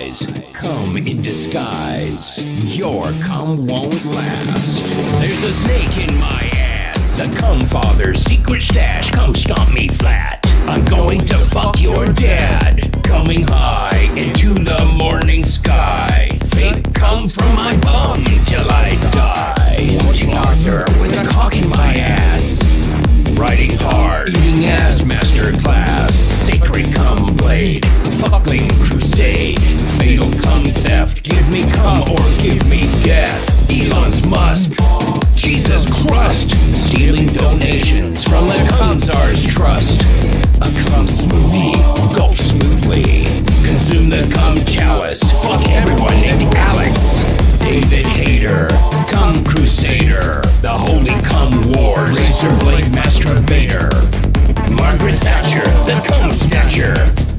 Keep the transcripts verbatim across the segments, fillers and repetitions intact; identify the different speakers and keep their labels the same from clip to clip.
Speaker 1: lies. Come in disguise. Your cum won't last. There's a snake in my ass. The cum father's secret stash. Come stomp me flat. I'm going to fuck your dad. Coming high into the morning sky. Fake cum from my bum till I die. Watching Arthur with a cock in my ass. Riding hard, eating ass masterclass. Sacred cum blade, fuckling crusade. Fatal cum theft, give me cum or give me death. Elon's Musk, Jesus Christ. Stealing donations from the cum czar's trust. A cum smoothie, gulp smoothly. Consume the cum chalice, fuck everyone named Alex. David Hayter, cum crusader. The holy cum wars, razor blade masturbator. Margaret Thatcher, the cum snatcher.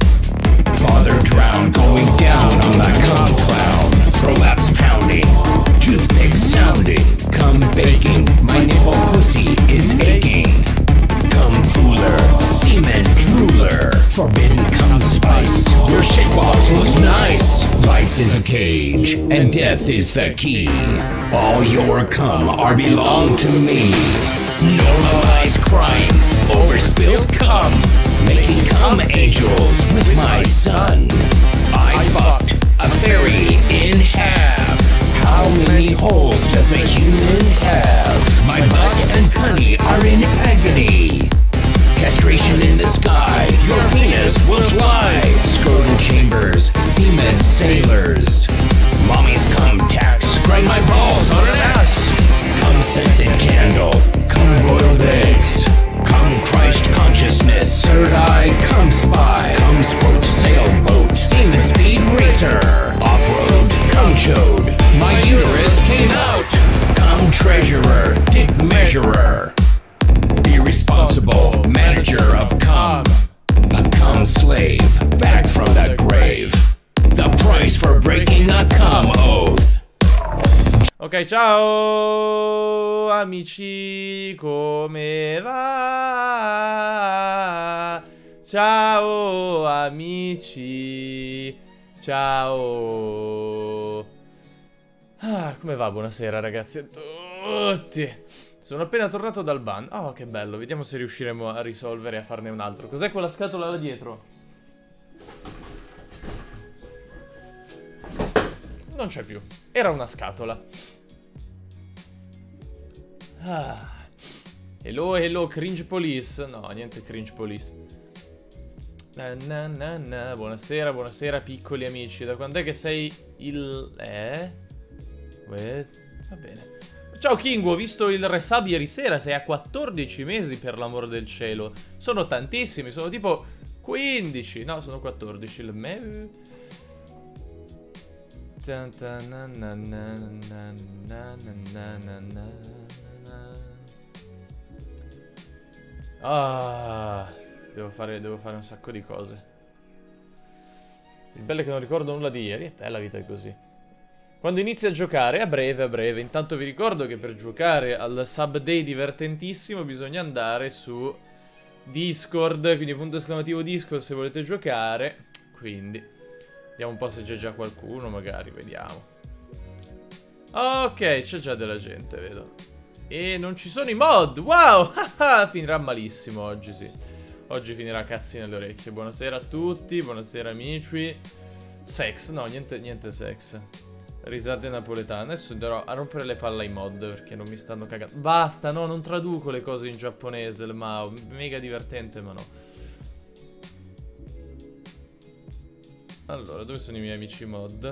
Speaker 1: Father drowned, going down on the cum clown. Prolapse pounding, toothpick sounding. Cum baking, my nipple pussy is aching. Cum fooler, semen drooler. Forbidden cum spice, your shitbox looks nice. Life is a cage, and death is the key. All your cum are belong to me. Normalize crime over spilled cum. Making cum angels with my son. I fucked a fairy in half. How many holes does a human have? My butt and cunny are in agony. Castration in the sky, your penis will fly. Scrotal chambers, semen sailors. Mommy's cum tax, grind my balls on an ass. Cum scented candle, cum boiled eggs. Cum Christ consciousness, third eye, cum spy. Cum squirt sailboat, semen speed racer. Off-road, cum chode, my uterus came out. Cum treasurer, dick measurer. Irresponsible manager of cum. A cum slave, back from the grave. The price for breaking a cum oath.
Speaker 2: Ok, ciao amici, come va? Ciao amici, ciao. Ah, come va? Buonasera ragazzi a tutti. Sono appena tornato dal ban. Oh, che bello, vediamo se riusciremo a risolvere e a farne un altro. Cos'è quella scatola là dietro? Non c'è più. Era una scatola. Ah. Hello, hello, cringe police. No, niente cringe police. Na, na, na, na. Buonasera, buonasera, piccoli amici. Da quando è che sei il... Eh? Uè? Va bene. Ciao King, ho visto il resub ieri sera. Sei a quattordici mesi, per l'amor del cielo. Sono tantissimi, sono tipo quindici. No, sono quattordici. Il me... Ah, devo fare, devo fare un sacco di cose. Il bello è che non ricordo nulla di ieri. E la vita è così. Quando inizi a giocare, a breve, a breve. Intanto vi ricordo che per giocare al sub day divertentissimo bisogna andare su Discord. Quindi punto esclamativo Discord se volete giocare. Quindi vediamo un po' se c'è già qualcuno, magari, vediamo. Ok, c'è già della gente, vedo. E non ci sono i mod, wow! Finirà malissimo oggi, sì. Oggi finirà cazzi nelle orecchie. Buonasera a tutti, buonasera amici. Sex, no, niente, niente sex. Risate napoletane. Adesso andrò a rompere le palle ai mod perché non mi stanno cagando. Basta, no, non traduco le cose in giapponese, il Mao. Mega divertente, ma no. Allora, dove sono i miei amici mod?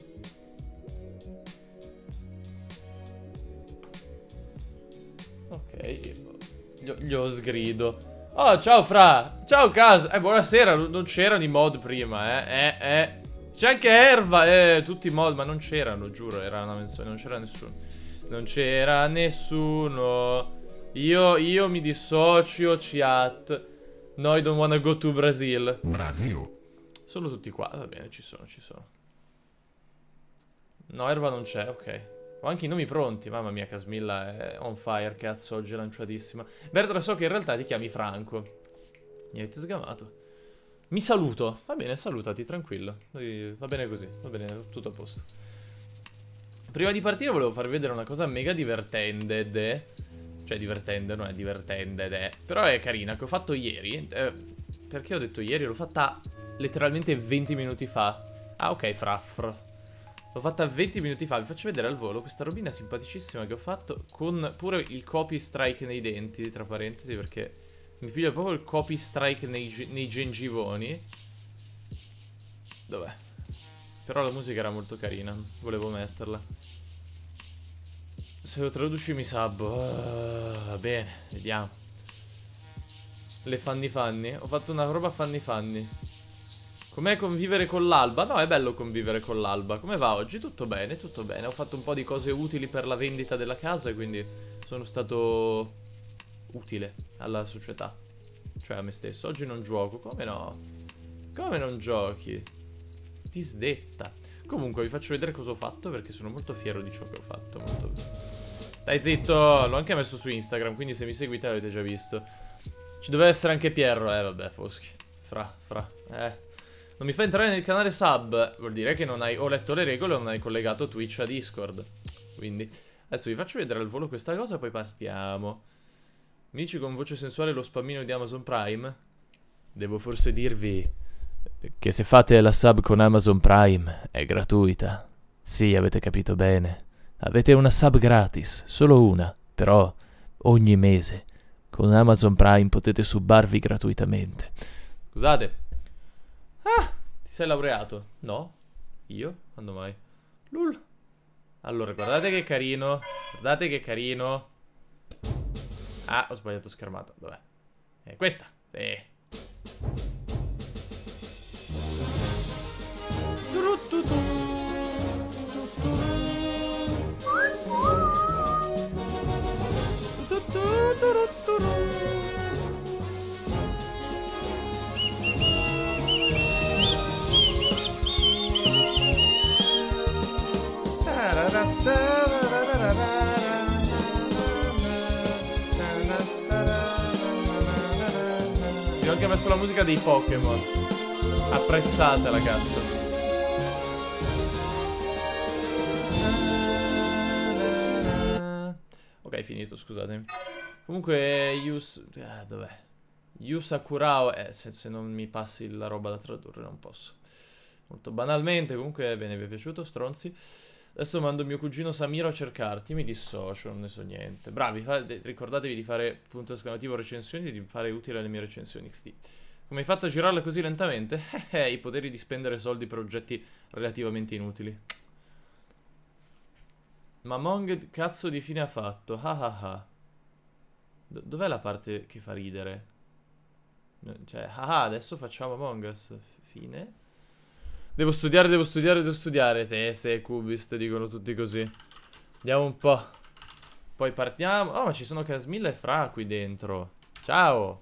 Speaker 2: Ok, gli, gli ho sgrido. Oh, ciao Fra! Ciao casa! Eh, buonasera, non c'erano i mod prima, eh, eh, eh. C'è anche Erva, eh, tutti i mod, ma non c'erano, giuro, era una menzione, non c'era nessuno. Non c'era nessuno. Io, io mi dissocio, chat. No, I don't wanna go to Brazil.
Speaker 3: Brasil.
Speaker 2: Sono tutti qua, va bene, ci sono, ci sono. No, Erva non c'è, ok. Ho anche i nomi pronti, mamma mia, Casmilla è on fire, cazzo, oggi è lanciatissima. Bertra, so che in realtà ti chiami Franco. Mi avete sgamato. Mi saluto. Va bene, salutati, tranquillo. Va bene così, va bene, tutto a posto. Prima di partire volevo farvi vedere una cosa mega divertente. De... Cioè, divertente, non è divertente, de... però è carina, che ho fatto ieri. Eh, perché ho detto ieri? L'ho fatta letteralmente venti minuti fa. Ah, ok, fraffr. L'ho fatta venti minuti fa. Vi faccio vedere al volo questa robina simpaticissima che ho fatto, con pure il copy strike nei denti, tra parentesi, perché mi piglio proprio il copy strike nei, nei gengivoni. Dov'è? Però la musica era molto carina, volevo metterla. Se lo traduci mi sabbo. Uh, va bene, vediamo. Le fanni fanni. Ho fatto una roba fanni fanni. Com'è convivere con l'alba? No, è bello convivere con l'alba. Come va oggi? Tutto bene, tutto bene. Ho fatto un po' di cose utili per la vendita della casa, quindi sono stato utile alla società. Cioè a me stesso. Oggi non gioco. Come no? Come non giochi? Ti sdetta. Comunque vi faccio vedere cosa ho fatto, perché sono molto fiero di ciò che ho fatto. Molto... Dai zitto, l'ho anche messo su Instagram, quindi se mi seguite l'avete già visto. Ci doveva essere anche Pierro. Eh vabbè, Foschi. Fra, fra. Eh. Non mi fa entrare nel canale sub. Vuol dire che non hai... Ho letto le regole e non hai collegato Twitch a Discord. Quindi adesso vi faccio vedere al volo questa cosa, poi partiamo. Mi dici con voce sensuale lo spammino di Amazon Prime? Devo forse dirvi che se fate la sub con Amazon Prime è gratuita. Sì, avete capito bene. Avete una sub gratis, solo una, però ogni mese con Amazon Prime potete subbarvi gratuitamente. Scusate. Ah, ti sei laureato? No? Io? Quando mai? Lul. Allora, guardate che carino. Guardate che carino. Ah, ho sbagliato schermata. Dov'è? È questa. Sì. Vi ho anche messo la musica dei Pokémon. Apprezzatela, cazzo. Ok, finito, scusatemi. Comunque, Yus... Ah, dov'è? Yu Sakurao... Eh, se, se non mi passi la roba da tradurre non posso. Molto banalmente, comunque, bene, vi è piaciuto, stronzi? Adesso mando mio cugino Samiro a cercarti, mi dissocio, non ne so niente. Bravi, fate, ricordatevi di fare punto esclamativo recensioni e di fare utile le mie recensioni X T. Come hai fatto a girarla così lentamente? Eh eh, i poteri di spendere soldi per oggetti relativamente inutili. Ma Mong cazzo di fine ha fatto? Ah ah ah. Dov'è la parte che fa ridere? Cioè, ah adesso facciamo Among Us. Fine? Devo studiare, devo studiare, devo studiare. Sì, sì, Cubist, dicono tutti così. Andiamo un po'. Poi partiamo. Oh, ma ci sono Casmilla e Fra qui dentro. Ciao.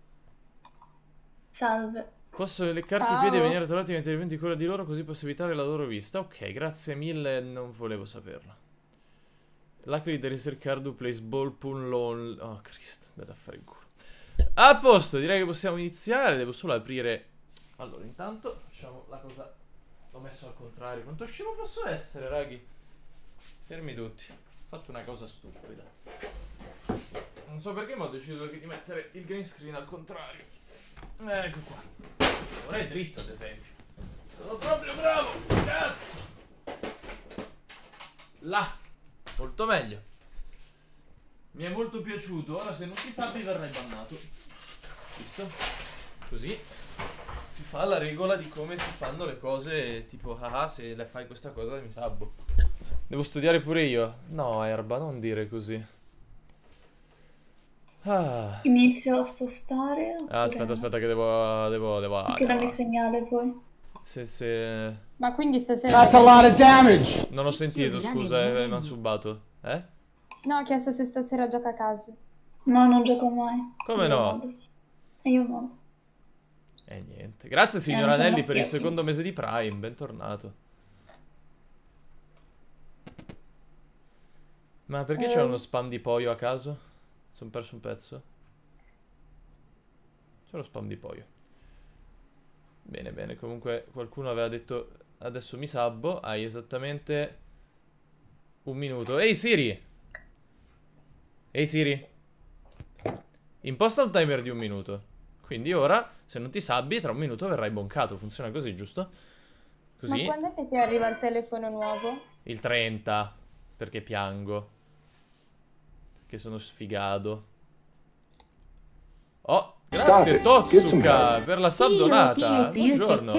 Speaker 3: Salve.
Speaker 2: Posso leccarti i piedi e venire a trovarti mentre diventi cura di loro, così posso evitare la loro vista. Ok, grazie mille, non volevo saperlo. Luckily there is Riccardo plays ball pool lol. Oh Cristo, andate a fare il culo. A posto, direi che possiamo iniziare. Devo solo aprire. Allora, intanto facciamo la cosa. L'ho messo al contrario. Quanto scemo posso essere, raghi? Fermi tutti. Ho fatto una cosa stupida. Non so perché, ma ho deciso di mettere il green screen al contrario. Ecco qua. Ora è dritto, ad esempio. Sono proprio bravo. Cazzo. Là. Molto meglio. Mi è molto piaciuto. Ora se non si sa verrai bannato. Visto? Così si fa la regola di come si fanno le cose. Tipo, ah, se le fai questa cosa mi sabbo. Devo studiare pure io. No, Erba, non dire così. Ah.
Speaker 3: Inizio a spostare.
Speaker 2: Ah, aspetta, aspetta che devo... Devo... devo...
Speaker 3: Che dammi segnale poi.
Speaker 2: Se, se...
Speaker 4: Ma quindi stasera...
Speaker 5: That's a lot of damage!
Speaker 2: Non ho sentito, scusa, eh, mi hanno subato. Eh?
Speaker 4: No, ho chiesto se stasera gioca a casa.
Speaker 3: No, non gioco mai.
Speaker 2: Come
Speaker 3: io
Speaker 2: no?
Speaker 3: Modo. E io no.
Speaker 2: E eh, niente. Grazie signor
Speaker 3: Eh,
Speaker 2: Anelli per il
Speaker 3: occhietti.
Speaker 2: secondo mese di Prime, bentornato. Ma perché c'è
Speaker 3: Eh.
Speaker 2: uno spam di Poio a caso? Sono perso un pezzo. C'è lo spam di Poio. Bene, bene, comunque qualcuno aveva detto adesso mi sabbo, hai esattamente un minuto. Ehi Siri! Ehi Siri! Imposta un timer di un minuto. Quindi ora, se non ti sabbi, tra un minuto verrai boncato. Funziona così, giusto? Così.
Speaker 4: Ma quando è che ti arriva il telefono nuovo?
Speaker 2: Il trenta. Perché piango. Che sono sfigato. Oh, grazie Totsuka per la sub donata. Buongiorno.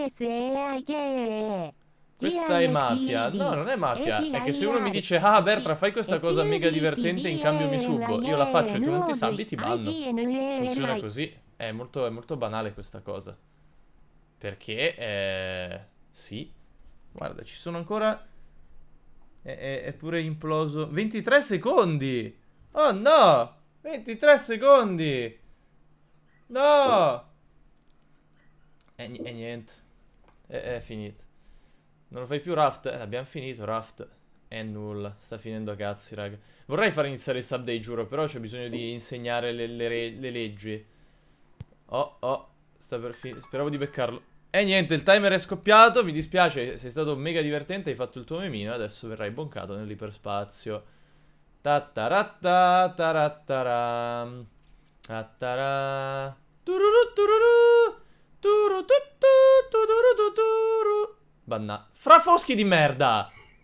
Speaker 2: Questa è mafia. No, non è mafia. È che se uno mi dice ah Bertra fai questa cosa mega divertente in cambio mi subbo, io la faccio e tu non ti sabbi ti banno. Funziona così. È molto, è molto banale questa cosa. Perché eh, sì. Guarda, ci sono ancora. È, è, è pure imploso. ventitré secondi. Oh no, ventitré secondi. No. E, e niente. È, è finito. Non lo fai più Raft? Eh, abbiamo finito Raft. È nulla, sta finendo a cazzi, raga. Vorrei far iniziare il sub day, giuro, però c'è bisogno di insegnare le, le, le leggi. Oh, oh, sta per finire. Speravo di beccarlo. E niente, il timer è scoppiato, mi dispiace, sei stato mega divertente, hai fatto il tuo memino, adesso verrai boncato nell'iperspazio. Tattaratta, tarattaram. Tattara. Tururu, tururu. Turu, tuttu, tururu, tuturu. Banna. Fra foschi di merda!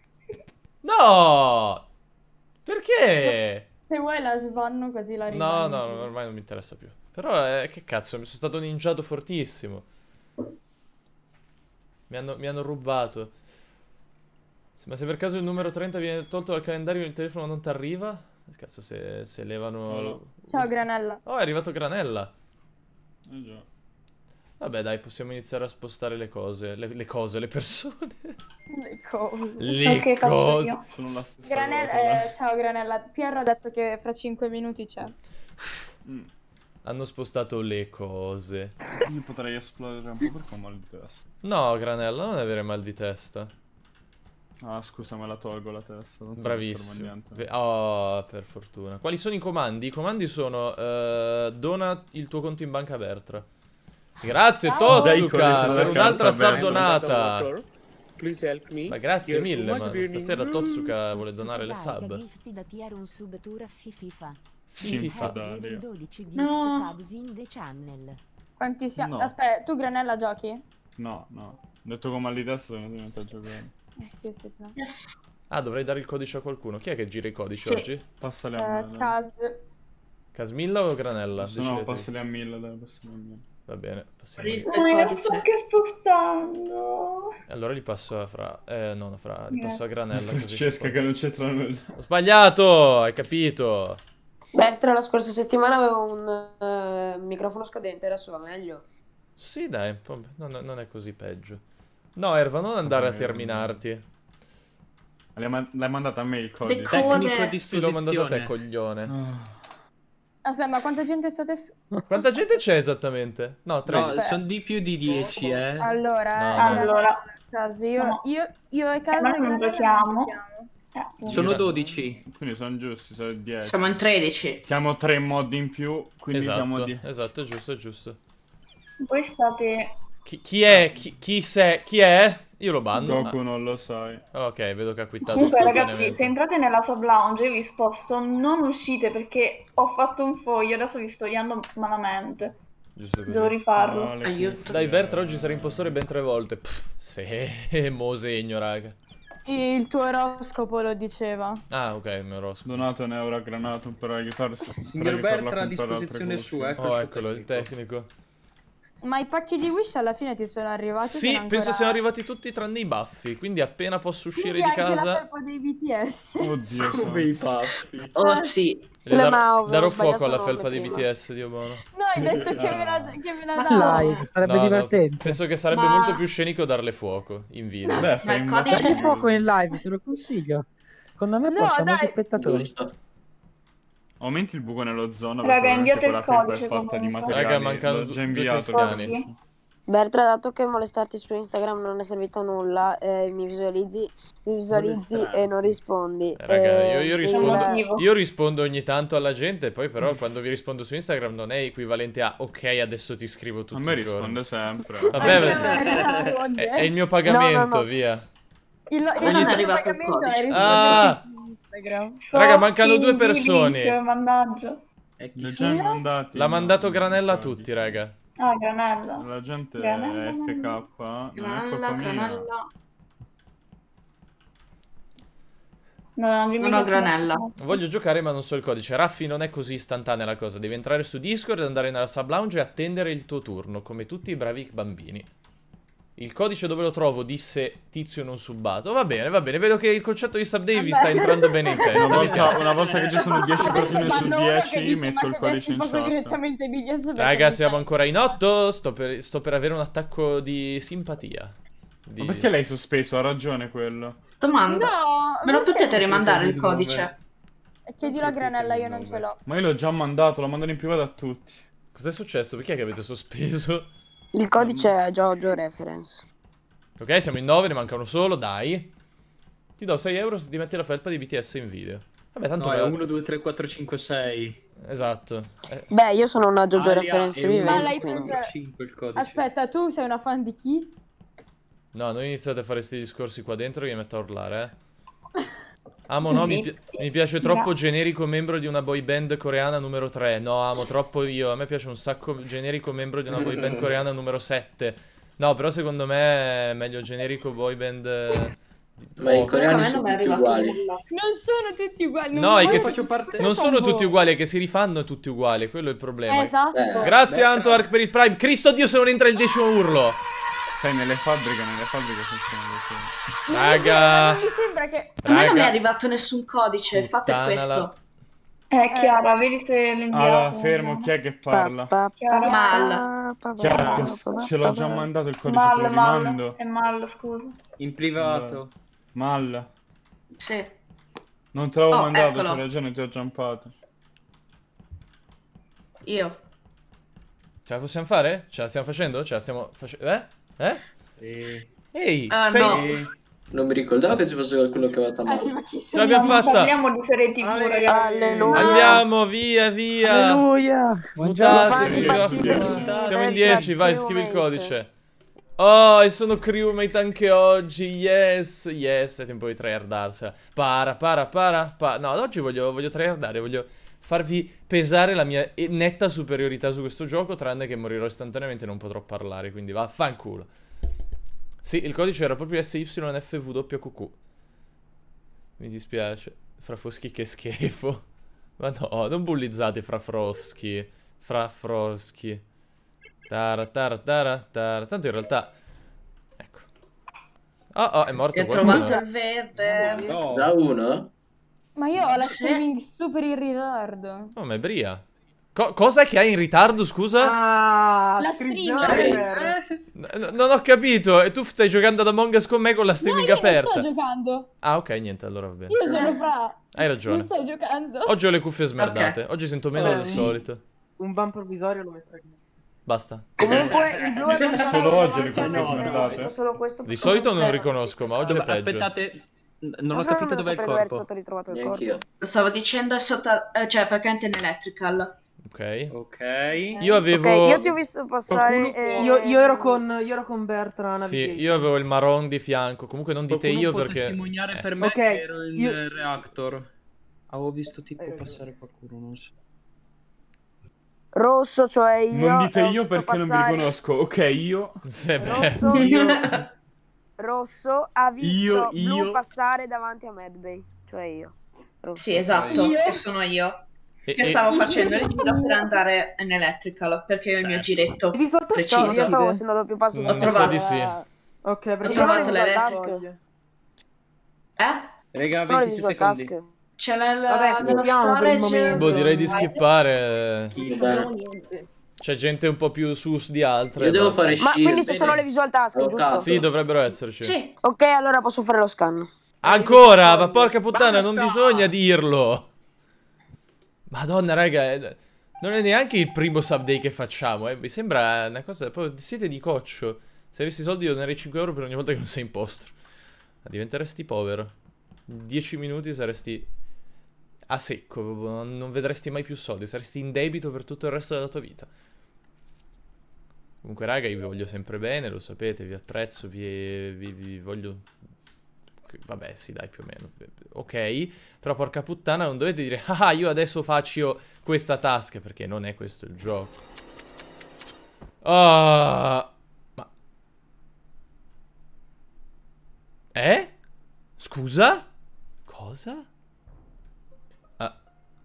Speaker 2: No! Perché?
Speaker 4: Se vuoi la svanno così la
Speaker 2: No,
Speaker 4: rimangi.
Speaker 2: no, ormai non mi interessa più. Però, eh, che cazzo, mi sono stato ninjato fortissimo. Mi hanno, mi hanno rubato. Ma se per caso il numero trenta viene tolto dal calendario e il telefono non ti arriva? Cazzo, se, se levano...
Speaker 5: No.
Speaker 4: Ciao Granella.
Speaker 2: Oh, è arrivato Granella.
Speaker 5: Eh già.
Speaker 2: Vabbè, dai, possiamo iniziare a spostare le cose. Le, le cose, le persone.
Speaker 4: Le cose.
Speaker 2: Le
Speaker 3: Ok, faccio
Speaker 2: cose.
Speaker 3: io.
Speaker 5: Sono la stessa
Speaker 4: Granella,
Speaker 5: cosa.
Speaker 4: eh, ciao Granella. Piero ha detto che fra cinque minuti c'è.
Speaker 5: Mm.
Speaker 2: Hanno spostato le cose.
Speaker 5: Io potrei esplodere un po' perché ho mal di testa.
Speaker 2: No, Granella, non avere mal di testa.
Speaker 5: Ah, scusa, me la tolgo la testa. Non
Speaker 2: Bravissimo.
Speaker 5: niente.
Speaker 2: Ve- Oh, per fortuna. Quali sono i comandi? I comandi sono eh, dona il tuo conto in banca Bertra. Grazie
Speaker 4: Ciao.
Speaker 5: Dai,
Speaker 2: Totsuka
Speaker 5: corri,
Speaker 2: per
Speaker 5: sulla
Speaker 2: un'altra
Speaker 5: carta
Speaker 2: sub
Speaker 5: bene.
Speaker 2: donata.
Speaker 6: Please help me.
Speaker 2: Ma grazie
Speaker 6: You're
Speaker 2: mille,
Speaker 6: too
Speaker 2: ma
Speaker 6: much burning.
Speaker 2: stasera Totsuka vuole donare le sub.
Speaker 7: Gift da tiare un sub tour a FIFA.
Speaker 5: Sinfa,
Speaker 7: Level
Speaker 5: Dario.
Speaker 7: dodici gift
Speaker 3: No.
Speaker 7: subs in the channel.
Speaker 4: Quanti siamo?
Speaker 5: No.
Speaker 4: Aspetta, tu Granella giochi?
Speaker 5: No, no. Ho detto con mal di testa sono venuto a giocare.
Speaker 4: Eh, sì, sì, no.
Speaker 2: Ah, dovrei dare il codice a qualcuno. Chi è che gira i codici
Speaker 3: Sì.
Speaker 2: oggi?
Speaker 5: Passali a
Speaker 4: Eh,
Speaker 5: me. dai.
Speaker 4: Cas.
Speaker 2: Casmilla o Granella?
Speaker 5: Se no,
Speaker 2: Decidete.
Speaker 5: passali a mille, dai, passali a mille.
Speaker 2: Va bene, passiamo.
Speaker 6: Risto
Speaker 3: No, io
Speaker 6: codice.
Speaker 3: sto anche spostando.
Speaker 2: Allora li passo a Fra. Eh, no, no, Fra. Li
Speaker 3: Eh.
Speaker 2: passo a Granella. Così ci
Speaker 5: Francesca
Speaker 2: fa-
Speaker 5: che non c'entra nulla.
Speaker 2: Ho sbagliato, hai capito?
Speaker 8: Bertra, la scorsa settimana avevo un eh, microfono scadente, adesso va meglio.
Speaker 2: Sì, dai, un po'- non, non è così peggio. No, Erva, non andare a
Speaker 5: Ok,
Speaker 2: terminarti.
Speaker 5: L'hai ma- l'hai mandato a me il codice.
Speaker 6: Tecnico a
Speaker 2: Sì, l'ho mandato a te,
Speaker 6: disposizione.
Speaker 2: coglione.
Speaker 5: Ah.
Speaker 4: Aspetta, ma quanta gente state... s-
Speaker 2: Quanta gente c'è esattamente? No, tre.
Speaker 6: No, sono di più di dieci, eh.
Speaker 4: Allora,
Speaker 2: No,
Speaker 4: eh,
Speaker 2: no.
Speaker 3: Allora,
Speaker 4: Cas, io,
Speaker 3: No.
Speaker 4: io, io e Cas
Speaker 3: ma
Speaker 4: e
Speaker 3: non
Speaker 4: Granella
Speaker 3: giochiamo.
Speaker 4: giochiamo.
Speaker 3: eh, appunto.
Speaker 6: Sono
Speaker 2: Gira.
Speaker 6: dodici.
Speaker 5: Quindi sono giusti, sono dieci.
Speaker 6: Siamo in tredici.
Speaker 5: Siamo tre mod in più, quindi siamo
Speaker 2: Esatto,
Speaker 5: dieci.
Speaker 2: esatto, giusto, giusto.
Speaker 3: Voi state...
Speaker 2: Chi, chi è? Chi, chi sei? Chi è? Io lo banno.
Speaker 5: Goku non lo sai.
Speaker 2: Ah, ok, vedo che ha quittato
Speaker 3: Comunque ragazzi,
Speaker 2: istantaneamente.
Speaker 3: se entrate nella sub lounge io vi sposto, non uscite perché ho fatto un foglio, adesso vi sto odiando malamente.
Speaker 2: Giusto così.
Speaker 3: Devo rifarlo.
Speaker 5: Ah, le
Speaker 6: Aiuto.
Speaker 5: cuffie.
Speaker 2: Dai, Bertra, oggi sarà impostore ben tre volte. Pff, sì, mo segno, raga.
Speaker 4: Il tuo oroscopo lo diceva.
Speaker 2: Ah, ok, il mio oroscopo.
Speaker 5: Donato un euro a Granato per aiutarsi.
Speaker 6: Signor
Speaker 5: per aiutarlo
Speaker 6: Bertra a
Speaker 5: comprare
Speaker 6: disposizione
Speaker 5: altre
Speaker 6: sua, ecco.
Speaker 2: Oh,
Speaker 6: il suo
Speaker 2: eccolo, il tecnico.
Speaker 4: Ma i pacchi di Wish alla fine ti sono arrivati?
Speaker 2: Sì,
Speaker 4: sono
Speaker 2: penso
Speaker 4: ancora...
Speaker 2: siano arrivati tutti tranne i baffi. Quindi appena posso uscire
Speaker 4: Quindi
Speaker 2: di
Speaker 4: anche la
Speaker 2: casa,
Speaker 4: felpa dei B T S.
Speaker 5: Oddio,
Speaker 6: Come i paffi.
Speaker 8: Ah.
Speaker 6: Oh sì.
Speaker 2: le
Speaker 8: Le
Speaker 2: dar-
Speaker 8: Mauve, ho
Speaker 2: darò
Speaker 8: sbagliato
Speaker 2: fuoco alla
Speaker 8: nome
Speaker 2: felpa dei
Speaker 8: prima.
Speaker 2: B T S, Dio buono.
Speaker 4: No, hai detto che me la, che me la
Speaker 9: Ma
Speaker 4: davo.
Speaker 9: dai, sarebbe
Speaker 2: No, no,
Speaker 9: divertente.
Speaker 2: penso che sarebbe
Speaker 3: Ma-
Speaker 2: molto più scenico darle fuoco in video.
Speaker 5: Beh, fai
Speaker 6: il
Speaker 5: un
Speaker 6: codice-
Speaker 5: botto
Speaker 9: Fai
Speaker 5: di-
Speaker 9: poco in live, te lo consiglio. Secondo me
Speaker 4: No,
Speaker 9: porta
Speaker 4: dai.
Speaker 9: molti spettatori.
Speaker 6: Giusto.
Speaker 5: Aumenti il buco nello zona.
Speaker 3: Raga,
Speaker 5: perché
Speaker 3: inviate
Speaker 5: quella
Speaker 3: il
Speaker 5: felpa
Speaker 3: codice
Speaker 5: è fatta di
Speaker 3: comunque.
Speaker 5: materiali.
Speaker 2: Raga, mancano
Speaker 5: l'ho
Speaker 2: due-
Speaker 5: già
Speaker 2: due
Speaker 5: inviato.
Speaker 2: cristiani.
Speaker 3: Fogli.
Speaker 8: Bertra, dato che molestarti su Instagram non è servito a nulla, eh, mi visualizzi, mi visualizzi e non rispondi.
Speaker 2: Eh, raga, io,
Speaker 8: Eh,
Speaker 2: io
Speaker 8: il-
Speaker 2: rispondo, io rispondo ogni tanto alla gente, poi però quando vi rispondo su Instagram non è equivalente a ok, adesso ti scrivo tutti
Speaker 5: A me
Speaker 2: i giorni.
Speaker 5: risponde sempre.
Speaker 2: Vabbè,
Speaker 4: Anche
Speaker 2: è,
Speaker 4: a
Speaker 2: è il mio pagamento,
Speaker 8: No, no, no.
Speaker 2: via.
Speaker 4: Il, il
Speaker 3: non è
Speaker 4: nostro
Speaker 3: arrivato il
Speaker 4: pagamento
Speaker 3: codice.
Speaker 4: è rispondere
Speaker 2: Ah!
Speaker 4: su Instagram.
Speaker 2: Raga, mancano due
Speaker 3: Soschi,
Speaker 2: persone.
Speaker 3: link, mannaggia.
Speaker 6: E chi
Speaker 5: Li ho
Speaker 6: sono?
Speaker 5: già mandati.
Speaker 2: L'ha mandato
Speaker 5: no,
Speaker 2: Granella a
Speaker 5: no,
Speaker 2: tutti,
Speaker 5: no.
Speaker 2: raga.
Speaker 3: Ah, Granella.
Speaker 5: La gente
Speaker 3: Granella,
Speaker 5: è F K, non è
Speaker 3: Granella,
Speaker 5: colpa mia.
Speaker 3: Granella. No,
Speaker 10: Non ho Granella.
Speaker 2: Voglio giocare ma non so il codice. Raffi, non è così istantanea la cosa. Devi entrare su Discord, andare nella sub lounge e attendere il tuo turno, come tutti i bravi bambini. Il codice dove lo trovo? Disse Tizio non subbato. Va bene, va bene. Vedo che il concetto di sub day vi sta entrando bene in testa.
Speaker 5: Una
Speaker 2: mi
Speaker 5: volta,
Speaker 2: piace.
Speaker 5: una volta che ci sono dieci persone su
Speaker 4: Fanno uno che
Speaker 5: dieci,
Speaker 4: dice,
Speaker 5: metto
Speaker 4: "Ma
Speaker 5: il
Speaker 4: se
Speaker 5: codice
Speaker 4: dessi
Speaker 5: in
Speaker 4: proprio
Speaker 5: chat.
Speaker 4: direttamente B D S perché
Speaker 2: Raga,
Speaker 4: mi
Speaker 2: siamo
Speaker 4: sa-
Speaker 2: ancora in otto. Sto per, sto per avere un attacco di simpatia. Di...
Speaker 5: Ma perché l'hai sospeso? Ha ragione quello.
Speaker 10: Domanda.
Speaker 4: No,
Speaker 10: Me lo
Speaker 4: perché?
Speaker 10: potete rimandare il codice?
Speaker 4: Chiedilo a Granella, io non ce l'ho.
Speaker 5: Ma io l'ho già mandato, l'ho mandato in privato a tutti.
Speaker 2: Cos'è successo? Perché che avete sospeso?
Speaker 8: Il codice è Jojo Reference.
Speaker 2: Ok, siamo in nove, ne manca uno solo, dai. Ti do sei euro se ti metti la felpa di B T S in video. Vabbè, tanto...
Speaker 6: No, è
Speaker 2: va-
Speaker 6: uno, due, tre, quattro, cinque, sei.
Speaker 2: Esatto. Eh,
Speaker 8: Beh, io sono una Jojo
Speaker 6: Aria
Speaker 8: Reference
Speaker 6: e uno,
Speaker 4: Ma
Speaker 8: vivente,
Speaker 4: l'hai
Speaker 8: quindi.
Speaker 4: presa-
Speaker 6: cinque il codice.
Speaker 4: Aspetta, tu sei una fan di chi?
Speaker 2: No, non iniziate a fare questi discorsi qua dentro che mi metto a urlare, eh. Amo, no, mi, pi- mi piace troppo generico membro di una boy band coreana numero tre. No, amo troppo io. A me piace un sacco generico membro di una boy band coreana numero sette. No, però secondo me è meglio generico boy band... eh,
Speaker 11: Ma i
Speaker 2: oh.
Speaker 11: coreani
Speaker 10: A me non
Speaker 11: sono
Speaker 10: mi è
Speaker 11: tutti
Speaker 10: arrivato
Speaker 11: uguali.
Speaker 10: nulla.
Speaker 4: Non sono tutti uguali.
Speaker 2: No, è che
Speaker 4: voglio-
Speaker 2: si-
Speaker 6: parte-
Speaker 2: non sono
Speaker 4: Combo.
Speaker 2: tutti uguali, è che si rifanno tutti uguali. Quello è il problema.
Speaker 4: Esatto.
Speaker 11: Eh.
Speaker 2: Grazie
Speaker 6: Beh,
Speaker 2: Antoark per il Prime. Cristo Dio, se non entra il decimo urlo.
Speaker 5: Sai, nelle fabbriche, nelle fabbriche funziona così.
Speaker 2: Raga.
Speaker 4: Non mi sembra che...
Speaker 10: A me non mi è
Speaker 2: Raga.
Speaker 10: arrivato nessun codice, il fatto è
Speaker 2: Puttana
Speaker 10: questo.
Speaker 2: la-
Speaker 3: Eh, Chiara, vedi se l'inviato.
Speaker 5: Allora, fermo, chi è che parla?
Speaker 3: Chiara.
Speaker 10: Mal.
Speaker 5: Chiara, te- ce l'ho già mandato il codice, te
Speaker 3: Mal,
Speaker 5: lo
Speaker 3: mal.
Speaker 5: rimando.
Speaker 3: È mal, scusa.
Speaker 6: In privato.
Speaker 5: Mal.
Speaker 10: Sì.
Speaker 5: Non te l'avevo
Speaker 10: Oh,
Speaker 5: mandato,
Speaker 10: eccolo.
Speaker 5: c'è ragione, ti ho jumpato.
Speaker 10: Io.
Speaker 2: Ce la possiamo fare? Ce la stiamo facendo? Ce la stiamo facendo? Eh? Eh?
Speaker 6: Sì.
Speaker 2: Ehi,
Speaker 10: Ah,
Speaker 2: sei...
Speaker 10: no.
Speaker 11: Non mi ricordavo che ci fosse qualcuno che aveva tagliato.
Speaker 4: Arriva chi
Speaker 2: Ce l'abbiamo
Speaker 3: Non
Speaker 2: fatta!
Speaker 3: parliamo di serie tivù, ragazzi.
Speaker 8: Alleluia.
Speaker 2: Andiamo, via, via!
Speaker 9: Alleluia.
Speaker 2: Mutatevi,
Speaker 8: Infatti,
Speaker 2: via.
Speaker 8: partite
Speaker 2: Siamo in
Speaker 8: del
Speaker 2: dieci, vai, scrivi il
Speaker 8: crewmate.
Speaker 2: codice. Oh, e sono crewmate anche oggi, yes, yes, è tempo di tryhardarsela. Para, para, para, pa. No, ad oggi voglio, voglio tryhardare, voglio farvi pesare la mia netta superiorità su questo gioco, tranne che morirò istantaneamente e non potrò parlare, quindi vaffanculo. Sì, il codice era proprio S Y F W Q Q. Mi dispiace. Frafoschi che schifo. Ma no, non bullizzate Frafroschi. Frafroschi. Tara tara tara tara. Tanto in realtà... Ecco. Oh, oh, è morto
Speaker 10: Ho
Speaker 2: qualcuno.
Speaker 10: trovato il verde.
Speaker 6: No.
Speaker 11: Da uno?
Speaker 4: Ma io ho la
Speaker 10: Sì.
Speaker 4: streaming super in ritardo.
Speaker 2: Oh, ma è Bria. Co- cosa che hai in ritardo, scusa?
Speaker 9: Ah,
Speaker 4: La
Speaker 9: Scrizzone.
Speaker 2: N- non ho capito. E tu stai giocando ad Among Us con me con la
Speaker 4: No,
Speaker 2: streaming
Speaker 4: io non
Speaker 2: aperta.
Speaker 4: sto giocando.
Speaker 2: Ah, ok, niente, allora va bene.
Speaker 4: Io sono fra.
Speaker 2: Hai ragione.
Speaker 4: Non sto giocando.
Speaker 2: Oggi ho le cuffie smerdate.
Speaker 10: Ok.
Speaker 2: Oggi sento meno
Speaker 9: Eh,
Speaker 2: del
Speaker 9: sì.
Speaker 2: solito.
Speaker 9: Un ban provvisorio lo metterei.
Speaker 2: Basta.
Speaker 8: Comunque il blu è passato
Speaker 5: Solo oggi le
Speaker 8: davanti a
Speaker 5: cuffie
Speaker 8: me,
Speaker 5: smerdate?
Speaker 8: vedo solo questo
Speaker 2: Di
Speaker 8: perché
Speaker 2: solito non
Speaker 8: c'era.
Speaker 2: riconosco, ma oggi è
Speaker 6: Dove-
Speaker 2: peggio.
Speaker 6: aspettate, n- non ho
Speaker 8: Cosa
Speaker 6: capito
Speaker 8: lo
Speaker 6: dov'è il
Speaker 8: sapevo, è
Speaker 6: corpo.
Speaker 8: stato ritrovato il
Speaker 11: Neanch'io.
Speaker 8: corpo.
Speaker 10: Lo stavo dicendo, è sotto, eh, cioè praticamente in electrical.
Speaker 2: Ok.
Speaker 6: Ok.
Speaker 2: Io avevo...
Speaker 8: Ok, io ti ho visto passare.
Speaker 6: Qualcuno può-
Speaker 8: eh,
Speaker 9: Io, io ero con io ero con Bertra
Speaker 2: Sì,
Speaker 9: Navigator.
Speaker 2: io avevo il marron di fianco. Comunque non dite
Speaker 6: Qualcuno
Speaker 2: io
Speaker 6: può
Speaker 2: perché...
Speaker 6: testimoniare
Speaker 2: eh.
Speaker 6: per me
Speaker 9: Ok,
Speaker 6: che ero in
Speaker 9: io-
Speaker 6: eh, reactor. Avevo visto tipo
Speaker 9: Eh,
Speaker 6: passare qualcuno, non so.
Speaker 8: Rosso, cioè io.
Speaker 5: Non dite
Speaker 8: ho
Speaker 5: io
Speaker 8: visto
Speaker 5: perché non vi
Speaker 8: passare-
Speaker 5: riconosco. Ok, io...
Speaker 2: Sì, beh.
Speaker 8: Rosso,
Speaker 5: Io...
Speaker 8: rosso ha visto
Speaker 5: Io-
Speaker 8: blu
Speaker 5: io-
Speaker 8: passare davanti a Medbay, cioè io. Rosso.
Speaker 10: Sì, esatto,
Speaker 4: Io?
Speaker 10: che sono io.
Speaker 2: E-
Speaker 10: Che
Speaker 2: e-
Speaker 10: stavo facendo il giro per andare in electrical, perché io ho il mio giretto
Speaker 9: Hai visto il tasto?
Speaker 10: preciso.
Speaker 8: Io stavo facendo doppio passo.
Speaker 2: Mm,
Speaker 8: per
Speaker 2: mi sa
Speaker 8: passare
Speaker 2: di sì.
Speaker 8: a-
Speaker 9: Ok, perché
Speaker 10: Ci sono
Speaker 8: le
Speaker 10: le
Speaker 8: visual
Speaker 10: lettere.
Speaker 8: task.
Speaker 10: Eh?
Speaker 6: Raga,
Speaker 8: Sono le
Speaker 6: ventisei
Speaker 8: visual
Speaker 6: secondi.
Speaker 8: task.
Speaker 10: C'è la, la,
Speaker 9: Vabbè,
Speaker 10: dello
Speaker 9: skippiamo per il
Speaker 10: storage.
Speaker 9: momento.
Speaker 2: Boh, direi di skippare.
Speaker 11: Vabbè.
Speaker 2: C'è gente un po' più sus di altre.
Speaker 11: Io devo
Speaker 2: basta.
Speaker 11: fare
Speaker 8: Ma
Speaker 11: shield.
Speaker 8: quindi ci sono le visual task,
Speaker 11: Ho
Speaker 8: giusto?
Speaker 11: cazzo.
Speaker 2: Sì, dovrebbero esserci.
Speaker 10: Sì.
Speaker 8: Ok, allora posso fare lo scan.
Speaker 2: Ancora, ma porca puttana, non
Speaker 6: Basta!
Speaker 2: bisogna dirlo. Madonna, raga, è- Non è neanche il primo sub day che facciamo, eh. Mi sembra una cosa... Proprio siete di coccio. Se avessi soldi io donerei cinque euro per ogni volta che non sei impostor. Ma diventeresti povero. dieci minuti saresti a secco, non vedresti mai più soldi. Saresti in debito per tutto il resto della tua vita. Comunque raga, io vi voglio sempre bene, lo sapete, vi apprezzo, vi, vi, vi voglio... Vabbè, sì, dai, più o meno. Ok, però porca puttana non dovete dire ah, io adesso faccio questa task, perché non è questo il gioco. Ah, ma... Eh? Scusa? Cosa? Ah.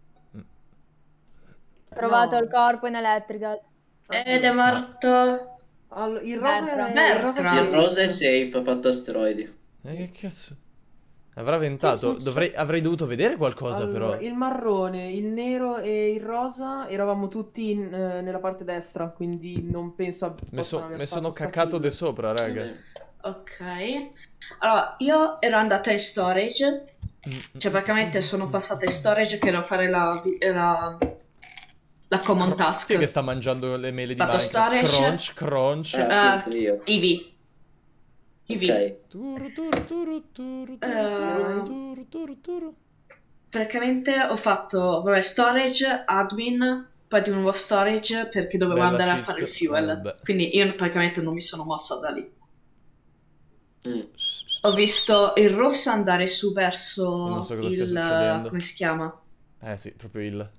Speaker 4: Trovato
Speaker 9: No.
Speaker 4: il corpo in electrical.
Speaker 10: Ed è morto.
Speaker 9: All- il rosa
Speaker 4: Bertra.
Speaker 9: è il rosa
Speaker 10: Bertra.
Speaker 11: Il rosa è safe, ha fatto asteroidi.
Speaker 2: Eh, che cazzo? Avrà ventato. Dovrei, avrei dovuto vedere qualcosa,
Speaker 9: Allora,
Speaker 2: però.
Speaker 9: il marrone, il nero e il rosa eravamo tutti in- eh, nella parte destra, quindi non penso a...
Speaker 2: Mi, so-
Speaker 9: possano aver
Speaker 2: mi sono
Speaker 9: fatto
Speaker 2: caccato
Speaker 9: sta
Speaker 2: di sopra, raga.
Speaker 10: Ok. Allora, io ero andata in storage.
Speaker 2: Mm,
Speaker 10: Cioè, praticamente sono passata in storage che era a fare la... vi- la... la common task.
Speaker 2: Chi è che sta mangiando le mele di
Speaker 10: Fatto
Speaker 2: Minecraft?
Speaker 10: storage.
Speaker 2: Crunch, crunch.
Speaker 11: Eh,
Speaker 10: Eh,
Speaker 11: appunto io.
Speaker 10: Eevee. Eevee.
Speaker 11: Ok.
Speaker 2: Turu, turu, turu, turu, turu,
Speaker 10: Eh.
Speaker 2: turu, turu, turu.
Speaker 10: Praticamente ho fatto, vabbè, storage, admin, poi di nuovo storage perché dovevo
Speaker 2: Bella
Speaker 10: andare a
Speaker 2: cheat.
Speaker 10: fare il fuel.
Speaker 2: Vabbè.
Speaker 10: Quindi io praticamente non mi sono mossa da lì.
Speaker 11: Mm.
Speaker 10: Ho visto il rosso andare su verso
Speaker 2: Non so cosa
Speaker 10: il...
Speaker 2: stia succedendo.
Speaker 10: come si chiama?
Speaker 2: Eh sì, proprio il...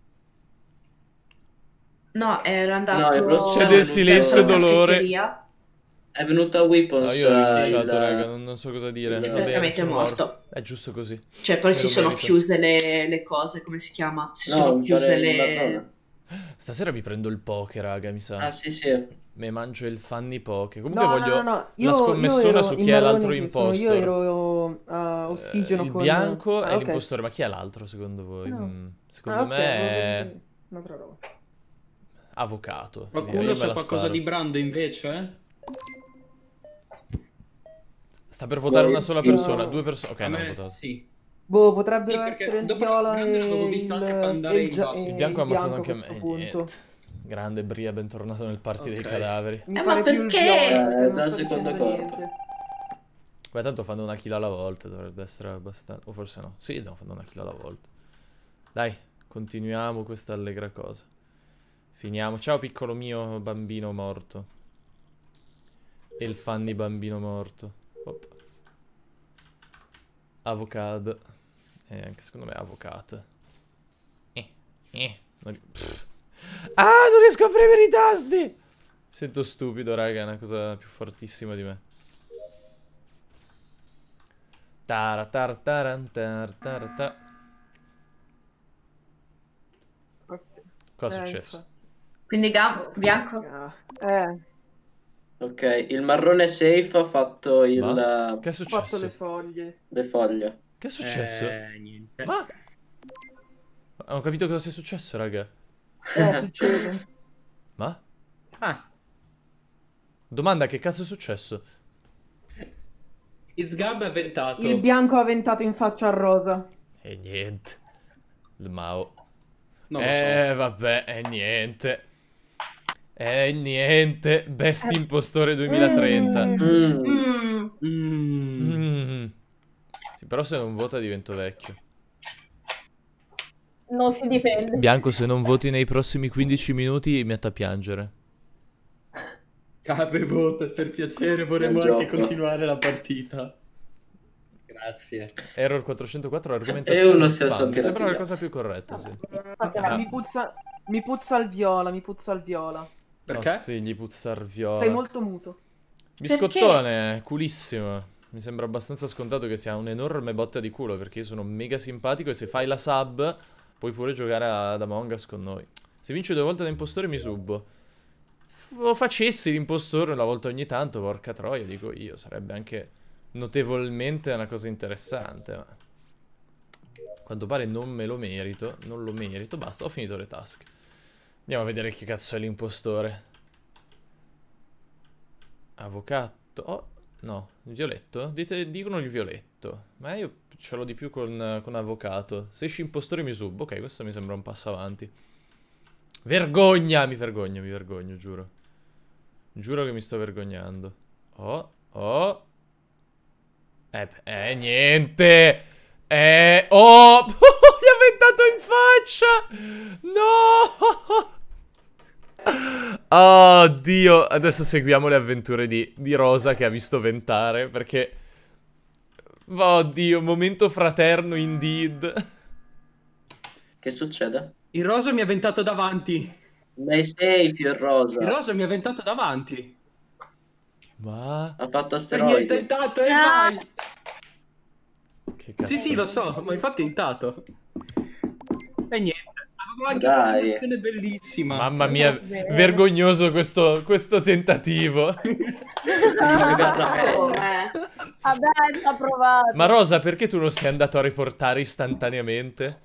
Speaker 10: No, era
Speaker 11: No,
Speaker 10: andato
Speaker 11: il rosso
Speaker 2: C'è
Speaker 11: è
Speaker 2: del
Speaker 11: venuto-
Speaker 2: silenzio e
Speaker 10: verso la
Speaker 2: dolore.
Speaker 10: caffetteria.
Speaker 11: È venuto a Weapons.
Speaker 2: No, io ho
Speaker 11: eh,
Speaker 2: rinunciato,
Speaker 11: il-
Speaker 2: raga, non, non so cosa dire.
Speaker 11: il-
Speaker 2: Va bene,
Speaker 10: Praticamente è
Speaker 2: sono
Speaker 10: morto.
Speaker 2: È giusto così.
Speaker 10: Cioè, poi
Speaker 2: Me
Speaker 10: si
Speaker 2: lo
Speaker 10: sono
Speaker 2: merito.
Speaker 10: chiuse le, le cose, come si chiama? Si
Speaker 11: No,
Speaker 10: sono
Speaker 11: mi
Speaker 10: chiuse
Speaker 11: pare il
Speaker 10: le...
Speaker 11: marrone.
Speaker 2: Stasera mi prendo il poke, raga, mi sa.
Speaker 11: Ah, sì, sì.
Speaker 2: Me mangio il funny poke. Comunque
Speaker 9: No,
Speaker 2: voglio
Speaker 9: no, no, no. Io,
Speaker 2: la scommessona
Speaker 9: io ero
Speaker 2: su
Speaker 9: il
Speaker 2: chi è
Speaker 9: marrone
Speaker 2: l'altro
Speaker 9: che sono-
Speaker 2: impostor.
Speaker 9: Io ero a
Speaker 2: Eh,
Speaker 9: ossigeno
Speaker 2: il
Speaker 9: con...
Speaker 2: bianco
Speaker 9: Ah,
Speaker 2: è
Speaker 9: ok.
Speaker 2: l'impostore, ma chi è l'altro secondo voi?
Speaker 9: No.
Speaker 2: Mm, secondo
Speaker 9: Ah, ok,
Speaker 2: me è
Speaker 9: vabbè, un'altra roba.
Speaker 2: avvocato. Via,
Speaker 6: Qualcuno
Speaker 2: io me
Speaker 6: sa
Speaker 2: la
Speaker 6: qualcosa
Speaker 2: sparo.
Speaker 6: di Brando invece?
Speaker 2: Sta per votare
Speaker 11: Boh,
Speaker 2: una sola
Speaker 11: io-
Speaker 2: persona, due persone. Ok,
Speaker 6: A
Speaker 2: non ho
Speaker 6: me
Speaker 2: votato.
Speaker 6: sì.
Speaker 9: Boh, potrebbero
Speaker 6: Sì, perché
Speaker 9: essere il
Speaker 6: dopo
Speaker 9: viola
Speaker 6: Brando
Speaker 9: e
Speaker 6: l'avevo visto
Speaker 9: il,
Speaker 6: anche andare
Speaker 9: e il,
Speaker 6: in
Speaker 9: gia-
Speaker 6: basso.
Speaker 9: e
Speaker 2: Il bianco ha ammazzato
Speaker 9: a
Speaker 2: anche
Speaker 9: questo
Speaker 2: me.
Speaker 9: punto.
Speaker 2: Niente. Grande Bria, bentornato nel party dei
Speaker 6: Ok.
Speaker 2: cadaveri.
Speaker 9: Mi
Speaker 10: Eh,
Speaker 9: pare
Speaker 10: ma
Speaker 9: più il
Speaker 10: perché?
Speaker 9: viola,
Speaker 11: Eh,
Speaker 9: perché non
Speaker 11: dal
Speaker 9: sto
Speaker 11: secondo
Speaker 9: dicendo
Speaker 11: corpo.
Speaker 9: niente.
Speaker 2: Beh, tanto fanno una kill alla volta, dovrebbe essere abbastanza... O forse no. Sì, no, fanno una kill alla volta. Dai, continuiamo questa allegra cosa. Finiamo. Ciao piccolo mio bambino morto. E il funny bambino morto. Op. Avocado. E anche secondo me avocado. Eh, eh. Non... Pff. Ah, non riesco a premere i tasti! Sento stupido, raga, è una cosa più fortissima di me. Tara tar taran tar tara ta. Cosa è
Speaker 9: Eh,
Speaker 2: successo?
Speaker 9: infatti.
Speaker 10: Quindi ga- bianco?
Speaker 9: Ah, Eh,
Speaker 11: Ok, il marrone safe ha fatto il,
Speaker 2: Ma? Che è
Speaker 9: ho fatto
Speaker 2: successo?
Speaker 9: le foglie.
Speaker 11: le foglie.
Speaker 2: Che è successo?
Speaker 6: Eh, niente.
Speaker 2: Ma? Non ho capito cosa sia successo, raga.
Speaker 9: Eh, succede.
Speaker 2: Ma?
Speaker 6: Ah,
Speaker 2: Domanda, che cazzo è successo?
Speaker 6: Isgab è ventato.
Speaker 9: Il bianco ha ventato in faccia al rosa.
Speaker 2: E niente. Il Mao.
Speaker 6: Non lo
Speaker 2: Eh, vabbè, e niente. E niente. Best impostore duemilatrenta.
Speaker 10: Mm.
Speaker 11: Mm.
Speaker 6: so. Mm.
Speaker 2: Mm. Sì, però se non vota divento vecchio.
Speaker 4: Non si difende.
Speaker 2: Bianco, se non voti nei prossimi quindici minuti mi metto a piangere.
Speaker 6: Cabe voto, per piacere, vorremmo
Speaker 11: Buon
Speaker 6: anche
Speaker 11: gioco.
Speaker 6: continuare la partita. Grazie.
Speaker 2: Error quattrocentoquattro,
Speaker 11: E
Speaker 2: argomentazione
Speaker 11: uno se la
Speaker 2: fan.
Speaker 11: sono
Speaker 2: Mi
Speaker 11: tirati
Speaker 2: sembra la
Speaker 11: via.
Speaker 2: cosa più corretta, sì.
Speaker 4: Passiamo.
Speaker 2: Ah.
Speaker 9: Mi puzza, mi puzza il viola, mi puzza il viola.
Speaker 6: Perché?
Speaker 2: Oh, sì, gli puzzar viola.
Speaker 9: Sei molto muto.
Speaker 2: Biscottone, culissimo. Mi sembra abbastanza scontato che sia un'enorme botta di culo, perché io sono mega simpatico e se fai la sub puoi pure giocare ad Among Us con noi. Se vinci due volte da impostore mi subbo. Lo facessi l'impostore una volta ogni tanto, porca troia, dico io. Sarebbe anche notevolmente una cosa interessante, ma... A quanto pare non me lo merito, non lo merito. Basta, ho finito le task. Andiamo a vedere che cazzo è l'impostore. Avvocato. Oh, no, il violetto? Dite, dicono il violetto. Ma io ce l'ho di più con, con avvocato. Se esci impostore mi subo. Ok, questo mi sembra un passo avanti. Vergogna! Mi vergogno, mi vergogno, giuro. Giuro che mi sto vergognando. Oh, oh. Eh, eh niente. Eh, oh. Mi ha ventato in faccia. No. Oh, Dio. Adesso seguiamo le avventure di, di Rosa che ha visto ventare, perché... Oddio, momento fraterno indeed.
Speaker 11: Che succede?
Speaker 6: Il rosa mi ha ventato davanti.
Speaker 11: Ma è safe il rosa.
Speaker 6: Il rosa mi ha ventato davanti.
Speaker 2: Ma...
Speaker 11: Ha fatto
Speaker 6: E
Speaker 11: asteroidi.
Speaker 6: niente, intanto, e
Speaker 3: Ah.
Speaker 6: vai.
Speaker 2: Che cazzo?
Speaker 6: Sì, sì, lo so, ma infatti è intanto. E niente. Avevo anche
Speaker 11: Dai.
Speaker 6: fatto un'azione bellissima.
Speaker 2: Mamma mia, vergognoso questo, questo tentativo.
Speaker 3: Vabbè, sta provato.
Speaker 2: Ma Rosa, perché tu non sei andato a riportare istantaneamente?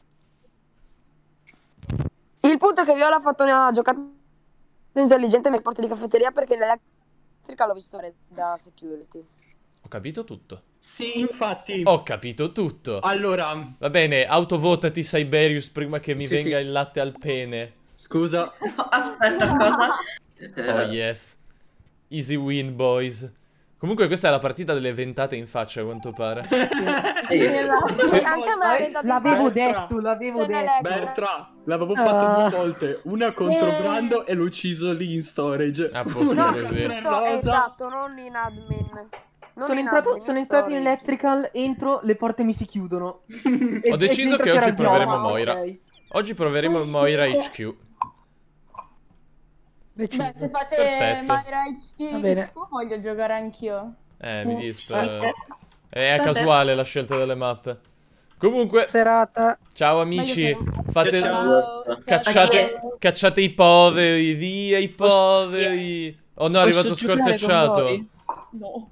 Speaker 8: Il punto è che Viola ha fatto una giocata intelligente nei porti di caffetteria perché nell'elettrica l'ho visto da security.
Speaker 2: Ho capito tutto.
Speaker 6: Sì, infatti.
Speaker 2: Ho capito tutto.
Speaker 6: Allora,
Speaker 2: Va bene, autovotati Siberius prima che mi
Speaker 6: Sì,
Speaker 2: venga
Speaker 6: sì.
Speaker 2: il latte al pene.
Speaker 6: scusa.
Speaker 10: Aspetta, cosa?
Speaker 2: Oh yes. Easy win, boys. Comunque questa è la partita delle ventate in faccia, a quanto pare.
Speaker 11: Sì.
Speaker 8: Sì, anche a me ha ventato
Speaker 9: L'avevo
Speaker 8: in faccia.
Speaker 9: detto, l'avevo
Speaker 8: Cioè,
Speaker 9: detto.
Speaker 8: nell'elettrica.
Speaker 6: Bertra, l'avevo fatto
Speaker 9: Ah.
Speaker 6: due volte. Una contro
Speaker 3: Eh.
Speaker 6: Brando e l'ho ucciso lì in storage.
Speaker 2: A posto
Speaker 6: Una
Speaker 2: così.
Speaker 6: contro il
Speaker 8: So,
Speaker 6: rosa.
Speaker 8: esatto, non in admin. Non
Speaker 9: Sono
Speaker 8: in
Speaker 9: entrato,
Speaker 8: admin,
Speaker 9: sono
Speaker 8: in
Speaker 9: entrato in
Speaker 8: storage.
Speaker 9: electrical, entro, le porte mi si chiudono. E-
Speaker 2: Ho
Speaker 9: e
Speaker 2: deciso
Speaker 9: dentro
Speaker 2: che
Speaker 9: c'era
Speaker 2: oggi
Speaker 9: il
Speaker 2: proveremo
Speaker 9: Viola,
Speaker 2: Moira.
Speaker 9: ok.
Speaker 2: Oggi proveremo
Speaker 3: Oh,
Speaker 2: Moira
Speaker 3: sì.
Speaker 2: H Q.
Speaker 4: Beh, se fate
Speaker 2: Perfetto.
Speaker 4: Mayra
Speaker 9: Va bene.
Speaker 4: X Q voglio giocare anch'io.
Speaker 2: Eh, mi disp...
Speaker 3: Eh.
Speaker 2: È casuale la scelta delle mappe. Comunque,
Speaker 9: Serata.
Speaker 2: ciao amici. Fate...
Speaker 10: Ciao.
Speaker 2: Cacciate... Cacciate i poveri, via i poveri. Oh no, è arrivato scortecciato.
Speaker 4: No.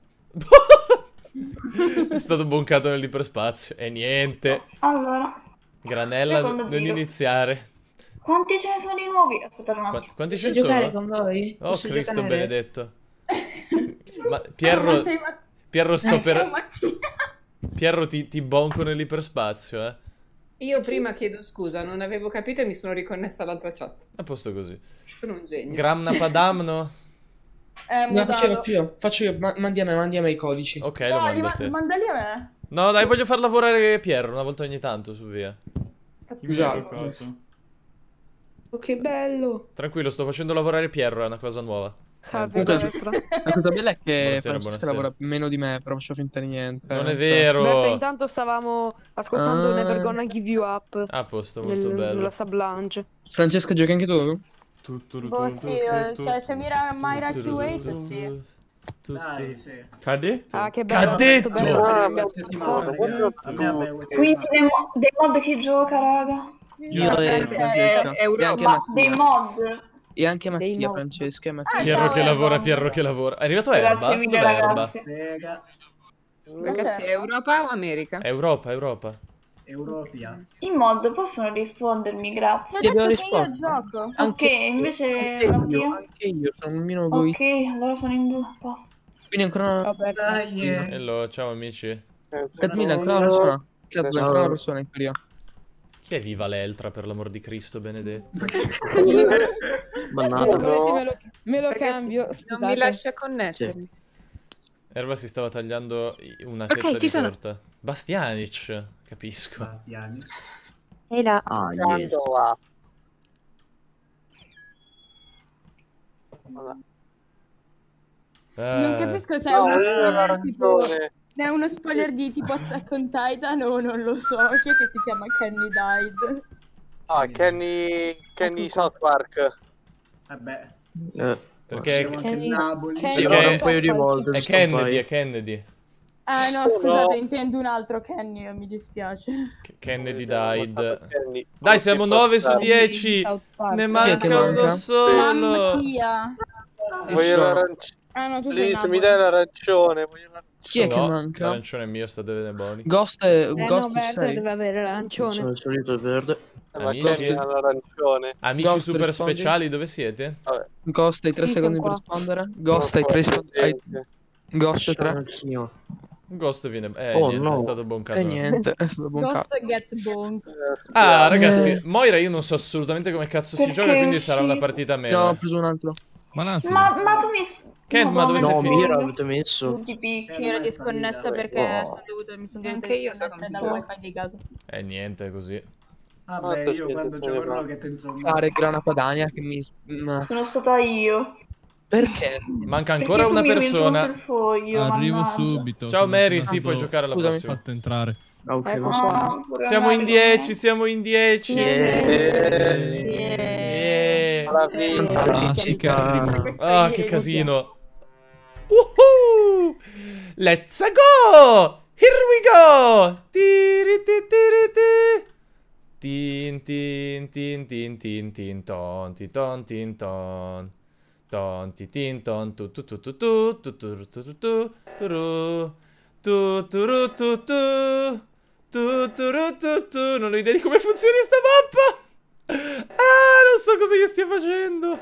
Speaker 2: È stato boncato nell'iperspazio. E niente.
Speaker 3: Allora,
Speaker 2: Granella,
Speaker 3: Secondo
Speaker 2: non
Speaker 3: giro.
Speaker 2: iniziare.
Speaker 3: quanti ce ne sono di nuovi? Aspettate un
Speaker 2: Qua-
Speaker 3: attimo.
Speaker 2: quanti ce
Speaker 12: Posso
Speaker 2: ne
Speaker 12: giocare
Speaker 2: sono?
Speaker 12: con voi?
Speaker 2: Oh,
Speaker 12: Posso
Speaker 2: Cristo
Speaker 12: giocare?
Speaker 2: benedetto. Ma
Speaker 4: Ma
Speaker 2: Pierro,
Speaker 4: sei ma-
Speaker 2: Pierro sto
Speaker 4: Ciao,
Speaker 2: per...
Speaker 4: Mattia.
Speaker 2: Pierro ti, ti bonco nell'iperspazio, eh.
Speaker 13: Io prima chiedo scusa, non avevo capito e mi sono riconnessa all'altra chat.
Speaker 2: A posto così.
Speaker 13: Sono un genio.
Speaker 2: Gramna Padamno?
Speaker 4: Eh,
Speaker 12: No, faccio io,
Speaker 4: mudato.
Speaker 12: faccio io, faccio io, ma- mandi a me, mandi a me i codici.
Speaker 2: Ok, lo
Speaker 4: No,
Speaker 2: mando
Speaker 4: li
Speaker 2: a
Speaker 4: ma-
Speaker 2: te.
Speaker 4: mandali a me.
Speaker 2: No, dai, voglio far lavorare Pierro una volta ogni tanto, su via.
Speaker 12: Esatto.
Speaker 5: Oh, che bello.
Speaker 2: Tranquillo, sto facendo lavorare Pierro, è una cosa nuova.
Speaker 12: Comunque, la cosa bella è che
Speaker 2: Buonasera,
Speaker 12: Francesca
Speaker 2: buonasera.
Speaker 12: lavora meno di me, però faccio finta di niente.
Speaker 2: Non
Speaker 12: eh,
Speaker 2: è
Speaker 12: cioè.
Speaker 2: vero.
Speaker 5: Berta, intanto stavamo ascoltando
Speaker 12: Ah.
Speaker 5: Never Gonna Give You Up
Speaker 2: A posto, molto
Speaker 5: del-
Speaker 2: bello.
Speaker 5: della Sublunge.
Speaker 12: Francesca, giochi anche tu?
Speaker 4: Boh, sì, eh, cioè c'è Mira Mayra Q otto, sì.
Speaker 14: Dai, sì.
Speaker 5: Ah, che
Speaker 2: Che
Speaker 5: bello.
Speaker 2: ha detto?
Speaker 5: molto bello.
Speaker 14: Ah, qualsiasi modo, raga. A me vabbè, qualsiasi
Speaker 3: Quindi
Speaker 14: modo.
Speaker 3: dei, mo- dei mod chi gioca, raga?
Speaker 12: Io e
Speaker 4: Eh,
Speaker 12: Francesca.
Speaker 4: eh,
Speaker 12: E anche
Speaker 3: Ma dei
Speaker 12: Mattia.
Speaker 3: mod?
Speaker 12: E anche
Speaker 5: Dei
Speaker 12: Mattia,
Speaker 5: mod.
Speaker 12: Francesca e Mattia.
Speaker 4: Ah,
Speaker 2: Pierro
Speaker 4: ciao,
Speaker 2: che
Speaker 4: Erba.
Speaker 2: lavora, Pierro che lavora. È arrivato Erba?
Speaker 3: Grazie mille,
Speaker 2: Dov'è Erba?
Speaker 3: ragazzi.
Speaker 14: Sega,
Speaker 13: Ragazzi, è Europa o America?
Speaker 2: Europa, Europa.
Speaker 14: Europea.
Speaker 3: I mod possono rispondermi, grazie.
Speaker 12: Ti abbiamo
Speaker 4: Ho detto che io
Speaker 12: risposto.
Speaker 4: gioco.
Speaker 12: Anche
Speaker 3: Ok, invece
Speaker 12: anche io,
Speaker 3: Mattia?
Speaker 12: anche io, sono un meno egoista.
Speaker 3: Ok, allora sono in due. Posto.
Speaker 12: Quindi ancora una...
Speaker 14: Dai, eh.
Speaker 2: Hello, ciao amici.
Speaker 12: Cadmina, ancora una persona. Cadmina, ancora una persona in teoria.
Speaker 2: Chi è viva l'Eltra, per l'amor di Cristo benedetto?
Speaker 5: Se volete me lo, me lo
Speaker 13: Ragazzi,
Speaker 5: cambio.
Speaker 13: non
Speaker 5: Scusate.
Speaker 13: mi lascia connettermi.
Speaker 2: Erba si stava tagliando i- una
Speaker 13: Ok,
Speaker 2: fetta
Speaker 13: ci
Speaker 2: di
Speaker 13: sono.
Speaker 2: torta. Bastianic, capisco.
Speaker 14: Bastiani.
Speaker 8: Ehi là.
Speaker 15: Ah, yes.
Speaker 4: Non
Speaker 2: Eh,
Speaker 4: capisco se è uno spoiler tipo... È uno spoiler di tipo Attack on Titan o non lo so. Chi è che si chiama Kenny Died?
Speaker 16: Ah, Kenny, Kenny South Park.
Speaker 14: Vabbè.
Speaker 2: perché
Speaker 14: Facciamo anche
Speaker 4: Kenny-
Speaker 14: Napoli.
Speaker 4: Kenny-
Speaker 15: Sì,
Speaker 2: Perché-
Speaker 15: ora un paio di volte.
Speaker 2: è
Speaker 15: sto
Speaker 2: Kennedy,
Speaker 15: paio.
Speaker 2: è Kennedy.
Speaker 4: Ah no, scusate, intendo un altro Kenny, mi dispiace.
Speaker 2: K- Kennedy died.
Speaker 16: Kenny.
Speaker 2: Dai, siamo nove su
Speaker 5: Kenny
Speaker 2: dieci.
Speaker 5: South Park.
Speaker 2: Ne
Speaker 12: Chi è che
Speaker 2: manca uno
Speaker 12: manca?
Speaker 2: solo.
Speaker 4: Mamma mia.
Speaker 12: Ci
Speaker 16: Voglio
Speaker 12: sono.
Speaker 16: l'arancione.
Speaker 4: Ah no, tu sei
Speaker 16: Please, mi
Speaker 4: Napoli.
Speaker 16: dai l'arancione. Voglio l'arancione.
Speaker 12: Chi è che
Speaker 2: No,
Speaker 12: manca?
Speaker 2: l'arancione è mio, state bene buoni.
Speaker 12: Ghost e
Speaker 5: Eh no,
Speaker 12: Ghost
Speaker 5: Berta
Speaker 12: sei.
Speaker 5: deve avere
Speaker 15: Sono
Speaker 5: l'arancione.
Speaker 15: il solito verde.
Speaker 16: Eh, ma
Speaker 2: Amici?
Speaker 16: Kenny ha l'arancione.
Speaker 2: Amici
Speaker 12: Ghost,
Speaker 2: super
Speaker 12: rispondi?
Speaker 2: speciali, dove siete?
Speaker 16: Vabbè.
Speaker 12: Ghost hai tre
Speaker 5: Sì,
Speaker 12: secondi
Speaker 5: sono
Speaker 12: per
Speaker 5: qua.
Speaker 12: rispondere. Ghost hai
Speaker 16: Sono
Speaker 12: tre
Speaker 16: qua,
Speaker 12: secondi. hai-
Speaker 16: gente.
Speaker 12: Ghost
Speaker 15: Sono
Speaker 12: tre.
Speaker 15: anch'io.
Speaker 2: Ghost viene... Eh,
Speaker 12: Oh,
Speaker 2: niente,
Speaker 12: no.
Speaker 2: è stato boncato.
Speaker 12: E niente, è stato boncato.
Speaker 4: Ghost get bonk.
Speaker 2: Ah,
Speaker 12: Eh.
Speaker 2: ragazzi, Moira io non so assolutamente come cazzo si
Speaker 3: Perché
Speaker 2: gioca, quindi
Speaker 3: è
Speaker 2: sarà una
Speaker 3: uscito?
Speaker 2: partita a meno.
Speaker 12: No, ho
Speaker 2: eh.
Speaker 12: preso un altro.
Speaker 15: Ma no,
Speaker 3: Ma, ma tu mi...
Speaker 2: Ken, ma dove sei
Speaker 12: No,
Speaker 2: finito?
Speaker 12: Mira avete messo.
Speaker 3: Tutti picchi.
Speaker 4: Mi ero disconnessa perché
Speaker 12: Oh.
Speaker 4: sono dovuta, mi sono dovuta
Speaker 13: Anche io so come
Speaker 4: disconnettere
Speaker 13: si
Speaker 4: dal
Speaker 13: gioca.
Speaker 4: wifi di casa.
Speaker 2: Eh, niente, così.
Speaker 14: Vabbè, io quando gioco a Rocket, insomma.
Speaker 12: Fare Grana Padania che mi... ma-
Speaker 3: Sono stata io.
Speaker 12: Perché?
Speaker 2: Manca ancora
Speaker 3: Perché tu
Speaker 2: una
Speaker 3: mi hai interrotto
Speaker 2: persona.
Speaker 3: il foglio,
Speaker 15: Arrivo
Speaker 3: mannaggia.
Speaker 15: subito.
Speaker 2: Ciao
Speaker 15: sono
Speaker 2: Mary,
Speaker 15: tornato
Speaker 2: sì, puoi
Speaker 15: dopo.
Speaker 2: giocare alla
Speaker 12: Scusami.
Speaker 2: prossima.
Speaker 15: Fatto entrare.
Speaker 12: Ah, ok,
Speaker 4: Ecco.
Speaker 12: lo so.
Speaker 3: Ah, pure
Speaker 2: Siamo in
Speaker 3: Mario.
Speaker 2: dieci, siamo in dieci.
Speaker 12: Yeah.
Speaker 2: Yeah.
Speaker 16: Alla fine.
Speaker 15: Ah, chicarrimo.
Speaker 2: Ah, che casino. Woohoo! Let's go! Here we go! Tiri ti tiri ti. Tin tin tin tin tin tin ton tin ton tin ton. Ton ti tin ton tu tu tu tu tu tu tu tu tu tu turu. Tu turu tu tu. Tu turu tu tu. Non ho idea di come funzioni sta mappa. Ah, non so cosa io stia facendo.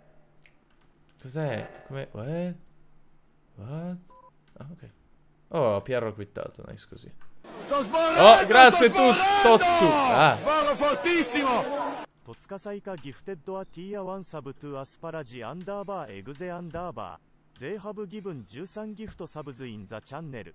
Speaker 2: Cos'è? Come... What? What? Ah, ok. Oh, Pierro ha quittato, nice così. Oh, grazie tu, Totsu. Ah.
Speaker 17: Sbarro fortissimo.
Speaker 18: 戸塚サイカギフテッドは ティー ワンサブトゥアスパラジアンダーバーエグゼアンダーバー They have given じゅうさんギフトサブズ in the channel.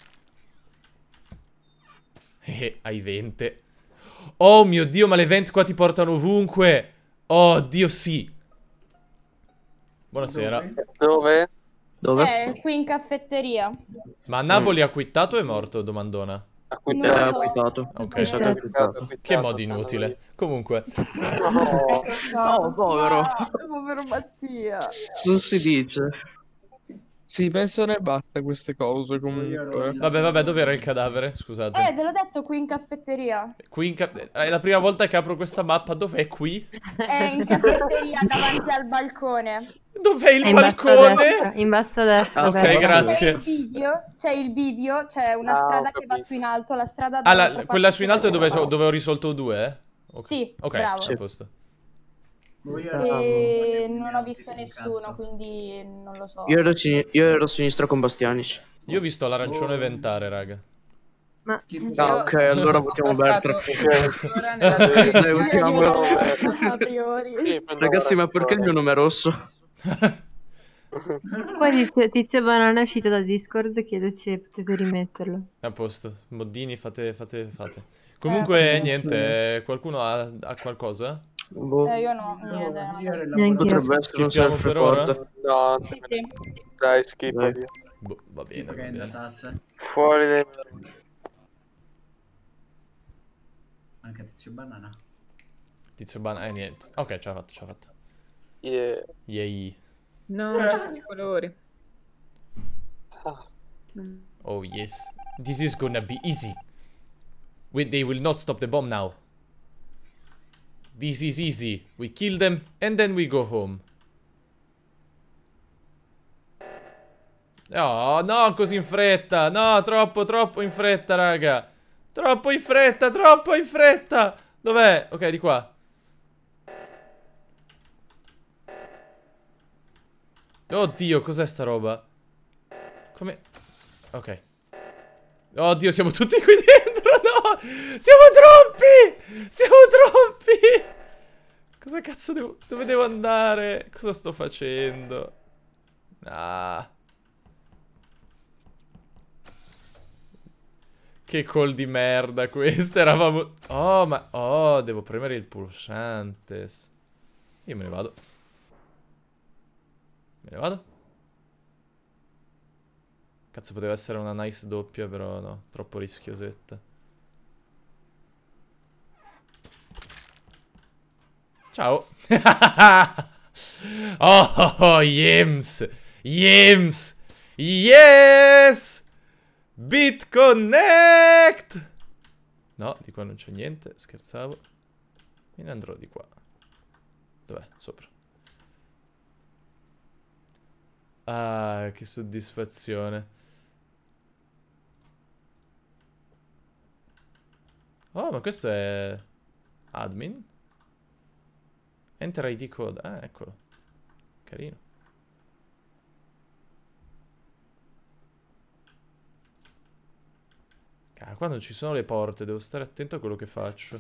Speaker 2: Eh, hai venti. Oh mio Dio, ma le venti qua ti portano ovunque. Oh Dio, sì. Buonasera.
Speaker 16: Dove?
Speaker 12: Dove?
Speaker 4: Eh, qui in caffetteria.
Speaker 2: Ma Napoli ha quittato o è morto, domandona?
Speaker 16: Ha
Speaker 12: Eh,
Speaker 4: Non lo
Speaker 12: ha
Speaker 4: so.
Speaker 12: quitato.
Speaker 2: Ok.
Speaker 12: Mi sa che ha quitato.
Speaker 2: Che modo inutile. Comunque.
Speaker 12: No, povero.
Speaker 4: Ah, povero Mattia.
Speaker 12: Non si dice. Sì, penso ne batta queste cose comunque.
Speaker 2: Vabbè, vabbè, dov'era il cadavere? Scusate.
Speaker 4: Eh, te l'ho detto qui in caffetteria.
Speaker 2: Qui in ca- è la prima volta che apro questa mappa. Dov'è qui?
Speaker 4: È in caffetteria davanti al balcone.
Speaker 2: Dov'è il
Speaker 19: È in basso a
Speaker 2: balcone?
Speaker 19: destra, in basso a destra.
Speaker 2: Ok,
Speaker 19: vero.
Speaker 2: grazie.
Speaker 4: C'è il bivio, c'è il bivio, c'è una
Speaker 16: Ah,
Speaker 4: strada
Speaker 16: ho
Speaker 4: che va
Speaker 16: capito.
Speaker 4: su in alto, la strada
Speaker 2: Ah, la-
Speaker 4: dall'altra
Speaker 2: quella
Speaker 4: parte
Speaker 2: su in alto è dove,
Speaker 4: dove-
Speaker 2: dove ho risolto due, eh? Ok.
Speaker 4: Sì,
Speaker 2: Ok,
Speaker 4: bravo.
Speaker 2: a posto.
Speaker 4: E non ho visto nessuno, quindi non lo so.
Speaker 12: Io ero, sini- io ero a sinistra con Bastianic.
Speaker 2: Io ho visto l'arancione ventare, raga.
Speaker 19: Ma
Speaker 12: Ah, ok, allora votiamo Bertra.
Speaker 13: Ora nella tua-
Speaker 12: Dai, votiamo
Speaker 4: A priori.
Speaker 12: Ragazzi, ma perché il mio nome è rosso?
Speaker 19: poi Tizio, Tizio Banana è uscito da Discord e chiede se potete rimetterlo.
Speaker 2: A posto. Moddini, fate, fate, fate. Comunque,
Speaker 4: Eh,
Speaker 2: niente, qualcuno ha, ha qualcosa?
Speaker 12: Boh.
Speaker 4: Eh, io no, niente. no.
Speaker 19: Neanche io.
Speaker 12: Potrebbe essere un
Speaker 2: Schippiamo per ora?
Speaker 12: self-report.
Speaker 16: No,
Speaker 4: Sì, sì.
Speaker 16: dai, schippa.
Speaker 12: Dai.
Speaker 2: Boh, va bene,
Speaker 14: Tipo
Speaker 2: va
Speaker 14: che è
Speaker 2: bene.
Speaker 14: da Sasse.
Speaker 16: Fuori dai...
Speaker 14: Anche Tizio Banana.
Speaker 2: Tizio Ban... Eh, niente. Ok, ce l'ha fatto, ce l'ha fatto.
Speaker 16: Yeah.
Speaker 2: Yay.
Speaker 13: No, non ci sono i colori.
Speaker 2: Oh, yes. This is gonna be easy. Wait, they will not stop the bomb now. This is easy. We kill them and then we go home. Oh, no, così in fretta. No, troppo, troppo in fretta, raga. Troppo in fretta, troppo in fretta. Dov'è? Ok, di qua. Oddio, cos'è sta roba? Come... Ok. Oddio, siamo tutti qui dentro, no! Siamo troppi! Siamo troppi! Cosa cazzo devo... Dove devo andare? Cosa sto facendo? Ah... Che call di merda questa, eravamo... Oh, ma... Oh, devo premere il pulsante. Io me ne vado. Me ne vado. Cazzo, poteva essere una nice doppia, però no. Troppo rischiosetta. Ciao. Oh, oh, oh, Yems. Yems. Yes! BitConnect! No, di qua non c'è niente, scherzavo. Me ne andrò di qua. Dov'è? Sopra. Ah, che soddisfazione. Oh, ma questo è... Admin? Enter I D code. Ah, eccolo. Carino. Ah, qua non ci sono le porte, devo stare attento a quello che faccio.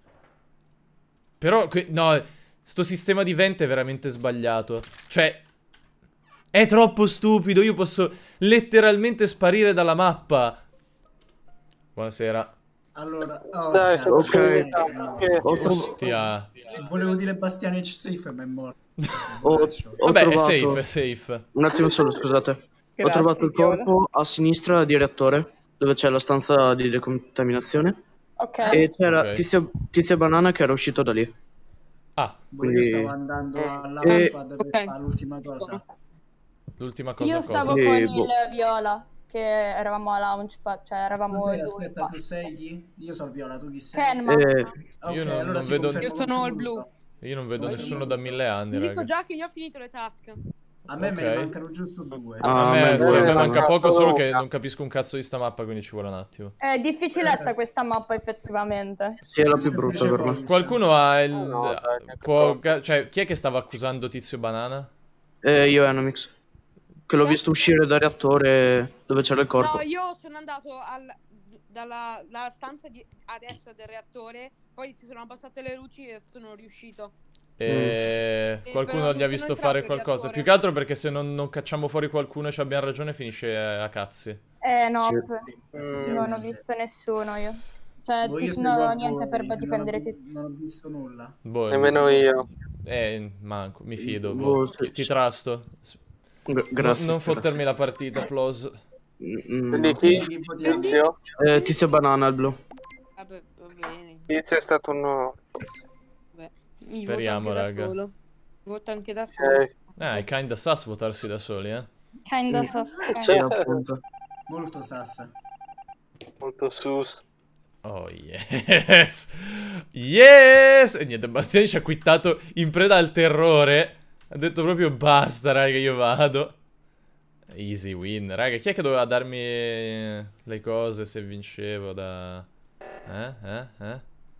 Speaker 2: Però, no, sto sistema di vente è veramente sbagliato. Cioè, è troppo stupido, io posso letteralmente sparire dalla mappa. Buonasera.
Speaker 14: Allora, oh,
Speaker 16: Dai,
Speaker 14: cazzo,
Speaker 16: ok.
Speaker 14: ok.
Speaker 2: Ostia.
Speaker 14: Volevo dire Bastianic safe, ma è morto.
Speaker 12: Ho, ho
Speaker 2: Vabbè,
Speaker 12: trovato...
Speaker 2: è safe, è safe.
Speaker 12: Un attimo solo, scusate.
Speaker 9: Grazie,
Speaker 12: ho trovato il
Speaker 9: Viola.
Speaker 12: corpo a sinistra di reattore, dove c'è la stanza di decontaminazione.
Speaker 4: Ok.
Speaker 12: E c'era
Speaker 2: Ok.
Speaker 12: tizio, tizio Banana che era uscito da lì.
Speaker 2: Ah,
Speaker 14: Io stavo andando alla
Speaker 12: E-
Speaker 14: lampada per
Speaker 4: ok.
Speaker 14: fare l'ultima cosa.
Speaker 2: l'ultima cosa
Speaker 4: Io
Speaker 2: cosa?
Speaker 4: stavo
Speaker 12: Sì,
Speaker 4: con
Speaker 12: boh.
Speaker 4: il Viola, che eravamo a Launchpad, cioè eravamo
Speaker 14: Cos'è?
Speaker 4: in
Speaker 14: Aspetta, tu sei chi? Io sono Viola, tu chi sei?
Speaker 4: Kenma.
Speaker 12: E...
Speaker 14: Ok,
Speaker 2: Io non-
Speaker 14: allora
Speaker 2: non
Speaker 14: si
Speaker 2: vedo-
Speaker 14: conferma
Speaker 15: Io sono il
Speaker 14: confermato.
Speaker 15: blu.
Speaker 2: Io non vedo
Speaker 14: Vai,
Speaker 2: nessuno
Speaker 14: io.
Speaker 2: da mille anni,
Speaker 15: Ti dico
Speaker 2: raga.
Speaker 15: già che io ho finito le task.
Speaker 14: A me me ne
Speaker 2: Ok.
Speaker 14: mancano giusto due.
Speaker 12: Ah,
Speaker 2: A me,
Speaker 12: a me
Speaker 2: sì, a me
Speaker 12: due.
Speaker 2: manca poco, solo che
Speaker 16: Luca.
Speaker 2: non capisco un cazzo di sta mappa, quindi ci vuole un attimo.
Speaker 4: È difficiletta questa mappa effettivamente.
Speaker 12: Sì, è la più brutta per me.
Speaker 2: Qualcuno ha il...
Speaker 16: no, dai,
Speaker 2: può... Cioè, chi è che stava accusando Tizio Banana?
Speaker 12: E io e Enomix. Che l'ho visto uscire dal reattore dove c'era il corpo.
Speaker 15: No, io sono andato al, dalla, dalla stanza di, a destra del reattore, poi si sono abbassate le luci e sono riuscito.
Speaker 2: E
Speaker 15: Mm.
Speaker 2: qualcuno
Speaker 15: Però
Speaker 2: gli
Speaker 15: non
Speaker 2: ha
Speaker 15: sono
Speaker 2: visto
Speaker 15: entrato
Speaker 2: fare
Speaker 15: in
Speaker 2: qualcosa.
Speaker 15: reattore.
Speaker 2: Più che altro perché se non, non cacciamo fuori qualcuno e ci abbiamo ragione finisce a cazzi.
Speaker 4: Eh no,
Speaker 12: Sì.
Speaker 4: p- non ho visto nessuno io. Cioè,
Speaker 14: Boh,
Speaker 4: ti-
Speaker 14: io
Speaker 4: non ho
Speaker 14: seguo
Speaker 4: niente per
Speaker 14: voi,
Speaker 4: difendere
Speaker 14: non ho,
Speaker 4: te.
Speaker 14: non ho visto nulla.
Speaker 2: Boh,
Speaker 16: Nemmeno io.
Speaker 2: Eh, manco, mi fido.
Speaker 12: Boh,
Speaker 2: Boh.
Speaker 12: sì,
Speaker 2: Ti, ti
Speaker 12: sì.
Speaker 2: trasto.
Speaker 12: Gra- grazie.
Speaker 2: non non
Speaker 12: grazie.
Speaker 2: fottermi la partita, applause.
Speaker 12: Mm,
Speaker 16: Quindi chi?
Speaker 14: Chi votiamo?
Speaker 16: Tizio?
Speaker 12: eh, tizio Banana, il blu.
Speaker 15: Vabbè, va bene.
Speaker 16: Tizio è stato un...
Speaker 15: Vabbè. Mi
Speaker 2: Speriamo,
Speaker 15: voto anche
Speaker 2: raga.
Speaker 15: da solo. Voto anche da solo.
Speaker 16: Ok.
Speaker 2: Eh, è kinda sus votarsi da soli, eh.
Speaker 4: Kinda sus.
Speaker 12: Sì, appunto.
Speaker 14: Molto sassa.
Speaker 16: Molto sus.
Speaker 2: Oh yes. Yes. E niente, Bastiani ci ha quittato in preda al terrore. Ha detto proprio basta, raga, io vado. Easy win, raga. Chi è che doveva darmi le cose se vincevo da... Eh, eh, eh.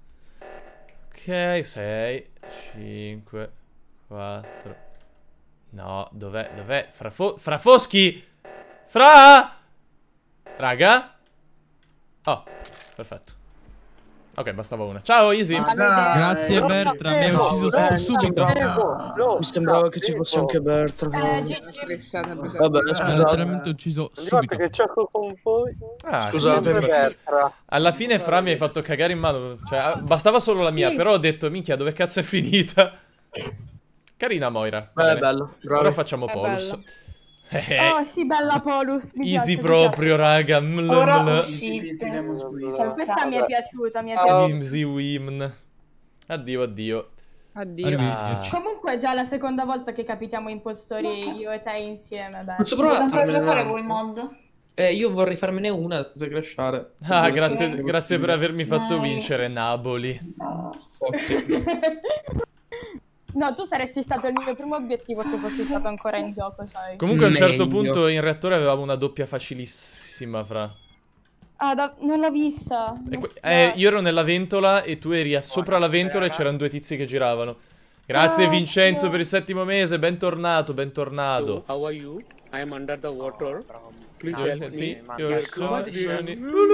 Speaker 2: Ok, sei, cinque, quattro... No, dov'è? Dov'è? Fra, fo fra Foschi! Fra! Raga? Oh, perfetto. Ok, bastava una. Ciao, Easy.
Speaker 14: Ma dai!
Speaker 17: Grazie Bertra, mi hai ucciso
Speaker 12: Eh,
Speaker 17: su- subito.
Speaker 12: Mi sembrava che ci fosse anche Bertra.
Speaker 4: Eh, Gigi.
Speaker 12: Vabbè,
Speaker 17: Mi ha
Speaker 12: scusate.
Speaker 17: letteralmente ucciso subito.
Speaker 16: che gioco con voi.
Speaker 2: Ah,
Speaker 12: Scusate,
Speaker 2: sempre
Speaker 12: ma-
Speaker 2: Bertra. Alla fine Fra mi hai fatto cagare in mano. Cioè, ah, bastava solo la mia,
Speaker 4: Sì.
Speaker 2: però ho detto, minchia, dove cazzo è finita? Carina Moira.
Speaker 12: Beh,
Speaker 2: Bene.
Speaker 12: bello. Bravi.
Speaker 2: Ora facciamo
Speaker 15: È
Speaker 2: Polus.
Speaker 15: bella.
Speaker 2: Eh,
Speaker 4: Oh, sì, bella Polus. Mi piace,
Speaker 2: easy
Speaker 4: mi
Speaker 2: proprio, raga. Ml,
Speaker 3: Ora
Speaker 2: ml.
Speaker 14: Easy peasy lemon squeeze.
Speaker 4: piace. Questa mi è piaciuta, mi è
Speaker 16: Oh.
Speaker 4: piaciuta.
Speaker 2: Wimsy Wimn. Addio, addio.
Speaker 15: Addio.
Speaker 17: Arrivederci.
Speaker 4: Comunque è già la seconda volta che capitiamo impostori io e te insieme, beh.
Speaker 20: Posso provare a
Speaker 3: Ancora
Speaker 20: farmene
Speaker 3: giocare
Speaker 20: una?
Speaker 3: voi mod?
Speaker 20: Eh, io vorrei farmene una senza crashare. Se
Speaker 2: Ah,
Speaker 20: volessi-
Speaker 2: grazie,
Speaker 20: se
Speaker 2: grazie per
Speaker 20: possibile.
Speaker 2: avermi fatto
Speaker 3: Dai.
Speaker 2: vincere, Napoli.
Speaker 4: No, tu saresti stato il mio primo obiettivo se fossi stato ancora in gioco, sai.
Speaker 2: Comunque a un certo
Speaker 20: Meglio.
Speaker 2: punto in reattore avevamo una doppia facilissima, Fra.
Speaker 4: Ah, da- non l'ho vista.
Speaker 2: E
Speaker 4: Mi
Speaker 2: que-
Speaker 4: spiace.
Speaker 2: eh, io ero nella ventola e tu eri a- sopra la ventola e c'erano due tizi che giravano. Grazie
Speaker 4: Oh,
Speaker 2: Vincenzo
Speaker 4: no.
Speaker 2: per il settimo mese, bentornato, bentornato.
Speaker 21: How are you? I am under the water. Please
Speaker 2: Help
Speaker 21: help
Speaker 2: me,
Speaker 21: me.
Speaker 2: your
Speaker 21: God,
Speaker 2: son-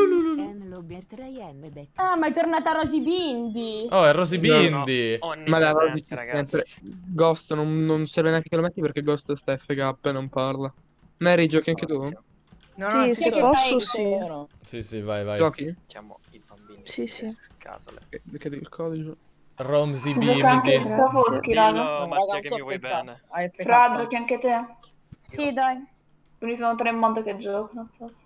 Speaker 4: Ah, ma è tornata Rosy Bindi.
Speaker 2: Oh, è Rosy
Speaker 20: No,
Speaker 2: Bindi.
Speaker 20: Ma la Rosy c'è sempre. Ghost non, non serve neanche che lo metti perché Ghost sta F K e non parla. Mary, giochi anche tu?
Speaker 22: No,
Speaker 4: Sì,
Speaker 22: no,
Speaker 4: se
Speaker 22: se
Speaker 4: che
Speaker 22: posso,
Speaker 4: fai?
Speaker 22: sì.
Speaker 2: Sì, sì, vai, vai.
Speaker 20: Giochi?
Speaker 21: Siamo i bambini.
Speaker 22: Sì, sì.
Speaker 21: Casole.
Speaker 20: Ok, che il codice.
Speaker 2: Romsy
Speaker 3: Gioca anche
Speaker 2: Bindi.
Speaker 3: tra Foschi, raga.
Speaker 21: Dillo, Mattia, che mi vuoi bene.
Speaker 3: Fra, giochi anche te?
Speaker 4: Sì, dai.
Speaker 3: Quindi sono tre mod che giocano. forse.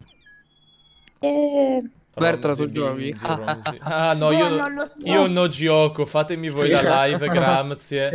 Speaker 22: E...
Speaker 20: Bertra, tu
Speaker 2: Romsy
Speaker 20: giochi?
Speaker 2: Bindi, Romsy- Ah, no,
Speaker 4: No,
Speaker 2: io,
Speaker 4: non lo so.
Speaker 2: io non gioco. Fatemi voi la live, grazie.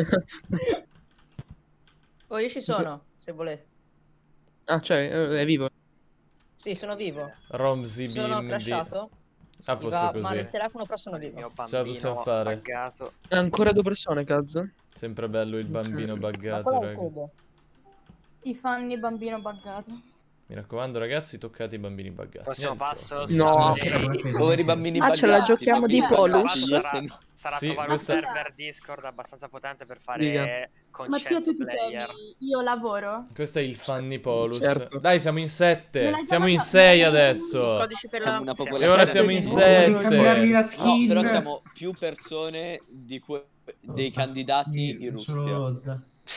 Speaker 22: Oh, io ci sono, se volete.
Speaker 20: Ah, cioè, eh, è vivo.
Speaker 22: Sì, sono vivo.
Speaker 2: Romsy
Speaker 22: Sono
Speaker 2: Bindi.
Speaker 22: crashato.
Speaker 2: Ah,
Speaker 22: Mi
Speaker 2: posso
Speaker 22: va
Speaker 2: così.
Speaker 22: male il telefono, però sono
Speaker 21: Il
Speaker 22: vivo.
Speaker 21: mio
Speaker 2: Ce la possiamo
Speaker 21: bambino
Speaker 2: fare.
Speaker 21: buggato.
Speaker 20: Ancora due persone, cazzo.
Speaker 2: Sempre bello il bambino
Speaker 22: Ma
Speaker 2: buggato,
Speaker 22: qual è il
Speaker 2: raga.
Speaker 22: codo?
Speaker 4: I fanni bambino buggato.
Speaker 2: Mi raccomando ragazzi, toccate i bambini buggati.
Speaker 21: Prossimo
Speaker 2: Niente,
Speaker 21: passo.
Speaker 20: No.
Speaker 16: Poveri bambini
Speaker 19: Ah, ce la giochiamo di Polus.
Speaker 21: Sarà, sarà
Speaker 2: Sì,
Speaker 21: trovare
Speaker 2: questa-
Speaker 21: un server Discord abbastanza potente per fare
Speaker 20: Dica.
Speaker 21: con
Speaker 4: Mattia,
Speaker 21: cento
Speaker 4: tu ti
Speaker 21: player.
Speaker 4: temi, io lavoro.
Speaker 2: Questo è il Fanny Polus.
Speaker 20: Certo.
Speaker 2: Dai, siamo in
Speaker 4: Me
Speaker 2: sette.
Speaker 4: l'hai
Speaker 2: Siamo in
Speaker 4: dato-
Speaker 2: sei adesso.
Speaker 22: Codice per
Speaker 16: Siamo
Speaker 22: la...
Speaker 16: una
Speaker 2: E
Speaker 16: popolazione.
Speaker 2: ora siamo in
Speaker 1: Cambiarmi
Speaker 2: sette.
Speaker 1: la
Speaker 16: No,
Speaker 1: skin.
Speaker 16: però siamo più persone di que- dei candidati in
Speaker 1: Io
Speaker 16: Russia.
Speaker 1: sono Rozza.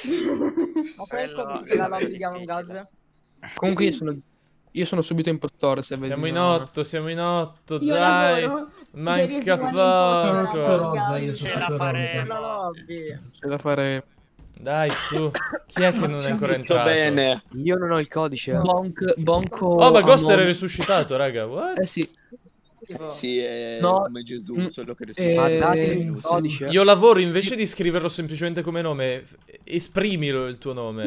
Speaker 22: Ma questo
Speaker 21: Quello-
Speaker 22: la lobby di Among Us?
Speaker 20: Comunque io sono, io sono subito impostore se vedi.
Speaker 2: Siamo in
Speaker 20: una-
Speaker 2: otto, siamo in otto,
Speaker 4: Io
Speaker 2: dai.
Speaker 4: lavoro.
Speaker 2: Manca
Speaker 4: Devi suonare un po'.
Speaker 1: Sono
Speaker 2: poco.
Speaker 1: tutto Rozza, io
Speaker 21: Ce
Speaker 1: sono
Speaker 21: la
Speaker 1: tutto Rozza.
Speaker 21: faremo.
Speaker 22: La lobby.
Speaker 20: C'è da fare.
Speaker 2: Dai, su. Chi è che non è ancora
Speaker 16: Tutto
Speaker 2: entrato?
Speaker 16: bene.
Speaker 7: Io non ho il codice.
Speaker 20: Bonk, Bonco.
Speaker 2: Oh, ma Ghost era
Speaker 20: Amon-
Speaker 2: resuscitato, raga. What?
Speaker 20: Eh sì.
Speaker 16: Sì, è
Speaker 20: No,
Speaker 16: come Gesù,
Speaker 20: mm,
Speaker 16: solo che
Speaker 20: eh,
Speaker 16: risuscita.
Speaker 7: Ma
Speaker 20: Eh,
Speaker 7: datemi il
Speaker 20: sì.
Speaker 7: codice.
Speaker 2: Io lavoro, invece di scriverlo semplicemente come nome, f- esprimilo il tuo nome.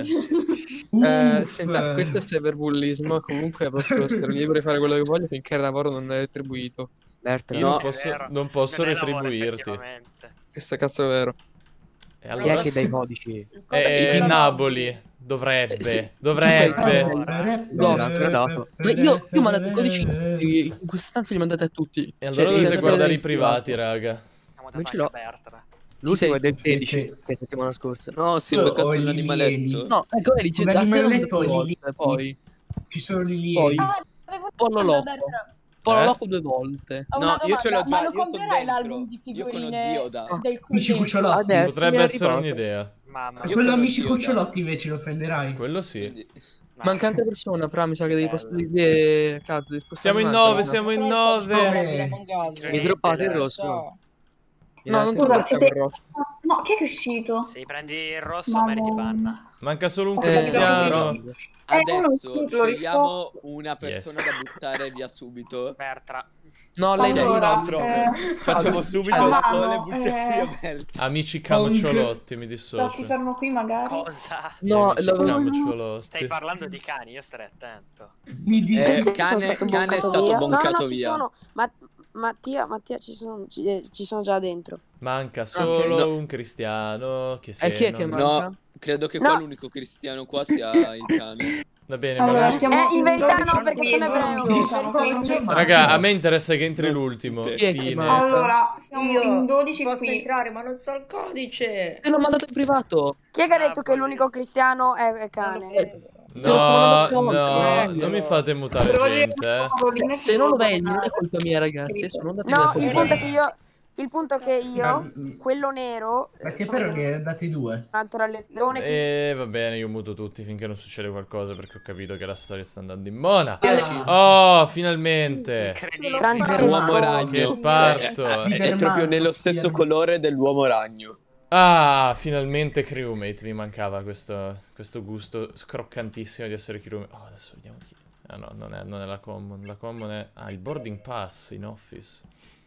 Speaker 20: Eh, senta, questo è cyberbullismo. Comunque posso essere libero di fare quello che voglio finché il lavoro non è retribuito.
Speaker 7: Bertrand,
Speaker 2: Io non
Speaker 16: No.
Speaker 2: posso,
Speaker 21: È vero,
Speaker 2: non posso
Speaker 21: non è lavoro,
Speaker 2: retribuirti.
Speaker 21: effettivamente.
Speaker 20: Questo cazzo è vero.
Speaker 2: E
Speaker 7: chi
Speaker 2: allora...
Speaker 7: è che dà i codici?
Speaker 2: Eh, Napoli. Dovrebbe.
Speaker 20: Eh, sì. Ci sei-
Speaker 2: Dovrebbe.
Speaker 20: Ghost.
Speaker 7: L'ho dato.
Speaker 20: Ma io, io ho mandato i codici in questa stanza, li mandate a tutti.
Speaker 2: E allora
Speaker 20: Cioè, se
Speaker 2: dovete
Speaker 20: andate
Speaker 2: guardare
Speaker 20: nel
Speaker 2: i privati, raga.
Speaker 21: Siamo
Speaker 7: Non
Speaker 21: da
Speaker 7: ce l'ho.
Speaker 21: Bertra.
Speaker 7: L'ultimo è del
Speaker 1: Sì,
Speaker 7: sedici,
Speaker 1: sì.
Speaker 7: che è settimana scorsa.
Speaker 16: No, si è
Speaker 1: Io
Speaker 16: beccato
Speaker 1: ho i
Speaker 16: l'animaletto.
Speaker 20: No, ecco, vedi, c'è
Speaker 1: Come
Speaker 20: da te l'ho
Speaker 1: animaletto
Speaker 20: mandato due
Speaker 1: ho i
Speaker 20: volte, poi.
Speaker 1: Ci sono lì.
Speaker 20: Poi.
Speaker 4: Ah, avevo
Speaker 20: Pollo
Speaker 4: una
Speaker 20: Loco.
Speaker 4: Bertra.
Speaker 20: Pollo
Speaker 2: Eh?
Speaker 20: Loco due volte.
Speaker 4: Ho
Speaker 16: No,
Speaker 4: una
Speaker 16: io ce l'ho
Speaker 4: domanda,
Speaker 16: già,
Speaker 4: ma lo
Speaker 16: io sono
Speaker 4: comprerai
Speaker 16: dentro.
Speaker 4: l'album di
Speaker 16: Io con
Speaker 4: figurine
Speaker 16: Dioda.
Speaker 4: del
Speaker 1: Amici
Speaker 4: Quidditch?
Speaker 1: cucciolotti.
Speaker 7: Adesso
Speaker 2: Potrebbe
Speaker 7: mi è
Speaker 2: essere
Speaker 7: arrivato.
Speaker 2: un'idea.
Speaker 21: Mamma
Speaker 1: Ma
Speaker 16: Io
Speaker 1: quello
Speaker 16: con
Speaker 1: amici
Speaker 16: Dioda.
Speaker 1: cucciolotti invece lo prenderai.
Speaker 2: Quello sì.
Speaker 16: Quindi-
Speaker 20: Manca altre persone, Fra, mi sa che devi
Speaker 21: Bello.
Speaker 20: postare di cazzo, devi spostare
Speaker 2: Siamo in
Speaker 20: un'altra,
Speaker 2: nove,
Speaker 20: no?
Speaker 2: siamo in
Speaker 22: La
Speaker 2: nove.
Speaker 22: lobby di Among Us.
Speaker 7: Mi droppate il
Speaker 22: Non
Speaker 7: rosso.
Speaker 22: so.
Speaker 20: No, non ti
Speaker 3: Scusa,
Speaker 20: pensavo
Speaker 3: siete-
Speaker 20: il rosso.
Speaker 3: No, chi è che è uscito?
Speaker 21: Se prendi il rosso
Speaker 3: Madonna.
Speaker 21: meriti ban.
Speaker 2: Manca solo un
Speaker 20: Eh,
Speaker 2: cristiano.
Speaker 3: Eh, uno
Speaker 16: Adesso
Speaker 3: sì, l'ho
Speaker 16: scegliamo
Speaker 3: risposto.
Speaker 16: una persona
Speaker 2: Yes.
Speaker 16: da buttare via subito.
Speaker 21: Bertra.
Speaker 20: No, lei non
Speaker 3: Allora,
Speaker 20: altro.
Speaker 3: eh,
Speaker 16: Facciamo
Speaker 20: Ah,
Speaker 16: subito
Speaker 3: ah,
Speaker 16: la
Speaker 3: no,
Speaker 16: colla e buttiamo
Speaker 3: eh.
Speaker 16: via Berta.
Speaker 2: Amici camciolotti, mi
Speaker 3: Stati
Speaker 2: dissocio.
Speaker 3: fermo qui magari.
Speaker 21: Cosa?
Speaker 20: No,
Speaker 2: Amici
Speaker 20: l'avevo-
Speaker 2: camciolotti.
Speaker 21: Stai parlando di cani, io starei attento.
Speaker 1: Mi dice
Speaker 16: Eh,
Speaker 8: Sono
Speaker 16: cane,
Speaker 8: stato
Speaker 16: cane è
Speaker 8: boncato
Speaker 16: stato
Speaker 8: via.
Speaker 16: boncato
Speaker 8: no, no, ci
Speaker 16: via.
Speaker 8: sono. Ma, Mattia, Mattia, ci sono, ci, eh, ci sono già dentro.
Speaker 2: Manca solo
Speaker 16: No.
Speaker 2: un cristiano. Che se
Speaker 20: E chi è che
Speaker 2: non-
Speaker 20: manca?
Speaker 16: No, credo che
Speaker 8: No.
Speaker 16: qua l'unico cristiano qua sia il cane.
Speaker 2: Va bene,
Speaker 3: Allora,
Speaker 2: magari...
Speaker 3: siamo
Speaker 8: Eh, in verità
Speaker 3: dodici
Speaker 8: no, perché
Speaker 3: qui,
Speaker 8: sono ebreo.
Speaker 3: dodici sono qui.
Speaker 2: Raga, a me interessa che entri l'ultimo.
Speaker 20: Chi è che
Speaker 2: Fine.
Speaker 20: manca?
Speaker 3: Allora, siamo
Speaker 22: Io
Speaker 3: in dodici
Speaker 22: posso
Speaker 3: qui.
Speaker 22: entrare, ma non so il codice.
Speaker 20: Te l'ho mandato in privato.
Speaker 8: Chi è che ha detto che l'unico cristiano è, è cane?
Speaker 20: Eh,
Speaker 2: No,
Speaker 20: te lo sto mandando
Speaker 2: no,
Speaker 20: prima.
Speaker 2: non mi fate mutare
Speaker 3: Devo dire
Speaker 2: gente, eh.
Speaker 3: Caroline,
Speaker 20: Se non lo
Speaker 3: che
Speaker 20: vedi, non è colpa mia, ragazzi. Sono andati
Speaker 8: No,
Speaker 20: via
Speaker 8: il
Speaker 20: colpa
Speaker 8: punto è
Speaker 20: mia.
Speaker 8: che io. Il punto è che io, quello nero. eh,
Speaker 1: Perché
Speaker 8: sono
Speaker 1: però
Speaker 8: io
Speaker 1: ne hai dati due.
Speaker 8: tra le leone che.
Speaker 2: E va bene, io muto tutti finché non succede qualcosa perché ho capito che la storia sta andando in mona.
Speaker 1: Ah.
Speaker 2: Oh, finalmente.
Speaker 8: Francesco.
Speaker 16: L'uomo ragno.
Speaker 2: Che parto.
Speaker 16: È, è proprio nello stesso colore dell'uomo ragno.
Speaker 2: Ah, finalmente crewmate, mi mancava questo, questo gusto croccantissimo di essere crewmate. Oh, adesso vediamo chi. Ah no, non è, non è la common, la common è... Ah, il boarding pass in office.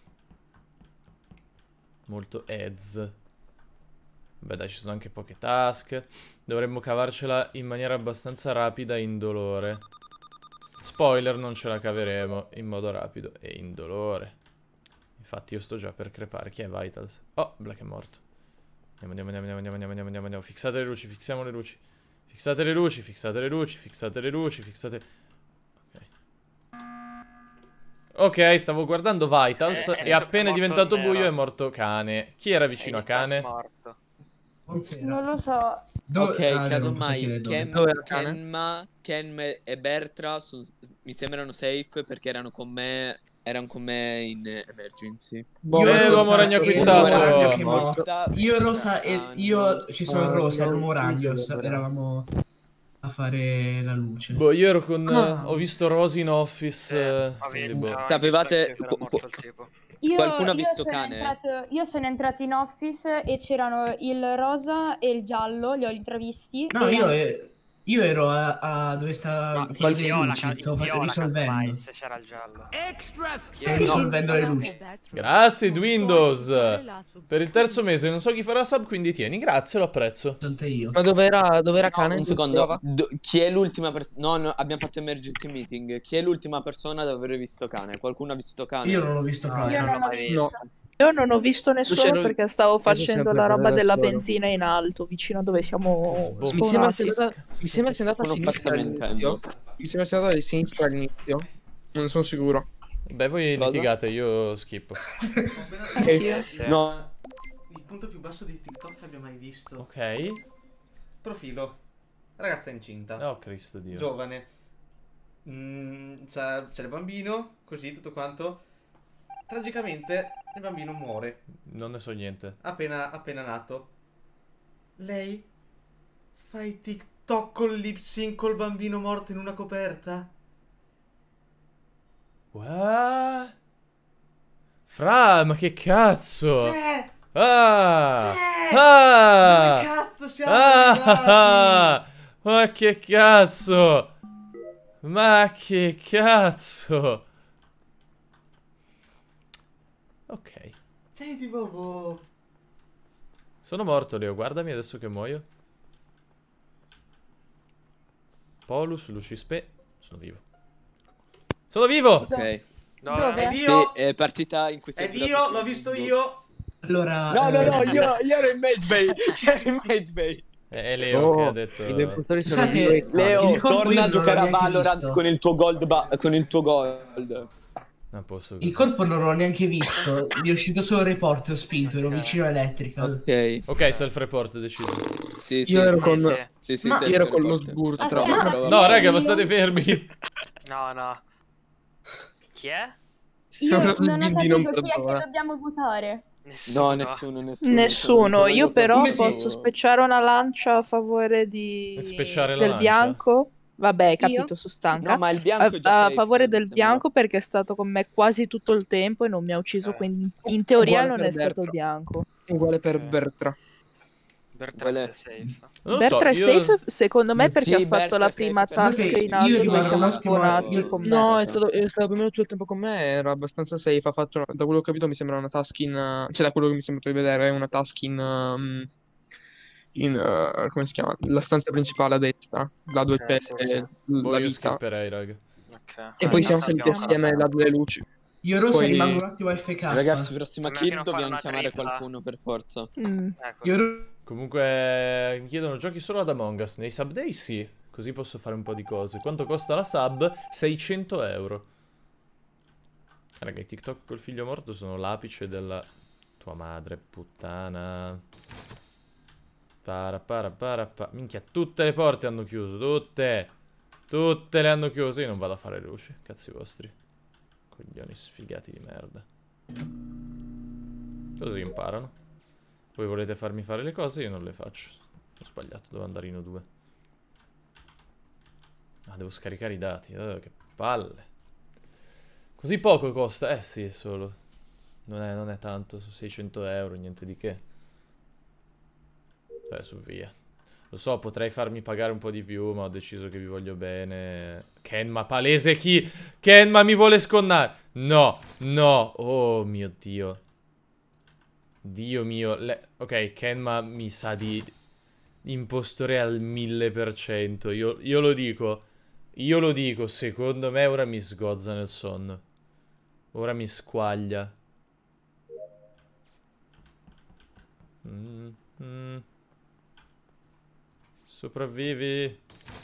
Speaker 2: Molto ads. Beh dai, ci sono anche poche task. Dovremmo cavarcela in maniera abbastanza rapida e indolore. Spoiler, non ce la caveremo in modo rapido e indolore. Infatti io sto già per crepare. Chi è Vitals? Oh, Black è morto. Andiamo, andiamo, andiamo, andiamo, andiamo, andiamo, andiamo, andiamo. Fissate le luci, fixiamo le luci. Fissate le luci, fissate le luci, fissate le luci, fissate... Ok. Ok, stavo guardando Vitals
Speaker 21: Eh,
Speaker 2: e appena è
Speaker 21: morto
Speaker 2: diventato
Speaker 21: il nero.
Speaker 2: buio è morto cane. Chi era vicino a cane?
Speaker 21: Morto.
Speaker 4: Non lo so.
Speaker 1: Dove-
Speaker 16: Ok,
Speaker 1: ah, devo
Speaker 16: casomai
Speaker 1: sapere dove.
Speaker 16: Ken,
Speaker 20: Dove era cane?
Speaker 16: Kenma, Kenme e Bertra son- mi sembrano safe perché erano con me. Erano con me in emergency.
Speaker 20: Boh,
Speaker 1: Io
Speaker 2: Eh,
Speaker 1: e
Speaker 2: l'uomo
Speaker 1: Rosa
Speaker 2: ragno
Speaker 1: e-
Speaker 2: acquittato.
Speaker 1: l'uomo ragno che è
Speaker 16: Morta.
Speaker 1: morto. Io e Rosa e
Speaker 16: Ah,
Speaker 1: io ci sono
Speaker 7: Ah,
Speaker 1: Rosa e
Speaker 7: no,
Speaker 1: l'uomo ragno.
Speaker 7: no, no.
Speaker 1: Eravamo a fare la luce.
Speaker 2: Boh, io ero con...
Speaker 20: Ah.
Speaker 2: eh, ho visto Rosy in office. eh,
Speaker 21: Ho
Speaker 2: quindi
Speaker 21: visto,
Speaker 2: boh.
Speaker 21: ho
Speaker 16: Sapevate-
Speaker 21: visto che era morto il tipo.
Speaker 4: Io,
Speaker 16: Qualcuno ha
Speaker 4: io
Speaker 16: visto
Speaker 4: sono
Speaker 16: cane?
Speaker 4: entrato- io sono entrato in office e c'erano il rosa e il giallo, li ho intravisti.
Speaker 1: No,
Speaker 4: e-
Speaker 1: io, eh, io ero a, a dove sta
Speaker 21: Ma
Speaker 1: quello
Speaker 21: il
Speaker 1: delle
Speaker 21: viola,
Speaker 1: luci,
Speaker 21: ca- il
Speaker 1: stavo
Speaker 21: viola
Speaker 1: risolvendo.
Speaker 21: casomai, se c'era il giallo.
Speaker 1: Stavo risolvendo le luci.
Speaker 2: Grazie Windows per il terzo mese. Non so chi farà sub, quindi tieni. Grazie, lo apprezzo.
Speaker 1: Soltanto io.
Speaker 20: Ma dove era, dove era cane?
Speaker 16: Un
Speaker 20: Dove si
Speaker 16: secondo,
Speaker 20: trova?
Speaker 16: do- chi è l'ultima persona? No, no, abbiamo fatto emergency meeting. Chi è l'ultima persona ad aver visto cane? Qualcuno ha visto cane?
Speaker 1: Io non l'ho visto
Speaker 21: No,
Speaker 1: proprio.
Speaker 21: io non l'ho mai
Speaker 20: No.
Speaker 21: visto.
Speaker 6: Io non ho visto nessuno
Speaker 20: c'ero-
Speaker 6: perché stavo
Speaker 20: ero
Speaker 6: facendo
Speaker 20: sempre
Speaker 6: la roba
Speaker 20: per
Speaker 6: della
Speaker 20: solo.
Speaker 6: benzina in alto, vicino a dove siamo
Speaker 20: Mi sembra sia
Speaker 6: spawnati.
Speaker 20: andata, mi sembra sia andata a
Speaker 16: Uno
Speaker 20: sinistra
Speaker 16: sta
Speaker 20: all'inizio.
Speaker 16: mentendo.
Speaker 20: Mi sembra sia andata a sinistra all'inizio. Non sono sicuro.
Speaker 2: Beh, voi
Speaker 16: Cosa?
Speaker 2: litigate, io schippo.
Speaker 6: Anch'io.
Speaker 16: No.
Speaker 11: Il punto più basso di TikTok che abbia mai visto.
Speaker 2: Ok.
Speaker 11: Profilo. Ragazza incinta.
Speaker 2: Oh, Cristo Dio.
Speaker 11: Giovane. Mm, c'è, c'è il bambino, così tutto quanto. Tragicamente il bambino muore.
Speaker 2: Non ne so niente.
Speaker 11: Appena, appena nato. Lei fa i TikTok con lip sync col bambino morto in una coperta.
Speaker 2: What? Fra, ma che cazzo?
Speaker 11: C'è!
Speaker 2: Ah!
Speaker 11: C'è!
Speaker 2: Ah!
Speaker 11: Dove cazzo siamo
Speaker 2: Ah!
Speaker 11: arrivati?
Speaker 2: Ma che cazzo? Ma che cazzo? Ok.
Speaker 11: Sei di bobo.
Speaker 2: Sono morto, Leo. Guardami adesso che muoio. Polus, Lucispe. Sono vivo. Sono vivo!
Speaker 16: Ok.
Speaker 21: No,
Speaker 3: Dove?
Speaker 11: È
Speaker 16: Sì,
Speaker 11: Dio!
Speaker 16: è partita in questa
Speaker 11: È Dio, l'ho visto io!
Speaker 1: Allora...
Speaker 16: No, no, no,
Speaker 1: eh,
Speaker 16: io, io ero in Medbay. Io ero in Medbay.
Speaker 2: È è Leo
Speaker 20: Oh,
Speaker 2: che ha detto...
Speaker 20: i deputatori sono
Speaker 1: Sai che-
Speaker 20: io e
Speaker 16: Leo,
Speaker 1: Il colpo io
Speaker 16: torna a
Speaker 1: non l'ho
Speaker 16: giocare a
Speaker 1: neanche
Speaker 16: Valorant
Speaker 1: visto.
Speaker 16: con il tuo gold. ba- con il tuo gold.
Speaker 2: Non posso così.
Speaker 1: Il colpo non l'ho neanche visto. Mi è uscito solo il report, ho spinto, ero vicino a Electrical.
Speaker 16: Ok.
Speaker 2: Ok, self-report deciso.
Speaker 16: Sì, sì.
Speaker 20: Io ero con,
Speaker 21: sì.
Speaker 16: Sì, sì,
Speaker 20: ma
Speaker 16: self
Speaker 20: io ero con lo
Speaker 16: report.
Speaker 20: sburto.
Speaker 16: Ah, prova,
Speaker 3: Aspetta.
Speaker 16: prova.
Speaker 2: No, raga, ma state fermi.
Speaker 21: No, no. Chi è?
Speaker 4: Io
Speaker 20: Sono
Speaker 4: non ho
Speaker 20: sbindi, non
Speaker 4: capito chi è che
Speaker 20: perdona.
Speaker 4: dobbiamo votare.
Speaker 16: No, nessuno, nessuno.
Speaker 6: Nessuno,
Speaker 16: Sono
Speaker 6: io però
Speaker 1: Come si-
Speaker 6: posso specciare una lancia a favore di...
Speaker 2: Specciare la
Speaker 6: del
Speaker 2: lancia?
Speaker 6: bianco. Vabbè, capito,
Speaker 4: Io?
Speaker 6: sono stanca.
Speaker 16: No, ma il bianco è
Speaker 6: a,
Speaker 16: già
Speaker 6: a
Speaker 16: safe,
Speaker 6: favore
Speaker 16: mi
Speaker 6: del
Speaker 16: sembra.
Speaker 6: bianco perché è stato con me quasi tutto il tempo e non mi ha ucciso,
Speaker 21: Eh.
Speaker 6: quindi in teoria
Speaker 20: Uguale
Speaker 6: non
Speaker 20: per
Speaker 6: è stato il
Speaker 20: Bertra.
Speaker 6: bianco.
Speaker 20: Uguale per
Speaker 21: Ok.
Speaker 20: Bertra.
Speaker 21: Bertrand
Speaker 16: Qual è?
Speaker 21: è safe.
Speaker 2: Non lo so,
Speaker 6: Bertra è
Speaker 2: io...
Speaker 6: safe secondo me perché
Speaker 16: Sì,
Speaker 6: ha fatto
Speaker 16: Bertra
Speaker 6: la
Speaker 16: è safe
Speaker 6: prima
Speaker 16: perché-
Speaker 6: task
Speaker 1: Guardate,
Speaker 6: in alto
Speaker 1: io
Speaker 6: dove
Speaker 1: rimango
Speaker 6: siamo
Speaker 1: un attimo-
Speaker 6: spawnati
Speaker 1: io-
Speaker 6: con me.
Speaker 20: No, è stato, è stato più o meno tutto il tempo con me, era abbastanza safe, ha fatto, da quello che ho capito mi sembra una task in, uh, cioè da quello che mi sembra di vedere è una task in, um, in uh, come si chiama, la stanza principale a destra, là dove
Speaker 21: Ok,
Speaker 20: c'è
Speaker 21: sì, sì.
Speaker 20: eh,
Speaker 2: Boh,
Speaker 20: la
Speaker 2: io
Speaker 20: vita,
Speaker 2: skipperei, raga.
Speaker 21: Ok.
Speaker 20: e
Speaker 21: Eh,
Speaker 20: poi
Speaker 21: no,
Speaker 20: siamo saliti
Speaker 21: abbiamo-
Speaker 20: assieme là delle luci.
Speaker 1: Io Rosa
Speaker 20: Poi-
Speaker 1: rimango un attimo A F K.
Speaker 16: Ragazzi, prossima
Speaker 21: Come
Speaker 16: kill
Speaker 21: almeno fare
Speaker 16: dobbiamo
Speaker 21: una
Speaker 16: chiamare
Speaker 21: tripla.
Speaker 16: qualcuno per forza.
Speaker 6: Mm.
Speaker 21: Ecco.
Speaker 1: Io...
Speaker 2: Comunque mi chiedono giochi solo ad Among Us. Nei sub day sì, così posso fare un po' di cose. Quanto costa la sub? seicento euro. Raga, i TikTok col figlio morto sono l'apice della tua madre, puttana. Para para para pa. Minchia, tutte le porte hanno chiuso, tutte. Tutte le hanno chiuse, io non vado a fare luci, cazzi vostri. Coglioni sfigati di merda. Così imparano. Voi volete farmi fare le cose, io non le faccio. Ho sbagliato, devo andare in O due. Ah, devo scaricare i dati. Oh, che palle. Così poco costa? Eh sì, solo. Non è, non è tanto, su seicento euro, niente di che. Cioè, su via. Lo so, potrei farmi pagare un po' di più, ma ho deciso che vi voglio bene. Kenma, palese chi? Kenma mi vuole sconnare. No, no. Oh mio Dio. Dio mio. Le... Ok, Kenma mi sa di impostore al mille per cento. Io, io lo dico. Io lo dico. Secondo me ora mi sgozza nel sonno. Ora mi squaglia. Mm, mm. Sopravvivi.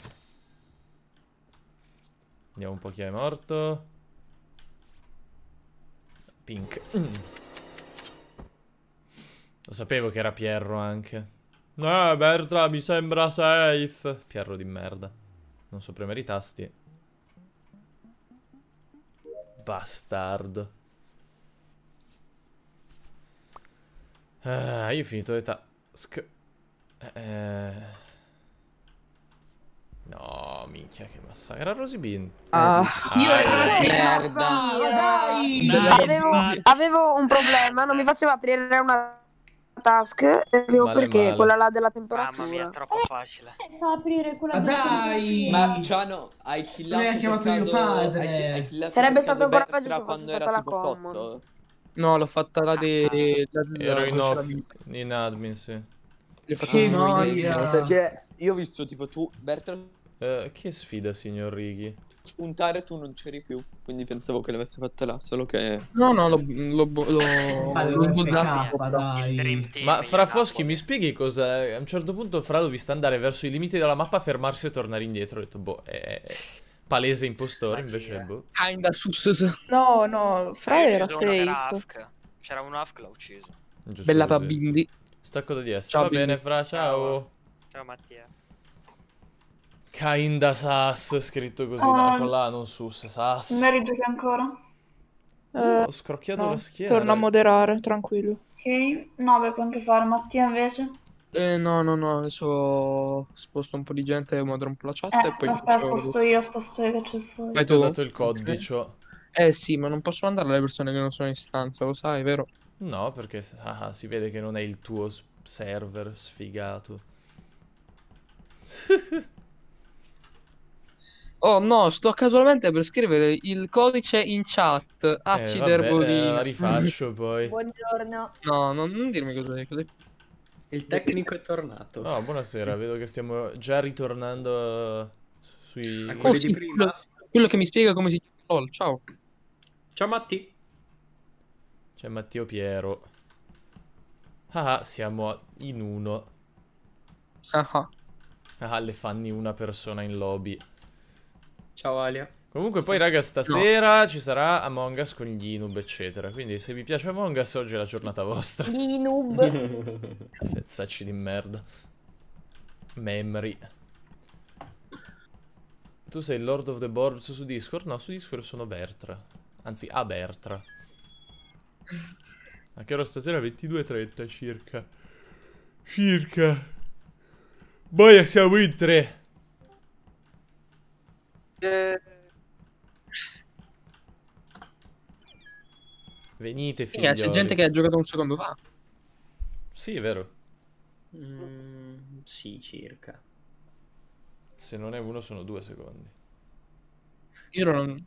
Speaker 2: Vediamo un po' chi è morto. Pink. Mm. Lo sapevo che era Pierro anche. Eh, Bertra, mi sembra safe. Pierro di merda. Non so premere i tasti. Bastardo. Ah, io ho finito le task. Eh... No, minchia, che massacro. Era Rosy Bean.
Speaker 6: Ah.
Speaker 1: Io ero A F K,
Speaker 16: merda.
Speaker 1: dai!
Speaker 8: Avevo, avevo un problema, non mi faceva aprire una task proprio
Speaker 2: Male,
Speaker 8: perché
Speaker 2: male.
Speaker 8: quella là della
Speaker 21: Mamma mia,
Speaker 8: temperatura.
Speaker 21: troppo facile.
Speaker 4: Fa aprire quella
Speaker 1: Ma dai!
Speaker 16: Ma Ciano, hai killato
Speaker 1: Lei ha
Speaker 16: per
Speaker 1: chiamato mio
Speaker 16: caso-
Speaker 1: padre.
Speaker 16: hai chi- hai killato
Speaker 8: Sarebbe
Speaker 16: per
Speaker 8: stato
Speaker 16: caso
Speaker 8: ancora
Speaker 16: Bertra
Speaker 8: peggio se
Speaker 16: quando
Speaker 8: fosse
Speaker 16: era
Speaker 8: stata la
Speaker 16: tipo
Speaker 8: common.
Speaker 16: sotto?
Speaker 20: No, l'ho fatta la de... la, la,
Speaker 2: Ero in
Speaker 20: la-
Speaker 2: off, in admin, sì.
Speaker 20: Gli ho fatto
Speaker 1: Che
Speaker 20: un
Speaker 1: noia!
Speaker 16: Perché io ho visto tipo tu, Bertra.
Speaker 2: Eh, che sfida, signor Righi?
Speaker 16: spuntare tu non c'eri più, quindi pensavo che l'avesse fatta là, solo che...
Speaker 20: No, no, l'ho l'ho bo- l'ho-
Speaker 1: Ma
Speaker 20: l'ho
Speaker 1: deve
Speaker 20: sbozzato.
Speaker 1: F K, dai.
Speaker 2: Ma Fra Foschi, mi spieghi cosa? A un certo punto Fra l'ho vista andare verso i limiti della mappa, fermarsi e tornare indietro. Ho detto, boh, è è palese impostore, invece, boh.
Speaker 20: Kinda sus.
Speaker 6: No, no, Fra
Speaker 21: Io ho
Speaker 6: era
Speaker 21: ucciso uno che era
Speaker 6: safe.
Speaker 21: Afk. C'era un Afk, l'ho ucciso.
Speaker 2: Giusto
Speaker 20: Bella
Speaker 2: così.
Speaker 20: Pabindi.
Speaker 2: Stacco da D S.
Speaker 20: Ciao,
Speaker 2: Va bene,
Speaker 20: Bindi.
Speaker 2: Fra, ciao.
Speaker 21: Ciao Mattia.
Speaker 2: Kinda Sass, scritto così,
Speaker 3: Oh.
Speaker 2: no, con la non sus, Sass.
Speaker 3: Mary giochi ancora?
Speaker 6: Eh,
Speaker 2: Ho scrocchiato
Speaker 6: no,
Speaker 2: la schiena.
Speaker 6: torno a moderare, tranquillo.
Speaker 3: Ok, no, beh, puoi anche fare. Mattia invece?
Speaker 20: Eh, no, no, no, adesso sposto un po' di gente e modero un po' la chat
Speaker 3: Eh,
Speaker 20: e poi
Speaker 3: aspetta,
Speaker 20: faccio-
Speaker 3: sposto io, sposto io che c'è fuori.
Speaker 20: Vai
Speaker 2: Ti ho
Speaker 20: tu?
Speaker 2: dato il codice.
Speaker 20: Eh sì, ma non posso mandare alle persone che non sono in stanza, lo sai, vero?
Speaker 2: No, perché ah, si vede che non è il tuo s- server sfigato.
Speaker 20: Oh no, sto casualmente per scrivere il codice in chat.
Speaker 2: Eh,
Speaker 20: Accider
Speaker 2: vabbè,
Speaker 20: bovina.
Speaker 2: eh, la rifaccio poi.
Speaker 22: Buongiorno.
Speaker 20: No, non, non dirmi cos'è. cos'è.
Speaker 5: Il tecnico è tornato.
Speaker 2: Oh, buonasera, vedo che stiamo già ritornando eh, sui...
Speaker 5: A
Speaker 20: Oh,
Speaker 5: quelli
Speaker 20: sì,
Speaker 5: di prima.
Speaker 20: quello, quello che mi spiega come si chiama LOL, ciao.
Speaker 5: Ciao Matti.
Speaker 2: C'è Matteo Piero. Ah, ah, siamo in uno.
Speaker 20: Ah, ah.
Speaker 2: Ah, le fanni una persona in lobby.
Speaker 5: Ciao Alia.
Speaker 2: Comunque poi raga stasera ci sarà Among Us con gli noob eccetera. Quindi se vi piace Among Us oggi è la giornata vostra.
Speaker 22: Gli noob.
Speaker 2: Pezzacci di merda. Memory. Tu sei il Lord of the Borbs su Discord? No, su Discord sono Bertra. Anzi, a Bertra. A che ora stasera? ventidue e trenta circa. Circa. Boia, siamo in tre. Venite,
Speaker 20: Sì, c'è
Speaker 2: figlioli.
Speaker 20: gente che ha giocato un secondo fa.
Speaker 2: Sì, è vero.
Speaker 5: Mm, sì, circa.
Speaker 2: Se non è uno, sono due secondi.
Speaker 20: Io non...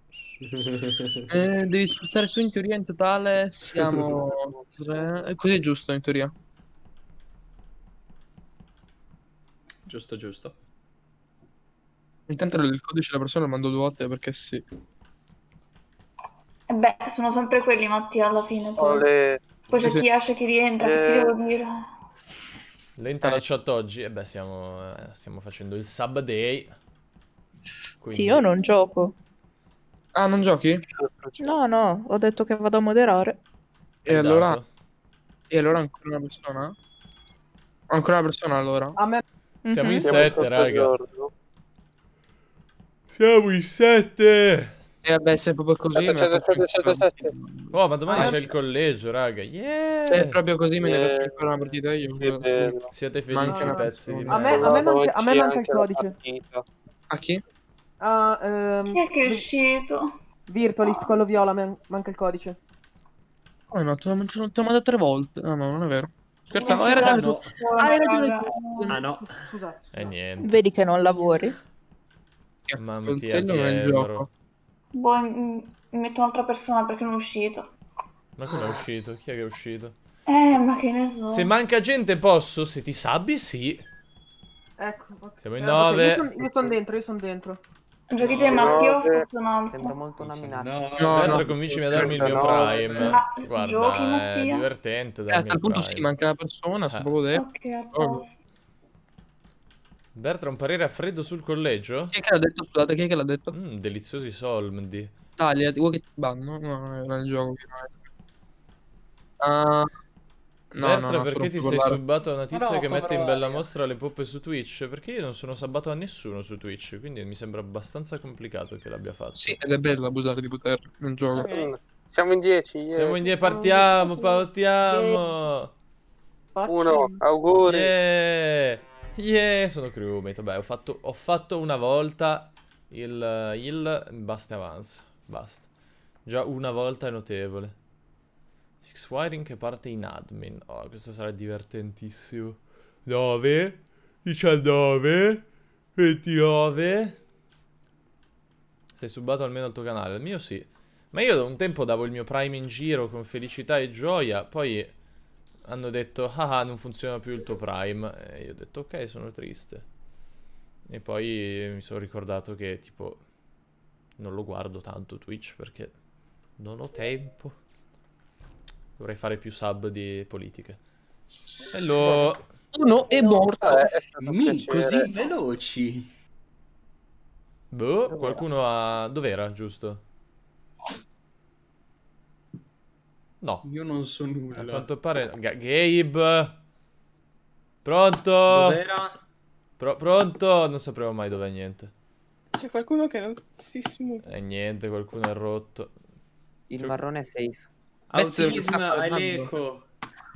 Speaker 20: Eh, devi spostare su in teoria in totale siamo tre... eh, Così è giusto in teoria.
Speaker 5: Giusto, giusto.
Speaker 20: Intanto il codice della persona lo mando due volte perché sì.
Speaker 3: E beh, sono sempre quelli, Mattia, alla fine. Poi,
Speaker 20: Ole.
Speaker 3: poi c'è
Speaker 20: Sì,
Speaker 3: chi
Speaker 20: sì.
Speaker 3: esce, chi rientra, che ti
Speaker 20: Eh.
Speaker 3: devo dire?
Speaker 2: Lenta la chat oggi. E beh, stiamo, eh, stiamo facendo il sub day. Quindi...
Speaker 6: Sì, io non gioco.
Speaker 20: Ah, non giochi?
Speaker 6: No, no, ho detto che vado a moderare.
Speaker 20: E
Speaker 2: Hai
Speaker 20: allora...
Speaker 2: dato.
Speaker 20: E allora ancora una persona? Ancora una persona allora?
Speaker 9: A me...
Speaker 2: Siamo in
Speaker 6: Mhm.
Speaker 2: sette, raga. Siamo in sette.
Speaker 20: E vabbè, se è proprio così... me ne faccio ancora-
Speaker 2: Oh, ma domani
Speaker 20: Ah,
Speaker 2: c'è il collegio, raga. Yeah.
Speaker 20: Se è proprio così me ne faccio ancora una partita io.
Speaker 2: Siete
Speaker 20: Manca
Speaker 2: felici
Speaker 20: una
Speaker 2: pezzi di
Speaker 9: A me,
Speaker 2: merda.
Speaker 9: a me manca, a me manca il codice.
Speaker 20: A chi?
Speaker 9: Ah, ehm,
Speaker 3: Chi è che è uscito?
Speaker 9: Virtualist, quello viola, man- manca il codice.
Speaker 20: Come no? Te l'ho te l'ho mandato tre volte. No, no, non è vero. Scherzavo,
Speaker 9: Non
Speaker 20: hai
Speaker 9: c'è
Speaker 20: ragione
Speaker 9: tanto.
Speaker 20: tu. Ah, hai ragione tu.
Speaker 5: Ah no.
Speaker 9: Scusate.
Speaker 2: E niente.
Speaker 6: Vedi che non lavori.
Speaker 2: Mamma
Speaker 20: Il
Speaker 2: mia,
Speaker 20: coltello non è il
Speaker 2: Piero.
Speaker 20: gioco.
Speaker 3: Boh, mi mi metto un'altra persona perché non è uscito.
Speaker 2: Ma come è uscito? Chi è che è uscito?
Speaker 3: Eh, ma che ne so.
Speaker 2: Se manca gente posso, se ti sabbi sì.
Speaker 9: Ecco. ok.
Speaker 2: Siamo in
Speaker 9: Eh, ok,
Speaker 2: nove.
Speaker 9: Io sono son dentro, io sono dentro.
Speaker 3: Giochi te, Matteo, o sposto un altro?
Speaker 10: Sembra molto una minaccia.
Speaker 2: No,
Speaker 20: No,
Speaker 2: Bertra,
Speaker 20: no.
Speaker 2: convincimi a darmi il mio
Speaker 20: No,
Speaker 2: Prime.
Speaker 3: Ma
Speaker 2: Guarda,
Speaker 3: giochi,
Speaker 2: è
Speaker 3: Mattia?
Speaker 2: divertente
Speaker 20: Eh, a
Speaker 2: darmi
Speaker 20: tal
Speaker 2: il
Speaker 20: punto
Speaker 2: Prime.
Speaker 20: sì, manca una persona, se
Speaker 2: Eh.
Speaker 20: proprio detto.
Speaker 3: Ok, a
Speaker 20: Oh.
Speaker 3: posto.
Speaker 2: Bertra, un parere a freddo sul collegio?
Speaker 20: Chi è che l'ha detto? Scusate, chi è che l'ha detto?
Speaker 2: Mm, deliziosi soldi.
Speaker 20: Talia, vuoi che ti banno? No, non era il gioco. Ah, no,
Speaker 2: Bertra,
Speaker 20: no, no,
Speaker 2: perché
Speaker 20: solo
Speaker 2: ti
Speaker 20: per
Speaker 2: sei
Speaker 20: parlare.
Speaker 2: subbato a una tizia
Speaker 5: No,
Speaker 2: che mette in
Speaker 5: povera
Speaker 2: bella
Speaker 5: Aria.
Speaker 2: mostra le poppe su Twitch? Perché io non sono sabbato a nessuno su Twitch, quindi mi sembra abbastanza complicato che l'abbia fatto.
Speaker 20: Sì, ed è bello abusare di potere nel gioco.
Speaker 10: Siamo in dieci. yeah.
Speaker 2: Siamo in dieci, partiamo, partiamo!
Speaker 10: Uno, auguri.
Speaker 2: Yeah! Yeah, sono crewmate. Vabbè, ho fatto, ho fatto una volta il, il basta e avanza. Basta. Già una volta è notevole. Six Wiring che parte in admin. Oh, questo sarà divertentissimo. nove, diciannove, ventinove. Sei subato almeno al tuo canale? Il mio sì. Ma io da un tempo davo il mio Prime in giro con felicità e gioia. Poi hanno detto, ah, non funziona più il tuo Prime. E io ho detto, ok, sono triste. E poi mi sono ricordato che, tipo, non lo guardo tanto Twitch perché non ho tempo. Dovrei fare più sub di politiche. Hello.
Speaker 20: Uno è morto.
Speaker 5: Mi, così veloci.
Speaker 2: Boh, qualcuno ha... Dov'era, giusto? No.
Speaker 5: Io non so nulla.
Speaker 2: A quanto pare... Ga Gabe! Pronto?
Speaker 5: Dov'era?
Speaker 2: Pro pronto? Non sapremo mai dov'è niente.
Speaker 13: C'è qualcuno che non si smuta.
Speaker 2: E niente, qualcuno è rotto.
Speaker 7: Il
Speaker 2: Cioè-
Speaker 7: marrone è safe.
Speaker 5: Autism, hai l'eco.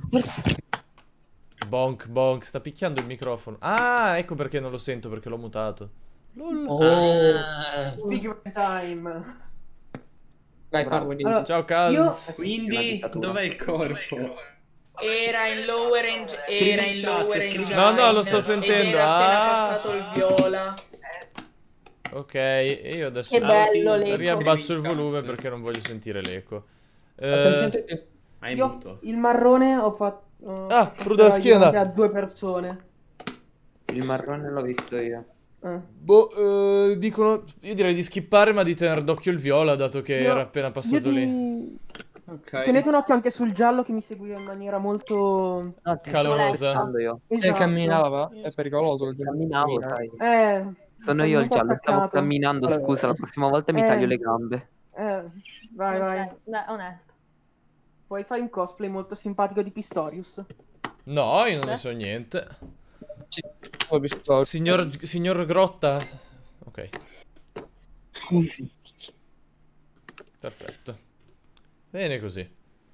Speaker 2: Bonk, bonk, sta picchiando il microfono. Ah, ecco perché non lo sento, perché l'ho mutato. Lol.
Speaker 20: Oh.
Speaker 2: Ah.
Speaker 9: Big time.
Speaker 20: Dai, parlo di...
Speaker 9: Allora,
Speaker 2: Ciao, Kaz.
Speaker 9: io-
Speaker 5: Quindi, dov'è il corpo?
Speaker 18: Era in lower range, era in lower range.
Speaker 2: No, no, lo sto sentendo.
Speaker 18: Ed era appena
Speaker 2: Ah.
Speaker 18: passato il viola.
Speaker 2: Ok, e io adesso
Speaker 18: Che bello l'eco.
Speaker 2: riabbasso il volume perché non voglio sentire l'eco.
Speaker 20: Ah, se mi
Speaker 2: Eh,
Speaker 20: sentite?
Speaker 9: Io il marrone ho fatto... ho
Speaker 2: Ah,
Speaker 9: fatto
Speaker 2: pruda la schiena.
Speaker 9: davanti a due persone.
Speaker 7: Il marrone l'ho visto io.
Speaker 9: Eh.
Speaker 2: Boh, eh, dicono... Io direi di skippare ma di tenere d'occhio il viola dato che
Speaker 9: Io-
Speaker 2: era appena passato
Speaker 9: io
Speaker 2: lì.
Speaker 9: ti-
Speaker 5: Ok.
Speaker 9: Tenete un occhio anche sul giallo che mi seguiva in maniera molto...
Speaker 2: Calorosa.
Speaker 7: Io.
Speaker 20: Se
Speaker 9: Esatto.
Speaker 20: camminava, è pericoloso.
Speaker 7: Camminavo, sai.
Speaker 9: Eh,
Speaker 7: Sono
Speaker 9: sei
Speaker 7: io il
Speaker 9: molto
Speaker 7: giallo, stavo
Speaker 9: attaccato.
Speaker 7: camminando, scusa, la prossima volta mi
Speaker 9: Eh.
Speaker 7: taglio le gambe.
Speaker 9: Eh, vai, vai.
Speaker 4: Dai, onesto.
Speaker 9: Poi fai un cosplay molto simpatico di Pistorius.
Speaker 2: No, io non ne so niente.
Speaker 20: Ho visto...
Speaker 2: Signor, signor Grotta. Ok, perfetto. Bene così.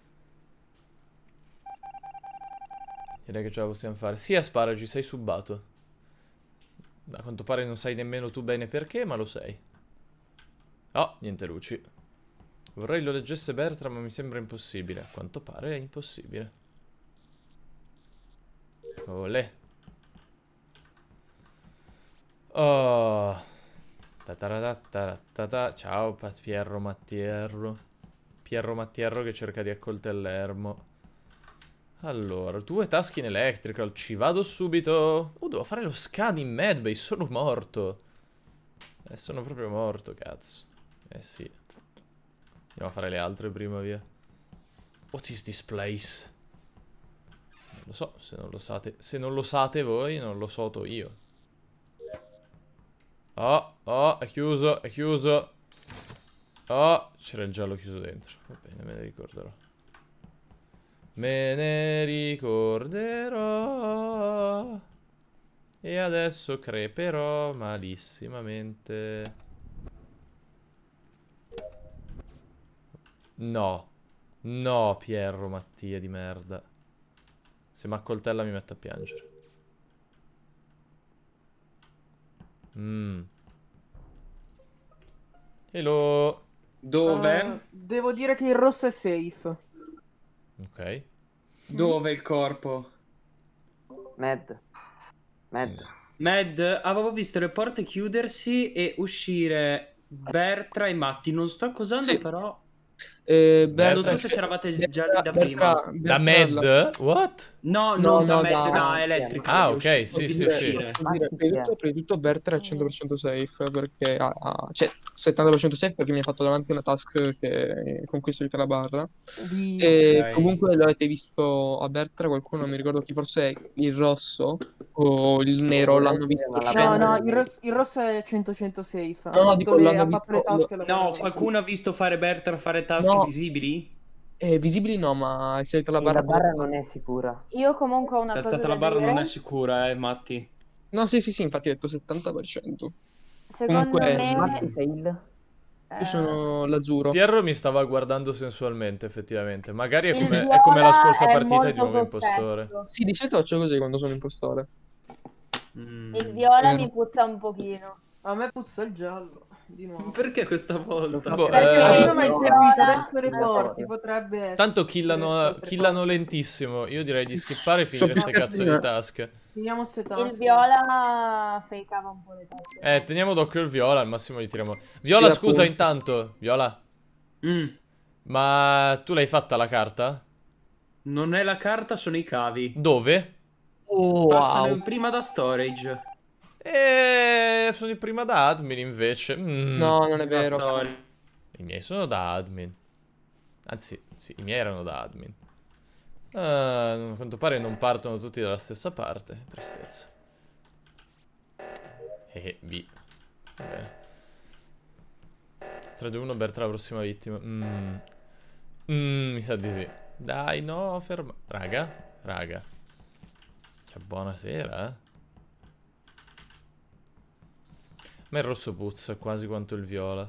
Speaker 2: Direi che ce la possiamo fare. Sì, Asparagi, sei subbato. A quanto pare non sai nemmeno tu bene perché, ma lo sei. Oh, niente luci. Vorrei lo leggesse Bertram, ma mi sembra impossibile. A quanto pare è impossibile. Olè. Oh. Tataratataratatà. Ciao, Pa- Pierro Mattierro. Pierro Mattierro che cerca di accoltellermo. Allora, due tasche in electrical, ci vado subito. Uh, devo fare lo scan in Medbay, sono morto. Eh, sono proprio morto, cazzo. Eh sì. Andiamo a fare le altre prima, via. What is this place? Non lo so, se non lo sate. Se non lo sate voi, non lo soto io. Oh, oh, è chiuso, è chiuso. Oh, c'era il giallo chiuso dentro. Va bene, me ne ricorderò. Me ne ricorderò. E adesso creperò malissimamente. No. No, Pierro Mattia di merda. Se mi accoltella mi metto a piangere. Mm. Hello.
Speaker 5: Dove?
Speaker 9: Eh, devo dire che il rosso è safe.
Speaker 2: Ok.
Speaker 5: Dove il corpo?
Speaker 7: Med. Med.
Speaker 5: Med, avevo visto le porte chiudersi e uscire Bertra e Matti. Non sto accusando,
Speaker 20: Sì.
Speaker 5: però.
Speaker 20: Eh,
Speaker 5: Non
Speaker 20: Bertra-
Speaker 5: so se c'eravate già lì da
Speaker 20: Bertra-
Speaker 5: prima.
Speaker 2: Da
Speaker 20: Bertra-
Speaker 2: Med? What?
Speaker 5: No,
Speaker 20: No,
Speaker 5: non da
Speaker 20: no,
Speaker 5: Med,
Speaker 20: da-
Speaker 5: da Electric.
Speaker 2: Ah,
Speaker 5: che
Speaker 2: ok,
Speaker 5: è
Speaker 2: sì,
Speaker 5: uscito.
Speaker 2: sì, sì.
Speaker 20: Posso dire, prima di tutto, prima di tutto Bertra è cento per cento safe perché ha, ha- cioè settanta per cento safe perché mi ha fatto davanti una task che, con cui è salita la barra
Speaker 9: Di...
Speaker 20: e
Speaker 5: Ok.
Speaker 20: comunque l'avete visto a Bertra, qualcuno mi ricordo chi, forse il rosso o il nero l'hanno visto
Speaker 7: Ma la
Speaker 9: No,
Speaker 20: scendere.
Speaker 9: no, il, ros- il rosso è cento cento safe. Ha
Speaker 20: No, no,
Speaker 9: fatto
Speaker 20: dico,
Speaker 9: le-
Speaker 20: l'hanno
Speaker 9: ha fatto le
Speaker 20: visto-
Speaker 9: task e l'ha
Speaker 5: No,
Speaker 9: fatto.
Speaker 5: qualcuno ha visto fare Bertra fare task
Speaker 20: No.
Speaker 5: visibili?
Speaker 20: Eh, visibili no, ma è salita la
Speaker 7: La
Speaker 20: barra.
Speaker 7: barra non è sicura.
Speaker 4: Io comunque ho una
Speaker 5: Si è
Speaker 4: cosa
Speaker 5: alzata
Speaker 4: da
Speaker 5: la barra,
Speaker 4: dire.
Speaker 5: non è sicura, eh, Matti.
Speaker 20: No, sì, sì, sì, infatti ho detto settanta per cento.
Speaker 4: Secondo
Speaker 20: Comunque,
Speaker 4: me...
Speaker 7: Matti sei il...
Speaker 4: eh,
Speaker 20: Io sono l'azzurro.
Speaker 2: Pierro mi stava guardando sensualmente, effettivamente. Magari è
Speaker 4: Il
Speaker 2: come, è come la
Speaker 4: viola
Speaker 2: scorsa
Speaker 4: è
Speaker 2: partita di
Speaker 4: molto
Speaker 2: nuovo
Speaker 4: perfetto.
Speaker 2: impostore.
Speaker 20: Sì, di solito faccio così quando sono impostore.
Speaker 5: Mm.
Speaker 4: Il viola
Speaker 20: Eh.
Speaker 4: mi puzza un pochino.
Speaker 9: A me puzza il giallo, di nuovo.
Speaker 5: Perché questa volta?
Speaker 2: Boh,
Speaker 9: Perché
Speaker 2: eh,
Speaker 9: prima mi hai
Speaker 4: viola-
Speaker 9: seguito, adesso
Speaker 4: eh,
Speaker 9: reporti, potrebbe essere.
Speaker 2: Tanto killano,
Speaker 9: essere
Speaker 2: killano lentissimo. Io direi di skippare e finire
Speaker 20: Sono
Speaker 2: ste
Speaker 20: più
Speaker 2: cazzo di
Speaker 20: cazzine.
Speaker 2: task.
Speaker 9: Finiamo ste
Speaker 4: Il
Speaker 9: task.
Speaker 4: viola fakeava un po' le tasse.
Speaker 2: Eh, teniamo d'occhio il viola, al massimo gli tiriamo. Viola,
Speaker 20: Sì,
Speaker 2: scusa,
Speaker 20: appunto.
Speaker 2: intanto. Viola,
Speaker 5: Mm.
Speaker 2: ma tu l'hai fatta la carta?
Speaker 5: Non è la carta, sono i cavi.
Speaker 2: Dove?
Speaker 20: Oh,
Speaker 5: Passano
Speaker 20: wow.
Speaker 5: in prima da storage.
Speaker 2: E sono il prima da admin invece. Mm.
Speaker 20: No, non è vero.
Speaker 2: I miei sono da admin. Anzi, sì, i miei erano da admin. Ah, a quanto pare non partono tutti dalla stessa parte. Tristezza. E B. Va bene. tre, due, uno, Bertra la prossima vittima. Mm. Mm, mi sa di sì. Dai, no, ferma. Raga, raga. Cioè, buonasera, eh. A me il rosso puzza quasi quanto il viola.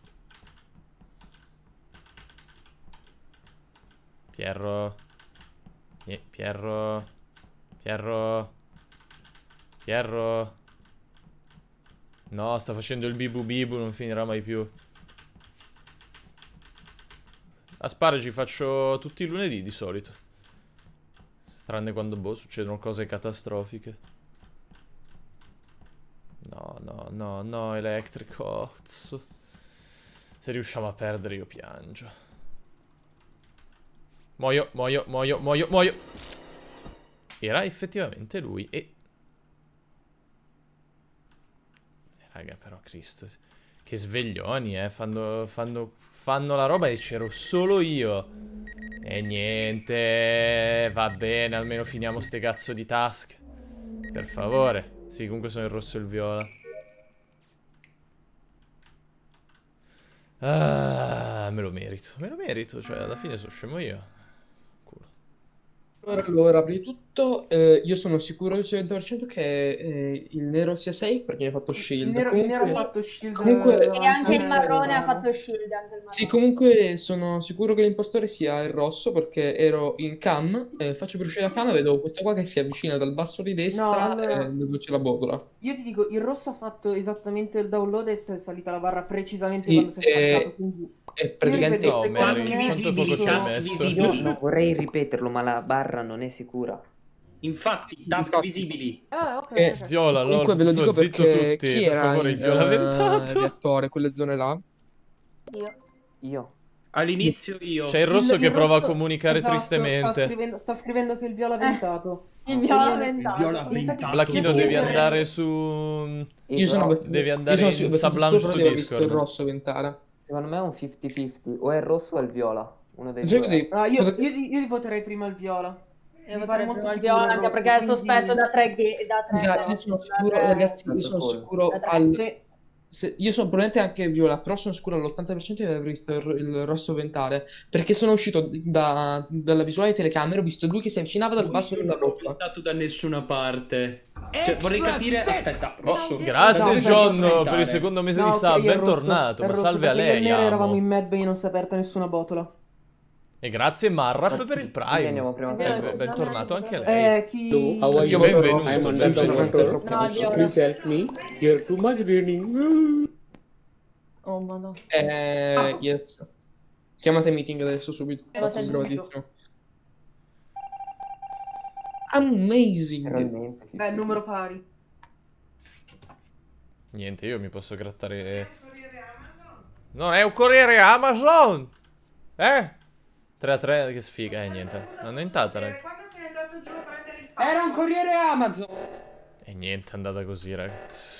Speaker 2: Pierro. Eh, Pierro. Pierro. Pierro. No, sta facendo il bibu bibu, non finirà mai più. Asparagi faccio tutti i lunedì di solito. Tranne quando, boh, succedono cose catastrofiche. No, no, no, no, elettrico. Cazzo. Se riusciamo a perdere io piangio. Muoio, muoio, muoio, muoio, muoio. Era effettivamente lui e... Raga, però, Cristo. Che sveglioni, eh. Fanno, fanno, fanno la roba e c'ero solo io. E niente. Va bene, almeno finiamo ste cazzo di task. Per favore. Sì, comunque sono il rosso e il viola. Ah, me lo merito. Me lo merito, cioè, alla fine sono scemo io.
Speaker 20: Allora, allora, prima di tutto, eh, io sono sicuro al cento per cento che eh, il nero sia safe perché mi ha fatto shield.
Speaker 9: Il nero,
Speaker 20: comunque,
Speaker 9: il nero ha fatto shield.
Speaker 20: comunque,
Speaker 22: E anche il marrone
Speaker 9: eh,
Speaker 22: ha fatto shield. Anche il marrone.
Speaker 20: sì, comunque sono sicuro che l'impostore sia il rosso perché ero in cam, eh, faccio per uscire la cam e vedo questo qua che si avvicina dal basso di destra
Speaker 9: No, allora-
Speaker 20: e dove c'è la botola.
Speaker 9: Io ti dico, il rosso ha fatto esattamente il download e si è salita la barra precisamente
Speaker 20: Sì,
Speaker 9: quando si è
Speaker 20: e-
Speaker 9: staccato. Quindi...
Speaker 20: E praticamente...
Speaker 9: Io ripeto,
Speaker 2: No,
Speaker 9: secondo
Speaker 2: Mary,
Speaker 9: me-
Speaker 2: quanto poco ci hai messo?
Speaker 7: Io non vorrei ripeterlo, ma la barra non è sicura.
Speaker 5: Infatti, task visibili.
Speaker 9: Ah, ok,
Speaker 20: Eh,
Speaker 9: ok.
Speaker 2: Viola,
Speaker 20: Comunque
Speaker 2: lol,
Speaker 20: ve lo dico
Speaker 2: zitto
Speaker 20: perché
Speaker 2: tutti,
Speaker 20: chi
Speaker 2: per
Speaker 20: era
Speaker 2: favore,
Speaker 20: in
Speaker 2: il viola
Speaker 20: eh,
Speaker 2: ventato.
Speaker 20: reattore, quelle zone là?
Speaker 22: Io.
Speaker 7: Io.
Speaker 5: All'inizio io.
Speaker 2: C'è il rosso che prova a
Speaker 9: rosso-
Speaker 2: comunicare
Speaker 9: esatto,
Speaker 2: tristemente.
Speaker 9: Sta scrivendo, sta scrivendo che il viola ha ventato.
Speaker 22: Il viola ha
Speaker 9: Il
Speaker 22: ventato.
Speaker 5: viola ha
Speaker 9: Infatti-
Speaker 5: ventato.
Speaker 2: Blacchino, devi
Speaker 9: Io-
Speaker 2: andare su...
Speaker 20: Io sono,
Speaker 2: Devi
Speaker 20: io
Speaker 2: andare
Speaker 20: sono
Speaker 2: in
Speaker 20: abbastanza
Speaker 2: Sublunch
Speaker 20: sicuro
Speaker 2: su
Speaker 20: di aver visto il
Speaker 2: Discord.
Speaker 20: rosso ventare.
Speaker 7: Secondo me è un cinquanta cinquanta. O è il rosso o è il viola. Uno dei
Speaker 20: Cioè,
Speaker 7: due.
Speaker 20: così,
Speaker 9: Ah, io,
Speaker 20: cosa-
Speaker 9: io, io ti voterei prima il viola.
Speaker 22: Io
Speaker 9: Mi
Speaker 22: voterei
Speaker 9: pare molto
Speaker 22: prima il
Speaker 9: sicuro
Speaker 22: viola, anche
Speaker 9: rosso,
Speaker 22: perché è
Speaker 9: quindi-
Speaker 22: sospetto da tre ghe- da tre
Speaker 20: Raga, io sono
Speaker 22: da
Speaker 20: sicuro,
Speaker 22: tre-
Speaker 20: ragazzi, io sono sicuro
Speaker 22: da tre-
Speaker 20: al...
Speaker 9: Sì.
Speaker 20: se- io sono probabilmente anche viola, però sono sicuro all'ottanta per cento di aver visto il, il rosso ventare, perché sono uscito da- dalla visuale di telecamera, ho visto lui che si avvicinava dal basso della
Speaker 5: Non ho
Speaker 20: botola.
Speaker 5: ventato da nessuna parte. Cioè, vorrei capire... Aspetta, rosso.
Speaker 2: Grazie
Speaker 9: No,
Speaker 2: John
Speaker 5: per-
Speaker 2: per il secondo mese
Speaker 9: No,
Speaker 2: di
Speaker 9: ok,
Speaker 2: sub,
Speaker 9: è il rosso,
Speaker 2: bentornato,
Speaker 9: è il
Speaker 2: ma
Speaker 9: rosso,
Speaker 2: salve a
Speaker 9: perché io e
Speaker 2: lei,
Speaker 9: Nero eravamo
Speaker 2: amo.
Speaker 9: in medbay e non si è aperta nessuna botola.
Speaker 2: E grazie Marrap per il
Speaker 7: Quindi
Speaker 2: Prime.
Speaker 7: andiamo prima
Speaker 2: Eh,
Speaker 7: a
Speaker 2: beh,
Speaker 7: fare-
Speaker 2: bentornato anche a lei.
Speaker 9: Eh, chi...
Speaker 12: How are
Speaker 20: Io
Speaker 12: you?
Speaker 20: vedo
Speaker 2: benvenuto,
Speaker 20: rosso,
Speaker 12: I'm under the
Speaker 20: sinceramente è
Speaker 12: water.
Speaker 20: troppo
Speaker 22: No,
Speaker 20: rosso.
Speaker 22: io-
Speaker 12: Please help me. Here too much raining.
Speaker 22: Oh, madonna.
Speaker 20: Eh, yes. Chiamate meeting adesso subito.
Speaker 22: Eh,
Speaker 20: Faccio
Speaker 22: lo
Speaker 20: bravissimo. Amazing.
Speaker 7: Realmente.
Speaker 9: Beh, numero pari.
Speaker 2: Niente, io mi posso grattare... Non è un corriere Amazon! Eh? tre a tre, che sfiga, eh, niente. Non è entrata, raga.
Speaker 5: Era un corriere Amazon.
Speaker 2: E niente, è andata così, raga.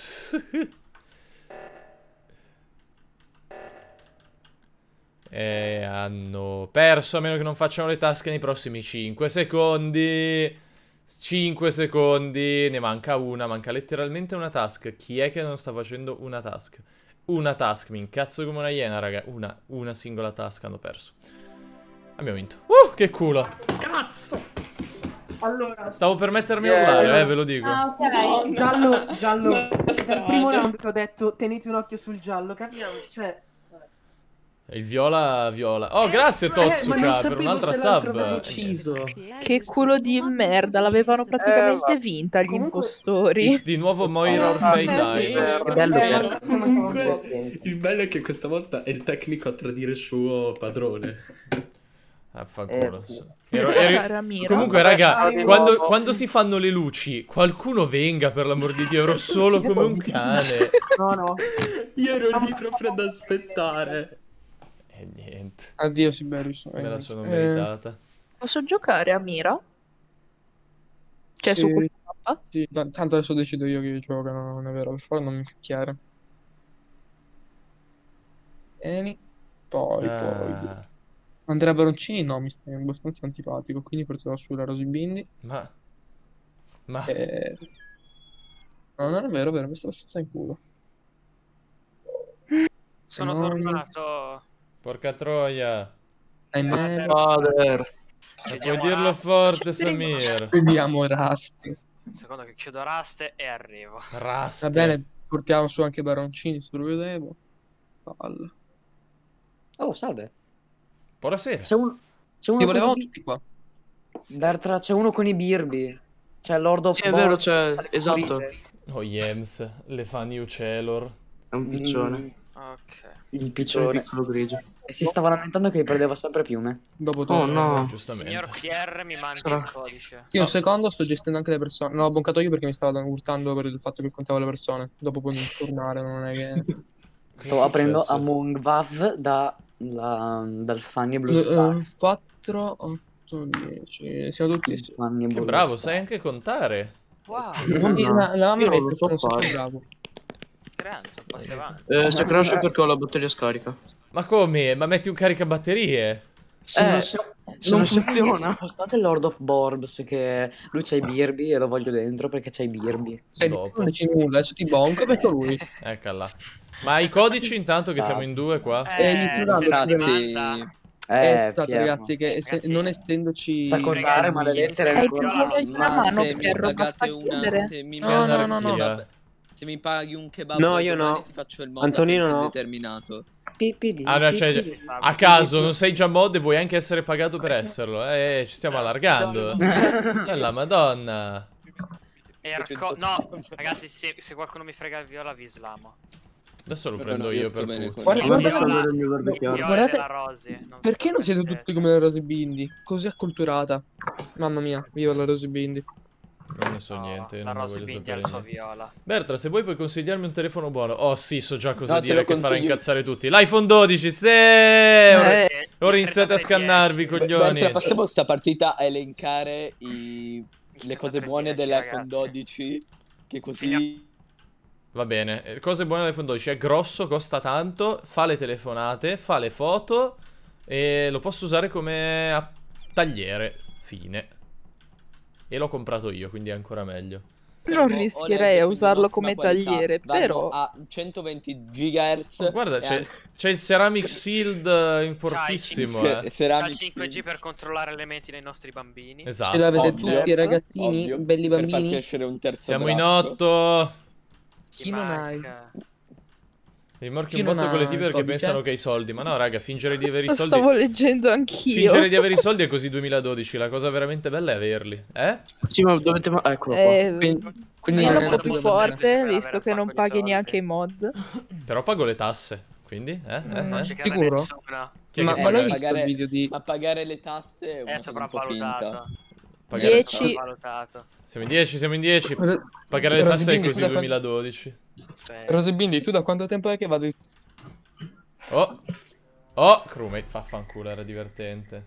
Speaker 2: E hanno perso, a meno che non facciano le tasche nei prossimi cinque secondi. cinque secondi. Ne manca una, manca letteralmente una task. Chi è che non sta facendo una task? Una task, mi incazzo come una iena, raga. Una, una singola task hanno perso. Abbiamo vinto. Uh, che culo.
Speaker 5: Cazzo.
Speaker 9: Allora,
Speaker 2: Stavo per mettermi a
Speaker 9: Yeah.
Speaker 2: urlare, eh, ve lo dico.
Speaker 22: Ah, ok.
Speaker 9: giallo, giallo. Dal primo round che ho detto tenete un occhio sul giallo, capiamoci, cioè...
Speaker 2: Il viola, viola. Oh, grazie Totsuka per un'altra sub.
Speaker 5: ucciso.
Speaker 6: Che culo di merda, l'avevano praticamente
Speaker 7: Eh,
Speaker 6: vinta gli
Speaker 9: Comunque-
Speaker 6: impostori.
Speaker 2: It's di nuovo Moira Orfei Time.
Speaker 7: Che bello
Speaker 9: Eh,
Speaker 7: che
Speaker 9: guarda,
Speaker 5: Comunque, il bello è che questa volta è il tecnico a tradire il suo padrone.
Speaker 2: Affanculo.
Speaker 7: Eh, sì.
Speaker 2: Ero- ero-
Speaker 6: Cara Mira.
Speaker 2: Comunque, raga,
Speaker 7: Vabbè,
Speaker 2: quando,
Speaker 7: no.
Speaker 2: quando si fanno le luci, qualcuno venga per l'amor di Dio. Ero solo come un cane.
Speaker 9: No, no.
Speaker 5: Io ero lì proprio ad aspettare.
Speaker 2: E niente.
Speaker 20: Addio Siberius.
Speaker 2: Me la sono
Speaker 20: Eh,
Speaker 2: meritata.
Speaker 6: Posso giocare a Mira? Cioè
Speaker 20: sì.
Speaker 6: su questa mappa?
Speaker 20: Sì, t- tanto adesso decido io che gioco, no, non è vero, per favore non mi picchiare. Vieni. Poi, poi.
Speaker 2: Ah,
Speaker 20: Andrea Baroncini no, mi stai abbastanza antipatico, quindi porterò sulla Rosy Bindi.
Speaker 2: ma... Ma...
Speaker 20: E... No, non è vero, è vero, mi sta abbastanza in culo.
Speaker 21: Sono
Speaker 20: No,
Speaker 21: tornato.
Speaker 2: Porca troia.
Speaker 20: Ahimè.
Speaker 10: Father.
Speaker 2: Ma puoi dirlo forte, Samir.
Speaker 20: Vediamo Rasti.
Speaker 21: Un secondo che chiudo raste e arrivo.
Speaker 2: Raste.
Speaker 20: Va bene, portiamo su anche Baroncini se proprio devo. Palla.
Speaker 14: Oh, salve.
Speaker 2: Buonasera.
Speaker 14: C'è un... c'è uno
Speaker 20: Ti
Speaker 14: con
Speaker 20: volevamo
Speaker 14: i bi-
Speaker 20: tutti qua.
Speaker 14: Bertra, c'è uno con i birbi. C'è Lord of
Speaker 10: Sì, è vero,
Speaker 14: Bones,
Speaker 10: c'è,
Speaker 14: c'ha le
Speaker 10: esatto.
Speaker 14: colline.
Speaker 2: Oh, Yems. Le fan Uccelor.
Speaker 10: È un piccione.
Speaker 14: Mm,
Speaker 21: Ok.
Speaker 14: il
Speaker 10: C'è
Speaker 14: piccione.
Speaker 10: un piccolo grigio.
Speaker 14: E si stava lamentando che perdeva sempre piume.
Speaker 20: Dopo
Speaker 10: Oh
Speaker 20: torno.
Speaker 10: no.
Speaker 2: Giustamente.
Speaker 21: Signor Pierre, mi mandi
Speaker 10: Sarà-
Speaker 21: il codice.
Speaker 20: Sì, un secondo, sto gestendo anche le persone. No, ho boncato io perché mi stava urtando per il fatto che contavo le persone. Dopo puoi tornare, non è che...
Speaker 14: Sto aprendo Among Vav da, la- dal Fanny Blue Stars.
Speaker 20: quattro, otto, dieci. Siamo tutti...
Speaker 14: Fanny
Speaker 2: Che
Speaker 14: Blue
Speaker 2: bravo,
Speaker 14: Stars.
Speaker 2: sai anche contare.
Speaker 21: Wow.
Speaker 20: Sì, la, la mamma
Speaker 10: Io
Speaker 20: mi ha
Speaker 10: non lo
Speaker 20: detto
Speaker 10: so
Speaker 20: che non sono
Speaker 10: fare.
Speaker 20: bravo.
Speaker 21: Grande, sono passi avanti.
Speaker 10: Eh, se crash perché ho la batteria scarica.
Speaker 2: Ma come? Ma metti un caricabatterie?
Speaker 14: Sono,
Speaker 10: Eh,
Speaker 14: sono,
Speaker 10: non
Speaker 14: sono
Speaker 10: funziona.
Speaker 14: Postate Lord of Borbs che lui c'ha i birbi e lo voglio dentro perché c'ha i birbi.
Speaker 20: Sei
Speaker 2: Dopo.
Speaker 20: non dici nulla, adesso ti bonco perché lui.
Speaker 2: Eccola. Ma i codici intanto che siamo in due qua?
Speaker 20: Eh, gli
Speaker 21: Eh,
Speaker 20: scusate,
Speaker 21: se ti
Speaker 20: scusate.
Speaker 21: manda...
Speaker 20: Eh,
Speaker 14: Eh,
Speaker 20: scusate
Speaker 14: Pierno.
Speaker 20: ragazzi, che se-
Speaker 21: Ragazzi,
Speaker 20: non essendoci...
Speaker 14: Sa contare, ma le lettere
Speaker 6: Hai
Speaker 14: ancora
Speaker 6: bisogno
Speaker 14: no.
Speaker 6: di una
Speaker 16: Ma
Speaker 6: mano,
Speaker 16: se mi
Speaker 6: Pierro, basta
Speaker 16: pagate una...
Speaker 6: chiudere.
Speaker 16: Se mi
Speaker 20: No,
Speaker 16: paghi
Speaker 20: no,
Speaker 16: un
Speaker 20: no, no.
Speaker 16: kebab... Se mi paghi un kebab
Speaker 10: No, io
Speaker 16: domani
Speaker 10: no.
Speaker 16: ti faccio il mod
Speaker 10: Antonino
Speaker 16: a tempo
Speaker 10: no.
Speaker 16: indeterminato.
Speaker 14: Pipidi,
Speaker 2: Allora, cioè,
Speaker 14: pipidi.
Speaker 2: a caso, non sei già mod e vuoi anche essere pagato per esserlo. Eh, ci stiamo allargando. Bella madonna.
Speaker 21: Erco... No, ragazzi, se, se qualcuno mi frega il viola vi slamo.
Speaker 2: Adesso lo
Speaker 16: Vabbè,
Speaker 2: prendo
Speaker 16: no, io
Speaker 2: io
Speaker 16: sto
Speaker 2: per
Speaker 16: bene
Speaker 2: puzza.
Speaker 16: con-
Speaker 20: Guarda,
Speaker 10: Non
Speaker 20: guardate-
Speaker 10: risolvere il mio verde chiaro.
Speaker 21: Viola
Speaker 20: Guardate-
Speaker 21: della Rosy. Non
Speaker 20: Perché
Speaker 21: so
Speaker 20: non siete
Speaker 21: perché.
Speaker 20: tutti come la Rosy Bindi? Così acculturata. Mamma mia, io la Rosy Bindi.
Speaker 2: Non ne so
Speaker 21: No,
Speaker 2: niente, io
Speaker 21: la
Speaker 2: non ne
Speaker 21: Rosy
Speaker 2: voglio
Speaker 21: Bindi ha
Speaker 2: sapere
Speaker 21: il suo
Speaker 2: niente.
Speaker 21: viola.
Speaker 2: Bertra, se vuoi puoi consigliarmi un telefono buono. Oh sì, so già cosa
Speaker 16: No, te
Speaker 2: dire
Speaker 16: lo
Speaker 2: che farà
Speaker 16: consiglio-
Speaker 2: incazzare tutti. L'iPhone dodici, se ora,
Speaker 6: Eh,
Speaker 2: ora iniziate a scannarvi,
Speaker 16: Beh,
Speaker 2: coglioni.
Speaker 16: Bertra, passiamo sta partita a elencare i... le cose
Speaker 21: potrei
Speaker 16: buone
Speaker 21: dire, sì,
Speaker 16: dell'iPhone
Speaker 21: ragazzi.
Speaker 16: dodici. Che così...
Speaker 2: Va bene, eh, cose buone dell'iPhone dodici. È grosso, costa tanto, fa le telefonate, fa le foto e lo posso usare come a tagliere. Fine. E l'ho comprato io, quindi è ancora meglio.
Speaker 6: non
Speaker 16: O-
Speaker 6: rischierei
Speaker 16: OLED,
Speaker 6: a
Speaker 16: quindi
Speaker 6: usarlo
Speaker 16: un'ottima
Speaker 6: come
Speaker 16: qualità.
Speaker 6: tagliere,
Speaker 16: Vanno
Speaker 6: però...
Speaker 16: a centoventi gigahertz.
Speaker 2: Oh, guarda,
Speaker 16: e
Speaker 2: c'è
Speaker 16: anche-
Speaker 2: c'è il Ceramic Shield eh, importantissimo,
Speaker 16: cinque-
Speaker 2: eh.
Speaker 21: C'ha
Speaker 16: Ceramic
Speaker 21: il cinque G per controllare le menti dei nostri bambini.
Speaker 2: Esatto.
Speaker 20: Ce l'avete
Speaker 16: Ovvio.
Speaker 20: tutti ragazzini,
Speaker 16: Ovvio,
Speaker 20: belli
Speaker 16: per far
Speaker 20: bambini.
Speaker 16: crescere un terzo
Speaker 2: Siamo in
Speaker 16: braccio.
Speaker 2: otto.
Speaker 20: Chi non hai?
Speaker 21: manca?
Speaker 2: Rimorchi
Speaker 20: Chi
Speaker 2: un
Speaker 20: non
Speaker 2: botto
Speaker 20: ha
Speaker 2: con le tipe perché
Speaker 20: codice?
Speaker 2: pensano che hai i soldi. Ma no, raga, fingere di avere i
Speaker 6: Lo
Speaker 2: soldi.
Speaker 6: stavo leggendo anch'io.
Speaker 2: Fingere di avere i soldi è così duemiladodici. La cosa veramente bella è averli. Eh?
Speaker 10: Sì, ma dovete... ma- Eccolo qua.
Speaker 6: Eh,
Speaker 20: Quindi, quindi
Speaker 6: Dillo
Speaker 20: non
Speaker 6: un
Speaker 20: è
Speaker 6: po' più
Speaker 20: una
Speaker 6: forte,
Speaker 21: per
Speaker 6: visto
Speaker 21: avere
Speaker 6: che
Speaker 21: un
Speaker 6: non
Speaker 21: sacco di
Speaker 6: paghi
Speaker 21: soldi.
Speaker 6: neanche i mod.
Speaker 2: Però pago le tasse. Quindi? Eh? Eh?
Speaker 6: Mm.
Speaker 2: eh?
Speaker 21: Non ci crede
Speaker 20: Sicuro?
Speaker 21: nessuno.
Speaker 2: Chi è
Speaker 20: Ma,
Speaker 2: che
Speaker 20: ma l'hai
Speaker 2: paga?
Speaker 20: visto
Speaker 16: pagare-
Speaker 20: il video di...
Speaker 16: Ma pagare le tasse è una
Speaker 21: È
Speaker 16: cosa un po'
Speaker 21: sopravvalutato.
Speaker 16: finta.
Speaker 2: Pagare-
Speaker 6: dieci.
Speaker 21: Sopravvalutato.
Speaker 2: Siamo in dieci, siamo in dieci.
Speaker 20: Ro-
Speaker 2: Pagare le
Speaker 20: Rosy
Speaker 2: tasse è
Speaker 20: Bindi,
Speaker 2: così
Speaker 20: tu da quando-
Speaker 2: duemiladodici.
Speaker 21: Sì.
Speaker 20: Rosy Bindi, tu da quanto tempo è che vado...
Speaker 2: Oh. Oh, crewmate, faffanculo, era divertente.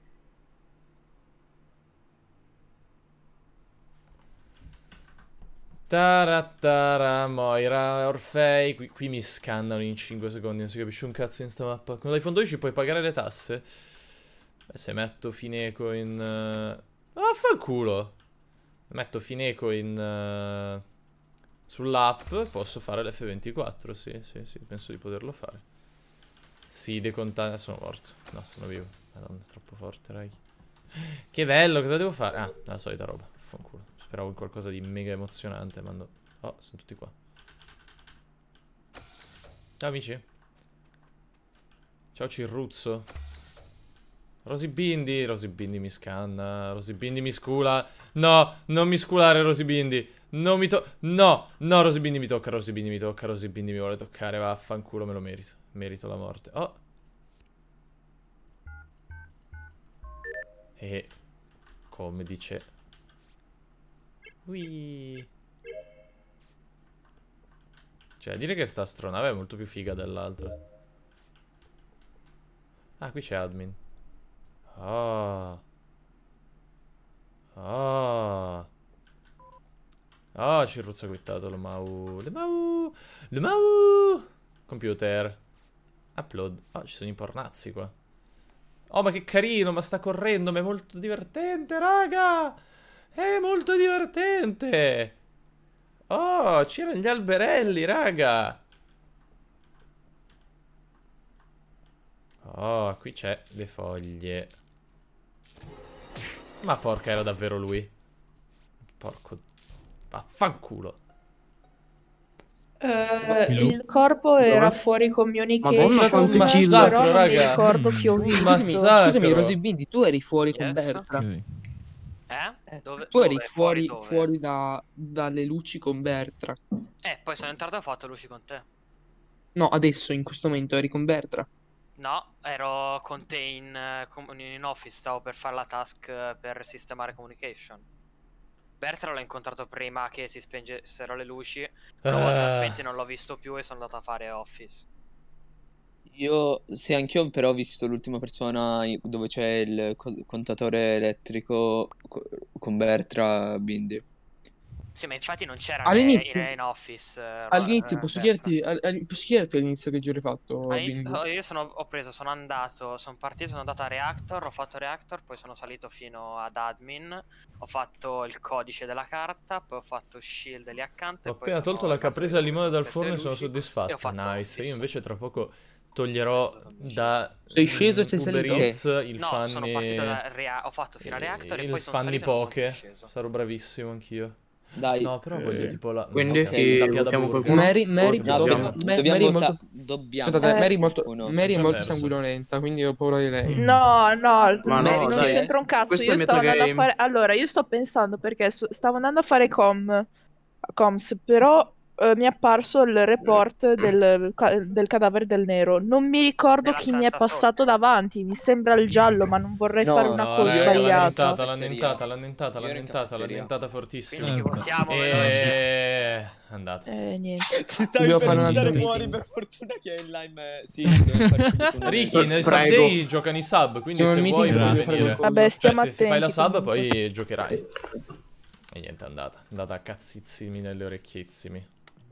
Speaker 2: Taratara, Moira, Orfei. Qui, qui mi scannano in cinque secondi, non si capisce un cazzo in sta mappa. Con l'iPhone dodici puoi pagare le tasse? Beh, se metto Fineco in... Uh... Ah, fanculo. Metto Fineco in... Uh... Sull'app posso fare l'F ventiquattro, sì, sì, sì, penso di poterlo fare. Sì, decontare... Sono morto. No, sono vivo. Madonna, è troppo forte, raga. Che bello, cosa devo fare? Ah, la solita roba. Fanculo. Speravo in qualcosa di mega emozionante, ma no. Oh, sono tutti qua. Ciao, amici. Ciao, Cirruzzo. Rosy Bindi. Rosy Bindi mi scanna. Rosy Bindi mi scula. No, non mi sculare, Rosy Bindi. Non mi to... No, no, Rosy Bindi mi tocca, Rosy Bindi mi tocca, Rosy Bindi mi vuole toccare. Vaffanculo, me lo merito. Merito la morte. Oh. E... Come dice... Ui. Cioè, a dire che sta astronave è molto più figa dell'altra. Ah, qui c'è admin. Ah. Ah. Oh, Cirruzzo ha quittato lo mau. Le mau. Le mau. Computer. Upload. Oh, ci sono i pornazzi qua. Oh, ma che carino, ma sta correndo, ma è molto divertente, raga. È molto divertente. Oh, c'erano gli alberelli, raga. Oh, qui c'è le foglie. Ma porca, era davvero lui. Porco. Vaffanculo.
Speaker 6: Uh, il corpo era fuori communication.
Speaker 2: Madonna, quanti kill.
Speaker 6: Però non
Speaker 2: raga.
Speaker 6: mi ricordo chi ho visto.
Speaker 2: Massacro.
Speaker 5: Scusami, Rosy Bindi, tu eri fuori con
Speaker 21: Yes.
Speaker 5: Bertra.
Speaker 21: Eh? Dove,
Speaker 5: Tu eri
Speaker 21: dove?
Speaker 5: fuori,
Speaker 21: dove?
Speaker 5: fuori da, dalle luci con Bertra.
Speaker 21: Eh, poi sono entrato e ho fatto luci con te.
Speaker 5: No, adesso, in questo momento, eri con Bertra.
Speaker 21: No, ero con te in, eh, com- in office, stavo per fare la task eh, per sistemare communication. Bertra l'ho incontrato prima che si spengessero le luci. Una volta
Speaker 2: Ah.
Speaker 21: spenti non l'ho visto più e sono andato a fare office.
Speaker 16: Io, sì, anch'io però ho visto l'ultima persona i- dove c'è il co- contatore elettrico co- con Bertra Bindi.
Speaker 21: Sì, ma infatti non c'era
Speaker 5: All'inizio-
Speaker 21: in, in office. eh,
Speaker 5: All'inizio,
Speaker 21: eh,
Speaker 5: posso
Speaker 21: Bertra.
Speaker 5: chiederti, all- all- posso chiederti all'inizio che giro hai fatto,
Speaker 21: All'inizio-
Speaker 5: Bindi?
Speaker 21: oh, io sono, ho preso, sono andato, sono partito, sono andato a Reactor, ho fatto Reactor, poi sono salito fino ad Admin, ho fatto il codice della carta, poi ho fatto shield lì accanto.
Speaker 2: Ho
Speaker 21: e poi
Speaker 2: appena
Speaker 21: sono
Speaker 2: tolto la
Speaker 21: rimasto
Speaker 2: caprese al limone dal
Speaker 21: rimasto
Speaker 2: forno e
Speaker 21: le
Speaker 2: sono
Speaker 21: luci, e ho
Speaker 2: soddisfatto.
Speaker 21: fatto
Speaker 2: Nice.
Speaker 21: office.
Speaker 2: Io invece tra poco toglierò da
Speaker 5: Sei sceso e sei
Speaker 2: Uber
Speaker 5: salito?
Speaker 2: Eats il
Speaker 21: No,
Speaker 2: funny.
Speaker 21: sono partito da Rea- ho fatto fino a Reactor e
Speaker 2: il
Speaker 21: poi sono
Speaker 2: funny
Speaker 21: salito e non sono
Speaker 2: poke.
Speaker 21: più sceso.
Speaker 2: Sarò bravissimo anch'io.
Speaker 16: Dai.
Speaker 2: No, però voglio
Speaker 16: Eh,
Speaker 2: tipo la.
Speaker 20: quindi
Speaker 2: ok,
Speaker 20: chi
Speaker 2: la
Speaker 20: votiamo
Speaker 2: piada burger.
Speaker 20: qualcuno?
Speaker 5: Mary, Mary,
Speaker 20: No,
Speaker 5: piuttosto-
Speaker 20: dobbiamo-
Speaker 5: Ma-
Speaker 16: dobbiamo
Speaker 5: Mary è
Speaker 16: vota-
Speaker 5: molto...
Speaker 16: dobbiamo
Speaker 5: Aspettate,
Speaker 6: Eh.
Speaker 5: Mary è molto,
Speaker 16: uno.
Speaker 5: Mary è
Speaker 2: Già
Speaker 5: molto
Speaker 2: perso.
Speaker 5: sanguinolenta, quindi ho paura di lei.
Speaker 6: No, no,
Speaker 20: Ma
Speaker 6: Mary
Speaker 16: no,
Speaker 6: non
Speaker 16: dai.
Speaker 6: c'entra un cazzo.
Speaker 20: Questo
Speaker 6: Io
Speaker 20: è
Speaker 6: stavo andando a
Speaker 20: metagame.
Speaker 6: fare. Allora, io sto pensando perché so- stavo andando a fare com. Coms, però eh, mi è apparso il report del, ca- del cadavere del nero. Non mi ricordo
Speaker 21: Nella
Speaker 6: chi mi è
Speaker 21: stanza
Speaker 6: passato davanti. Mi sembra il giallo, ma non vorrei
Speaker 16: No,
Speaker 6: fare una
Speaker 2: No,
Speaker 6: cosa
Speaker 2: raga, l'ha
Speaker 6: sbagliata.
Speaker 2: nentata, l'ha
Speaker 16: Caffetteria.
Speaker 2: nentata, l'ha nentata, l'ha
Speaker 16: Io ero in
Speaker 2: nentata, l'ha
Speaker 16: caffetteria.
Speaker 2: nentata fortissimo.
Speaker 21: Quindi che votiamo?
Speaker 2: E... andate.
Speaker 6: Eh, niente.
Speaker 16: Ti stavi
Speaker 5: Dobbiamo
Speaker 16: per
Speaker 5: fare un
Speaker 16: buttare
Speaker 5: altro
Speaker 16: fuori,
Speaker 5: meeting.
Speaker 16: per fortuna che il lime... Sì, dobbiamo farci tutto un
Speaker 2: Ricky,
Speaker 16: evento.
Speaker 2: nel
Speaker 20: Prego.
Speaker 2: Subday giocano i sub, quindi
Speaker 5: Siamo
Speaker 2: se
Speaker 5: al
Speaker 2: vuoi
Speaker 5: meeting,
Speaker 2: puoi
Speaker 5: voglio fare
Speaker 2: venire.
Speaker 5: qualcosa.
Speaker 6: Vabbè,
Speaker 2: Cioè,
Speaker 6: stiamo
Speaker 2: se, se fai la
Speaker 6: attenti.
Speaker 2: sub
Speaker 6: comunque.
Speaker 2: poi giocherai. E niente, è andata. È andata a cazzissimi nelle orecchiezzimi.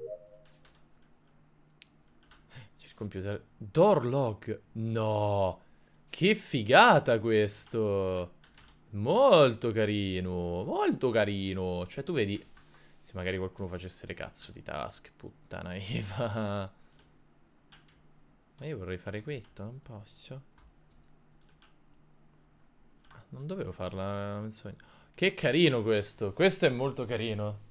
Speaker 2: C'è il computer. Door log. No. Che figata questo. Molto carino. Molto carino. Cioè tu vedi... Se magari qualcuno facesse le cazzo di task. Puttana Eva. Ma io vorrei fare questo, non posso. Ah, non dovevo farla la menzogna. Che carino questo. Questo è molto carino.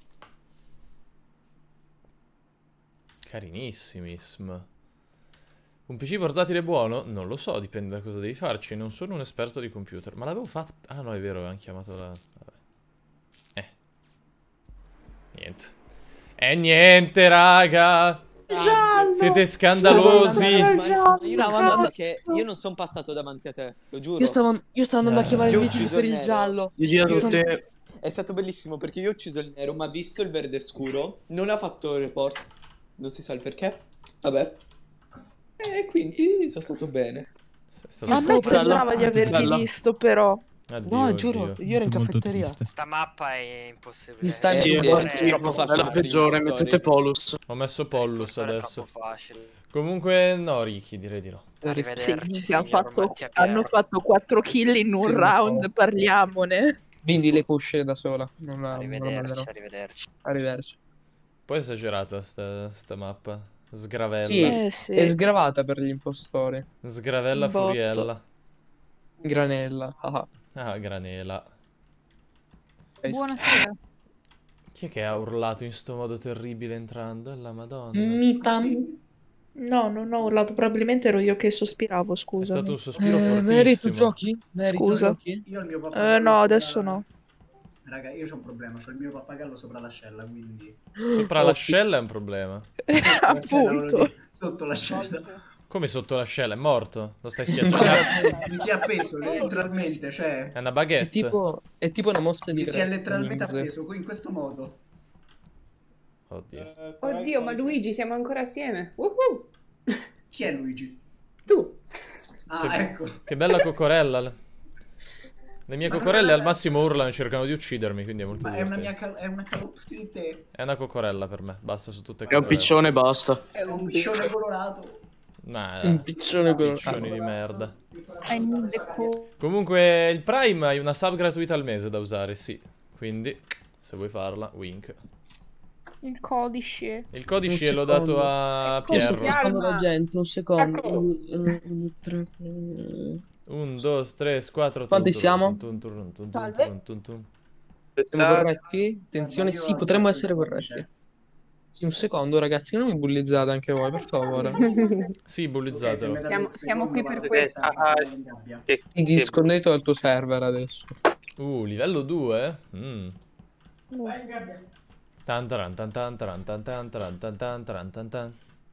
Speaker 2: Carinissimissimo. Un P C portatile buono? Non lo so, dipende da cosa devi farci. Non sono un esperto di computer. Ma l'avevo fatto... Ah no, è vero, avevano chiamato la... Vabbè. Eh. Niente. E niente, raga.
Speaker 6: Giallo!
Speaker 2: Siete scandalosi.
Speaker 16: Ma io non
Speaker 8: Stavo
Speaker 16: so
Speaker 8: andando-
Speaker 16: perché io non sono passato davanti a te, lo giuro.
Speaker 5: Io stavo, io stavo andando a chiamare
Speaker 16: Io
Speaker 5: il
Speaker 16: ho
Speaker 5: meeting
Speaker 16: ucciso
Speaker 5: per
Speaker 16: il
Speaker 5: il
Speaker 16: nero.
Speaker 5: giallo.
Speaker 20: G G a
Speaker 5: Io sono-
Speaker 20: tutti.
Speaker 16: È stato bellissimo perché io ho ucciso il nero, ma visto il verde scuro, non ha fatto il report. Non si sa il perché. Vabbè. E quindi sono stato bene.
Speaker 2: È
Speaker 6: A
Speaker 2: stato...
Speaker 6: me
Speaker 20: Stavo
Speaker 6: sembrava di averti
Speaker 20: bella.
Speaker 6: visto, però.
Speaker 2: Addio,
Speaker 16: No,
Speaker 2: addio.
Speaker 16: giuro, io ero in caffetteria.
Speaker 21: Sta mappa è impossibile.
Speaker 5: Mi sta
Speaker 16: Eh,
Speaker 5: in
Speaker 16: sì,
Speaker 5: cuore.
Speaker 16: è troppo facile.
Speaker 20: La peggiore,
Speaker 16: Story.
Speaker 20: mettete Polus.
Speaker 2: Ho messo Pollus
Speaker 21: È
Speaker 2: adesso.
Speaker 21: troppo facile.
Speaker 2: Comunque, no, Ricky, direi di no.
Speaker 6: Sì,
Speaker 21: Arrivederci,
Speaker 6: minchia, hanno
Speaker 21: signor
Speaker 6: fatto,
Speaker 21: Mattiapiero.
Speaker 6: hanno fatto quattro kill in un
Speaker 5: Sì, un
Speaker 6: round,
Speaker 5: po'.
Speaker 6: parliamone.
Speaker 5: Quindi lei può uscire da sola. Non la, non la
Speaker 21: Arrivederci,
Speaker 5: manderò.
Speaker 21: arrivederci.
Speaker 5: Arrivederci.
Speaker 2: Poi è esagerata sta, sta mappa. Sgravella.
Speaker 5: Sì,
Speaker 6: Eh, sì.
Speaker 5: è sgravata per gli impostori.
Speaker 2: Sgravella
Speaker 6: Un botto.
Speaker 2: furiella.
Speaker 5: Granella. Ah,
Speaker 2: Ah, granela.
Speaker 4: Buonasera.
Speaker 2: Chi è che ha urlato in sto modo terribile entrando? È la Madonna.
Speaker 6: Mita. No, non ho urlato, probabilmente ero io che sospiravo,
Speaker 2: È
Speaker 6: scusami.
Speaker 2: stato un sospiro
Speaker 5: Eh,
Speaker 2: fortissimo.
Speaker 5: Mary, tu giochi? Mary, tu
Speaker 6: Scusa.
Speaker 5: giochi?
Speaker 15: Io ho il mio pappagallo.
Speaker 6: Eh, no, adesso no.
Speaker 15: Raga, io ho un problema, ho il mio pappagallo sopra l'ascella, quindi...
Speaker 2: Sopra l'ascella è un problema.
Speaker 6: Appunto.
Speaker 15: Sotto l'ascella.
Speaker 2: Come sotto l'ascella? È morto? Lo stai schiacciando?
Speaker 15: Mi si è appeso, letteralmente, cioè...
Speaker 2: È una
Speaker 5: È
Speaker 2: baguette.
Speaker 5: tipo, è tipo una mossa di
Speaker 15: Mi si è
Speaker 5: Greg
Speaker 15: letteralmente
Speaker 5: Ninja.
Speaker 15: appeso, in questo modo.
Speaker 2: Oddio.
Speaker 17: Oddio, ma Luigi, siamo ancora assieme. Woohoo!
Speaker 15: Chi è Luigi?
Speaker 17: Tu.
Speaker 15: Ah,
Speaker 2: Che-
Speaker 15: ecco.
Speaker 2: Che bella coccorella. Le mie
Speaker 15: Ma non
Speaker 2: coccorelle
Speaker 15: è-
Speaker 2: al massimo urlano e cercano di uccidermi, quindi è molto
Speaker 15: Ma è una
Speaker 2: divertente.
Speaker 15: mia cal- è una calopsite.
Speaker 2: È una coccorella per me, basta su tutte
Speaker 10: È un
Speaker 2: coccorelle.
Speaker 10: piccione e basta.
Speaker 15: È un piccione colorato.
Speaker 2: Nah,
Speaker 20: Un piccione colorato.
Speaker 2: piccioni di merda.
Speaker 4: I need the code.
Speaker 2: Comunque il Prime hai una sub gratuita al mese da usare, sì. Quindi, se vuoi farla, wink.
Speaker 4: Il codice.
Speaker 2: Il codice
Speaker 20: Un
Speaker 2: l'ho
Speaker 20: secondo.
Speaker 2: dato a
Speaker 20: Un
Speaker 2: Pierro.
Speaker 20: secondo, la gente, un secondo.
Speaker 4: Ecco.
Speaker 20: Uh, uh, tre-
Speaker 2: Un, due, tre, quattro.
Speaker 20: Quanti siamo?
Speaker 4: Salve.
Speaker 20: Siamo corretti? Attenzione, sì, potremmo essere corretti. Sì, un secondo, ragazzi, non mi bullizzate anche voi, per favore.
Speaker 2: Sì, bullizzatelo.
Speaker 17: Siamo, siamo qui per questo.
Speaker 20: Ti disconnetto dal tuo server adesso.
Speaker 2: Uh, livello due? Mm. Tan taran tan tan taran tan tan taran tan tan taran tan tan.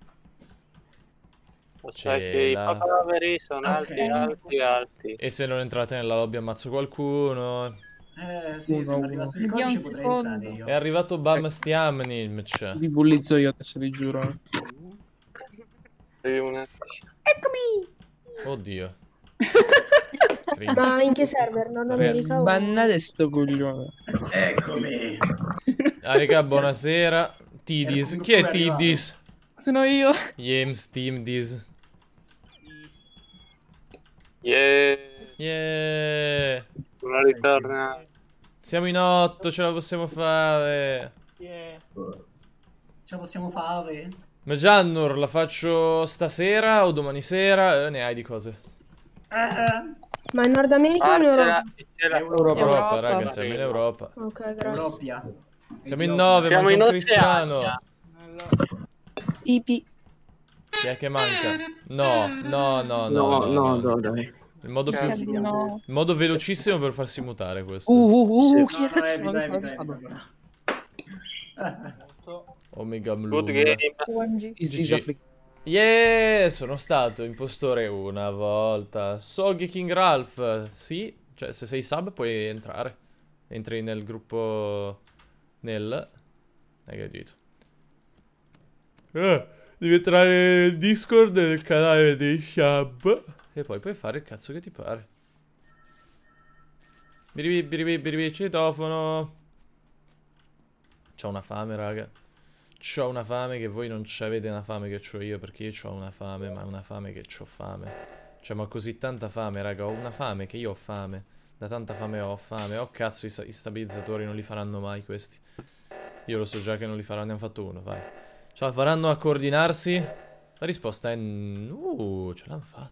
Speaker 11: Cioè che i
Speaker 2: Cela.
Speaker 11: cadaveri sono alti,
Speaker 15: Ok.
Speaker 11: alti, alti.
Speaker 2: E se non entrate nella lobby ammazzo qualcuno.
Speaker 15: Eh sì, se
Speaker 20: Uno,
Speaker 15: mi arrivasse il
Speaker 4: uno.
Speaker 15: codice
Speaker 4: Vediamo
Speaker 15: potrei
Speaker 4: un
Speaker 15: entrare
Speaker 4: secondo.
Speaker 15: io.
Speaker 2: È arrivato Bam Stiamnimc.
Speaker 20: Vi bullizzo io adesso, vi giuro.
Speaker 11: Devi un-
Speaker 4: Eccomi!
Speaker 2: Oddio.
Speaker 19: Ma in che server? Nord America o...
Speaker 20: Bannate sto coglione.
Speaker 15: Eccomi.
Speaker 2: Ah, raga, buonasera. Tidis. Chi è Tidis?
Speaker 4: Sono io.
Speaker 2: James Team Dis.
Speaker 11: Yeah,
Speaker 2: Yeah.
Speaker 11: non ritorna.
Speaker 2: Siamo in otto, ce la possiamo fare.
Speaker 15: Ce la possiamo fare?
Speaker 2: Ma Giannur, la faccio stasera o domani sera? Eh, ne hai di cose.
Speaker 19: Ma in Nord America o in Europa?
Speaker 2: Europa,
Speaker 19: Europa.
Speaker 2: raga, siamo in Europa.
Speaker 19: Ok, grazie.
Speaker 15: Europia.
Speaker 2: Siamo in nove,
Speaker 11: Siamo
Speaker 2: manca
Speaker 11: in
Speaker 2: un cristiano.
Speaker 11: Oceania.
Speaker 20: Ipi.
Speaker 2: Chi è che manca? No, no, no, no.
Speaker 10: No,
Speaker 2: no,
Speaker 10: no,
Speaker 2: no.
Speaker 10: no, dai.
Speaker 2: Il modo, più...
Speaker 4: Eh, no.
Speaker 2: il modo velocissimo per farsi mutare questo.
Speaker 20: Uh, uh, uh,
Speaker 10: Sì.
Speaker 20: chi è
Speaker 15: No, no,
Speaker 20: cazzo?
Speaker 15: evita,
Speaker 20: Non
Speaker 15: evita,
Speaker 20: stavo-
Speaker 15: evita,
Speaker 20: stavo-
Speaker 15: evita.
Speaker 2: Omega
Speaker 11: Good
Speaker 2: Bloom.
Speaker 11: game.
Speaker 20: Is
Speaker 2: G
Speaker 20: this
Speaker 2: G.
Speaker 20: afflict-
Speaker 2: Yeah, sono stato impostore una volta. Soggy King Ralph, sì. Cioè, se sei sub puoi entrare. Entri nel gruppo... Nel... Hai capito. Eh, devi entrare nel Discord del canale dei sub. E poi puoi fare il cazzo che ti pare. Biribi, biribi, biribi, citofono. C'ho una fame, raga. C'ho una fame che voi non c'avete una fame che c'ho io, perché io c'ho una fame, ma una fame che c'ho fame. Cioè, ma così tanta fame, raga, ho una fame che io ho fame. Da tanta fame ho fame. Oh cazzo, i, i stabilizzatori non li faranno mai questi. Io lo so già che non li faranno, ne hanno fatto uno, vai. Ce la faranno a coordinarsi? La risposta è... n- Uh, ce l'hanno fatta.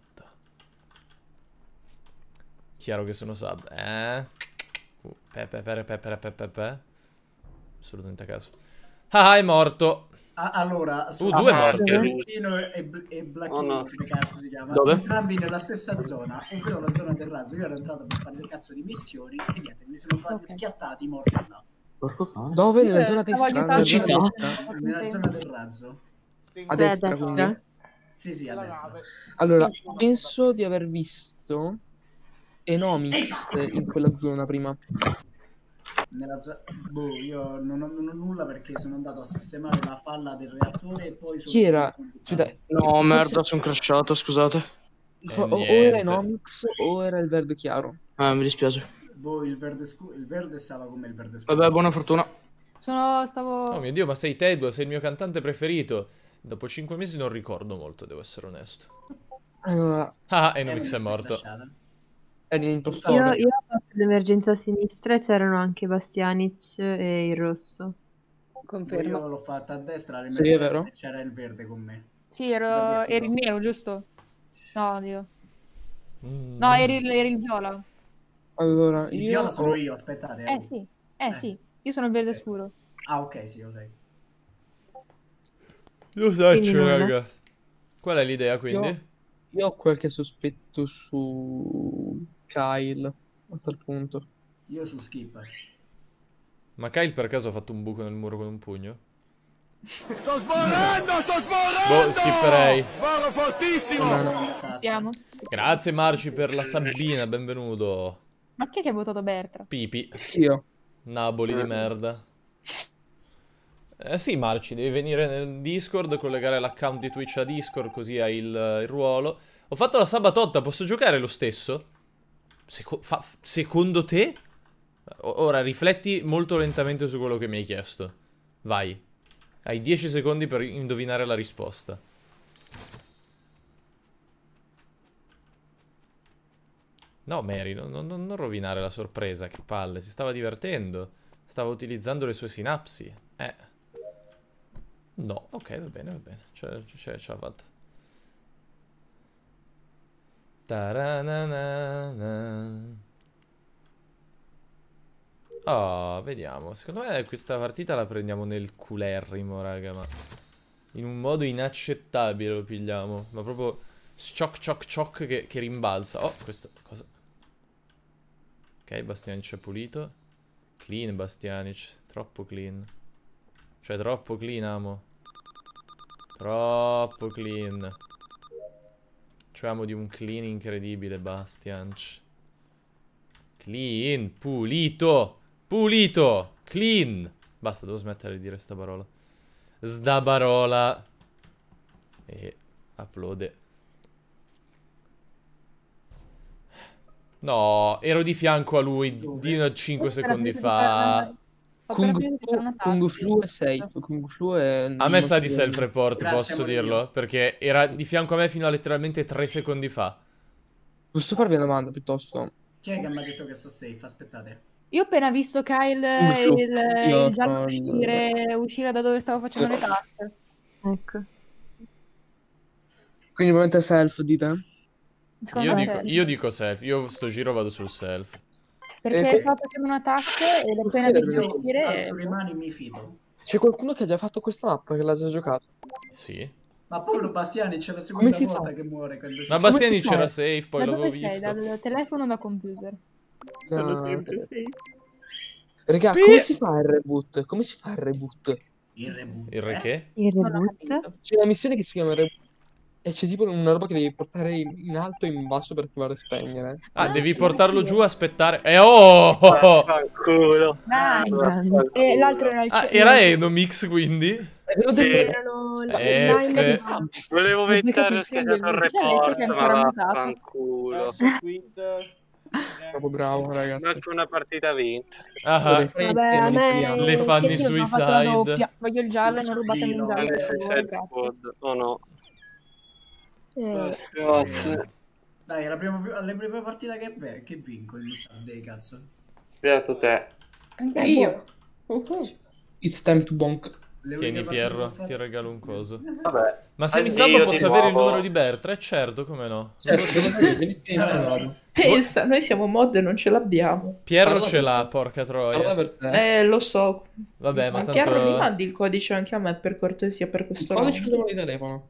Speaker 2: Chiaro che sono sub. Eh? Uh, pepe, pepe, pepe, pepe, pepe. Assolutamente a caso. Ah, è morto.
Speaker 15: Ah, allora,
Speaker 2: Uh, due morti.
Speaker 15: Valentino e, Bl- e Black
Speaker 11: Oh, no.
Speaker 15: come cazzo si chiama?
Speaker 10: Dove?
Speaker 15: Entrambi nella stessa zona, ovvero la zona del razzo. Io ero entrato per fare le cazzo di missioni e niente, mi sono trovati schiattati morti là.
Speaker 20: Dove? Nella
Speaker 4: Eh,
Speaker 20: zona
Speaker 4: stavo
Speaker 20: destra?
Speaker 4: aiutando
Speaker 20: Nella zona
Speaker 10: città?
Speaker 20: destra?
Speaker 15: Nella zona del razzo.
Speaker 20: A destra, quindi.
Speaker 15: Sì, sì, a destra.
Speaker 20: Allora, penso di aver visto Enomix in quella zona prima.
Speaker 15: Nella zo- boh, io non ho, non ho nulla perché sono andato a sistemare la falla del reattore e poi sono...
Speaker 20: Chi era? Aspetta,
Speaker 10: No,
Speaker 20: forse-
Speaker 10: merda, sono crashato, scusate.
Speaker 20: fo- o, o
Speaker 2: niente.
Speaker 20: era Enomix o era il verde chiaro.
Speaker 10: Ah, mi dispiace.
Speaker 15: Boh, il verde, scu- il verde stava come il verde scuro.
Speaker 10: Vabbè, buona fortuna.
Speaker 4: Sono... stavo...
Speaker 2: Oh mio Dio, ma sei Ted, sei il mio cantante preferito. Dopo cinque mesi non ricordo molto, devo essere onesto.
Speaker 20: Allora,
Speaker 2: Ah,
Speaker 15: Eh,
Speaker 2: Enomix è
Speaker 15: non mi
Speaker 2: morto.
Speaker 15: sei lasciata.
Speaker 20: eri
Speaker 19: Io,
Speaker 20: l'impostore.
Speaker 19: io ho fatto l'emergenza a sinistra e c'erano anche Bastianic e il rosso.
Speaker 17: Confermo.
Speaker 15: Io l'ho fatta a destra
Speaker 20: Sì, è vero.
Speaker 15: all'emergenza e c'era il verde con me.
Speaker 4: Sì, ero...
Speaker 15: Verde
Speaker 4: eri il
Speaker 15: scuro.
Speaker 4: nero, giusto? No, io.
Speaker 2: Mm.
Speaker 4: No, eri, il- eri il viola.
Speaker 20: Allora,
Speaker 15: Il
Speaker 20: io
Speaker 15: viola sono
Speaker 20: ho-
Speaker 15: io, aspettate.
Speaker 4: Eh sì, eh sì. Io sono il verde
Speaker 15: Ok.
Speaker 4: scuro.
Speaker 15: Ah, ok, sì, ok.
Speaker 2: Lo
Speaker 19: Quindi
Speaker 2: saccio,
Speaker 19: nulla.
Speaker 2: raga. Qual è l'idea, quindi?
Speaker 20: Io- io ho qualche sospetto su Kyle a tal punto.
Speaker 15: Io su skip.
Speaker 2: Ma Kyle per caso ha fatto un buco nel muro con un pugno?
Speaker 23: Sto sborrando, sto sborrando!
Speaker 2: Boh, skipperei.
Speaker 23: Sborro fortissimo!
Speaker 20: No, no.
Speaker 4: Sappiamo.
Speaker 2: Grazie Marci per la Sabina, benvenuto.
Speaker 4: Ma chi è che ha votato Bertra?
Speaker 2: Pipi.
Speaker 20: Io.
Speaker 2: Naboli di merda. Eh sì, Marci, devi venire nel Discord, collegare l'account di Twitch a Discord, così hai il, il ruolo. Ho fatto la sabatotta, posso giocare lo stesso? Seco fa secondo te? Ora rifletti molto lentamente su quello che mi hai chiesto. Vai. Hai dieci secondi per indovinare la risposta. No, Mary, non, non, non rovinare la sorpresa, che palle. Si stava divertendo. Stava utilizzando le sue sinapsi. Eh. No, ok, va bene, va bene. Ce l'ha fatta. Taranana. Oh, vediamo. Secondo me questa partita la prendiamo nel culerrimo, raga, ma in un modo inaccettabile lo pigliamo. Ma proprio cioc cioc cioc che, che rimbalza. Oh, questo cosa? Ok, Bastianic è pulito. Clean Bastianic, troppo clean. Cioè troppo clean, amo. Troppo clean. Cioè amo di un clean incredibile Bastianic. Clean, pulito. Pulito, clean. Basta, devo smettere di dire sta parola. Sta parola. E upload. No, ero di fianco a lui di cinque secondi fa.
Speaker 20: Kung Fu, Kung Fu è safe. Kung Fu è...
Speaker 2: A me sa di self-report,
Speaker 15: Grazie,
Speaker 2: posso
Speaker 15: amore
Speaker 2: dirlo.
Speaker 15: mio.
Speaker 2: Perché era di fianco a me fino a letteralmente tre secondi fa.
Speaker 20: Posso farvi una domanda piuttosto?
Speaker 15: Chi è che mi ha detto che sto safe? Aspettate.
Speaker 22: Io ho appena visto Kyle
Speaker 20: Kung
Speaker 22: e
Speaker 20: Fu.
Speaker 22: il,
Speaker 20: Io
Speaker 22: il giallo
Speaker 20: sono-
Speaker 22: uscire, uscire da dove stavo facendo le tasse.
Speaker 19: Ecco.
Speaker 20: Quindi ovviamente self dite?
Speaker 22: Secondo
Speaker 2: Io
Speaker 22: me
Speaker 2: dico,
Speaker 22: sì.
Speaker 2: io dico self. Io sto giro vado sul self.
Speaker 22: Perché
Speaker 20: Eh,
Speaker 22: stavo facendo una task e l'ho appena
Speaker 20: Perché
Speaker 22: visto
Speaker 20: devo-
Speaker 22: uscire
Speaker 15: Alzo
Speaker 22: e...
Speaker 15: le mani e mi fido.
Speaker 20: C'è qualcuno che ha già fatto questa app, che l'ha già giocato?
Speaker 2: Sì.
Speaker 15: Ma povero Bastiani, c'è la seconda
Speaker 20: si
Speaker 15: volta
Speaker 20: fa?
Speaker 15: che muore. quando ci
Speaker 2: Ma
Speaker 15: sono-
Speaker 2: Bastiani
Speaker 20: si
Speaker 2: c'era
Speaker 20: fa?
Speaker 2: safe, poi
Speaker 22: Da
Speaker 2: l'avevo
Speaker 22: dove sei?
Speaker 2: visto.
Speaker 22: Dal telefono o da computer?
Speaker 20: Da-
Speaker 15: sempre safe.
Speaker 20: Raga,
Speaker 2: Pi-
Speaker 20: come si fa il reboot? Come si fa il reboot?
Speaker 15: Il reboot.
Speaker 2: Il re
Speaker 15: eh?
Speaker 2: che?
Speaker 19: Il
Speaker 22: Non ho
Speaker 19: reboot?
Speaker 22: capito.
Speaker 20: C'è una missione che si chiama reboot. E c'è tipo una roba che devi portare in in alto e in basso per attivare e spegnere.
Speaker 2: Ah,
Speaker 22: Ah,
Speaker 2: devi
Speaker 22: ce l'ho
Speaker 2: portarlo
Speaker 22: anch'io.
Speaker 2: giù, aspettare. Eh oh!
Speaker 11: Vaffanculo.
Speaker 22: Dai!
Speaker 11: Vaffanculo.
Speaker 22: E l'altro era il
Speaker 2: Ah,
Speaker 22: ce-
Speaker 2: era
Speaker 22: no,
Speaker 2: Enomix quindi?
Speaker 20: Eh, ve l'ho
Speaker 11: Sì.
Speaker 20: detto,
Speaker 22: erano
Speaker 2: Eh,
Speaker 22: Nine
Speaker 2: F.
Speaker 22: e-
Speaker 11: Volevo
Speaker 20: Non
Speaker 11: mettere, ho
Speaker 20: capito
Speaker 11: schiacciato il
Speaker 20: niente.
Speaker 22: Cioè, lei si è
Speaker 11: report,
Speaker 22: ancora
Speaker 11: ma
Speaker 22: mutato.
Speaker 11: vaffanculo.
Speaker 20: Troppo bravo, ragazzi.
Speaker 11: Manca una partita vinta.
Speaker 2: Ah,
Speaker 20: Vabbè, fai
Speaker 22: Vabbè,
Speaker 20: insieme,
Speaker 22: a
Speaker 20: li
Speaker 22: me
Speaker 20: parliamo.
Speaker 2: Le
Speaker 22: i
Speaker 2: fanno i
Speaker 22: schetti mi hanno fatto la
Speaker 2: suicide.
Speaker 22: doppia. Voglio il giallo e non rubatemi il
Speaker 15: Schifo.
Speaker 22: giallo, per
Speaker 11: Suicide
Speaker 22: favore, grazie.
Speaker 11: Squad. Oh no.
Speaker 22: Eh,
Speaker 11: Grazie.
Speaker 15: Dai, è la prima, alle prime partite che, beh, che vinco il Sunday, cazzo.
Speaker 11: Beato te.
Speaker 22: anche
Speaker 17: E io. Uh-huh.
Speaker 20: It's time to bonk.
Speaker 15: Le
Speaker 2: Tieni
Speaker 15: uniche partite che
Speaker 2: Pierro,
Speaker 15: ho fatto-
Speaker 2: ti regalo un coso.
Speaker 11: Vabbè.
Speaker 2: Ma se mi
Speaker 11: Addio
Speaker 2: salvo
Speaker 11: di
Speaker 2: posso avere il
Speaker 11: nuovo.
Speaker 2: numero di Bertra? Eh certo, come no?
Speaker 20: Certo, secondo me vieni qui in parola.
Speaker 6: Pensa, noi siamo mod e non ce l'abbiamo.
Speaker 2: Pierro
Speaker 20: Parla
Speaker 2: ce
Speaker 20: per
Speaker 2: l'ha,
Speaker 20: te.
Speaker 2: porca
Speaker 20: Parla
Speaker 2: troia.
Speaker 20: per te.
Speaker 6: Eh, lo so.
Speaker 2: Vabbè, ma
Speaker 6: Ma Chiaro, mi
Speaker 2: tanto...
Speaker 6: mandi il codice anche a me per cortesia per
Speaker 20: Il
Speaker 6: questo
Speaker 20: codice
Speaker 6: round?
Speaker 20: numero di telefono.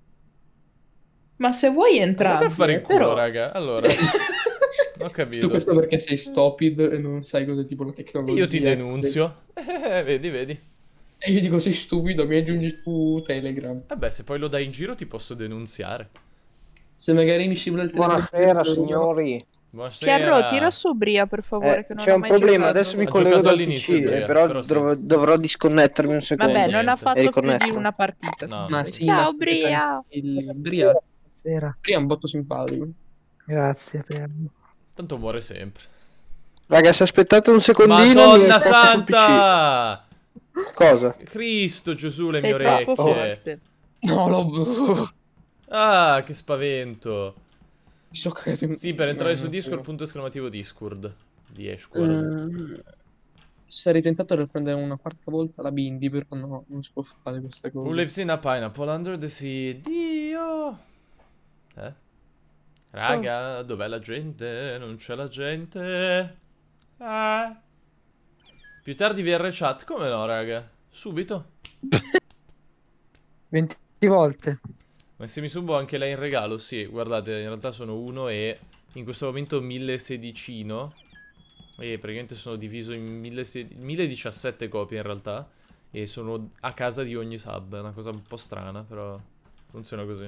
Speaker 6: Ma se vuoi
Speaker 2: Andate
Speaker 6: entrare,
Speaker 2: a fare il culo,
Speaker 6: però...
Speaker 2: raga. Allora, ho
Speaker 20: Tu
Speaker 2: capito.
Speaker 20: questo perché sei stupid e non sai cosa è tipo la tecnologia.
Speaker 2: Io ti denunzio. Eh, vedi, vedi.
Speaker 20: E io dico sei stupido, mi aggiungi su Telegram.
Speaker 2: Vabbè, se poi lo dai in giro ti posso denunziare.
Speaker 20: Se magari mi scivola il telefono...
Speaker 1: Buonasera signori.
Speaker 2: Buonasera.
Speaker 6: Chiaro, tira su Bria, per favore,
Speaker 1: Eh,
Speaker 6: che non
Speaker 1: c'è
Speaker 6: ho
Speaker 1: un
Speaker 6: mai
Speaker 1: problema,
Speaker 6: giocato.
Speaker 1: adesso mi
Speaker 2: Ho
Speaker 1: collego
Speaker 2: giocato
Speaker 1: dal
Speaker 2: all'inizio,
Speaker 1: P C,
Speaker 2: Bria,
Speaker 1: eh, però,
Speaker 2: però sì.
Speaker 1: dovrò, dovrò disconnettermi un secondo.
Speaker 6: Vabbè, non ha
Speaker 2: niente.
Speaker 6: fatto
Speaker 1: E
Speaker 6: più di
Speaker 1: riconnetto.
Speaker 6: una partita.
Speaker 2: No,
Speaker 20: Ma
Speaker 2: no.
Speaker 20: sì,
Speaker 6: Ciao,
Speaker 20: ma
Speaker 6: Bria.
Speaker 20: il Bria,
Speaker 1: Buonasera.
Speaker 20: Bria è un botto simpatico.
Speaker 1: Grazie, prego.
Speaker 2: Tanto muore sempre.
Speaker 1: Raga, se aspettate un secondino mi
Speaker 2: Madonna
Speaker 1: sposto sul P C.
Speaker 2: santa!
Speaker 1: Cosa?
Speaker 2: Cristo Gesù, le
Speaker 6: Sei
Speaker 2: mie
Speaker 6: troppo
Speaker 2: orecchie.
Speaker 6: forte.
Speaker 20: No, lo...
Speaker 2: Ah, che spavento.
Speaker 20: Mi so cagato in-
Speaker 2: Sì, per entrare
Speaker 20: No,
Speaker 2: su
Speaker 20: no,
Speaker 2: Discord,
Speaker 20: no.
Speaker 2: punto esclamativo Discord. Discord.
Speaker 20: Eh, sarei tentato di prendere una quarta volta la Bindi, però no, non si può fare questa cosa.
Speaker 2: Who lives in a pineapple under the sea? Dio. Eh? Raga, dov'è la gente? Non c'è la gente. Eh. Più tardi V R chat, come no, raga? Subito.
Speaker 1: venti volte.
Speaker 2: Ma se mi subo anche lei in regalo, sì, guardate, in realtà sono uno e in questo momento mille sedicino. E praticamente sono diviso in mille diciassette copie in realtà. E sono a casa di ogni sub, è una cosa un po' strana, però funziona così.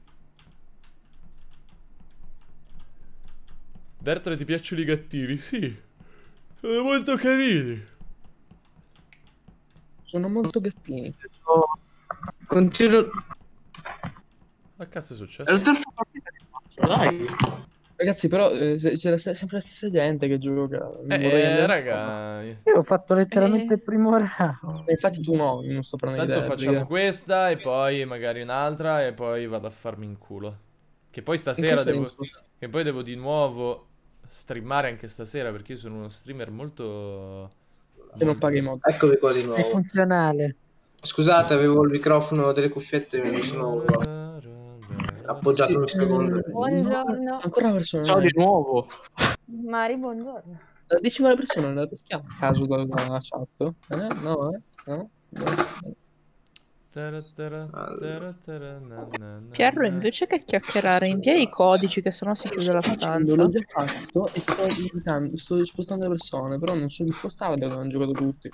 Speaker 2: Bertra, ti piacciono i gattini? Sì, sono molto carini.
Speaker 20: Sono molto gattini.
Speaker 1: Continuo.
Speaker 2: Ma cazzo è
Speaker 1: È la
Speaker 2: successo?
Speaker 1: terza partita che faccio, dai.
Speaker 20: Ragazzi, però eh, se- c'è la st- sempre la stessa gente che gioca. Non
Speaker 2: Eh,
Speaker 20: vorrei
Speaker 2: eh,
Speaker 20: andare-
Speaker 2: raga.
Speaker 1: Io ho fatto letteralmente il primo round.
Speaker 20: Eh, Infatti tu no, io non sto prendendo
Speaker 2: Tanto
Speaker 20: idea.
Speaker 2: facciamo
Speaker 20: perché-
Speaker 2: questa e poi magari un'altra e poi vado a farmi in culo. Che poi
Speaker 20: In che
Speaker 2: stasera devo...
Speaker 20: senso?
Speaker 2: Che poi devo di nuovo streamare anche stasera perché io sono uno streamer molto...
Speaker 20: Che non paga i mod.
Speaker 3: Eccomi qua di
Speaker 1: È
Speaker 3: nuovo.
Speaker 1: funzionale.
Speaker 3: Scusate, avevo il microfono delle cuffiette e mi sono appoggiato
Speaker 20: Sì,
Speaker 3: un secondo.
Speaker 20: eh,
Speaker 22: Buongiorno.
Speaker 20: Ancora una persona.
Speaker 10: Ciao di nuovo.
Speaker 22: Mari, buongiorno.
Speaker 20: La decima persona la peschiamo a caso dalla chat? Eh? No, eh? No? No, no.
Speaker 6: Pierro, invece che chiacchierare, invia i codici che sennò si chiude la stanza.
Speaker 20: L'ho già fatto e sto, indicando- sto spostando le persone, però non so di spostare dove hanno giocato tutti.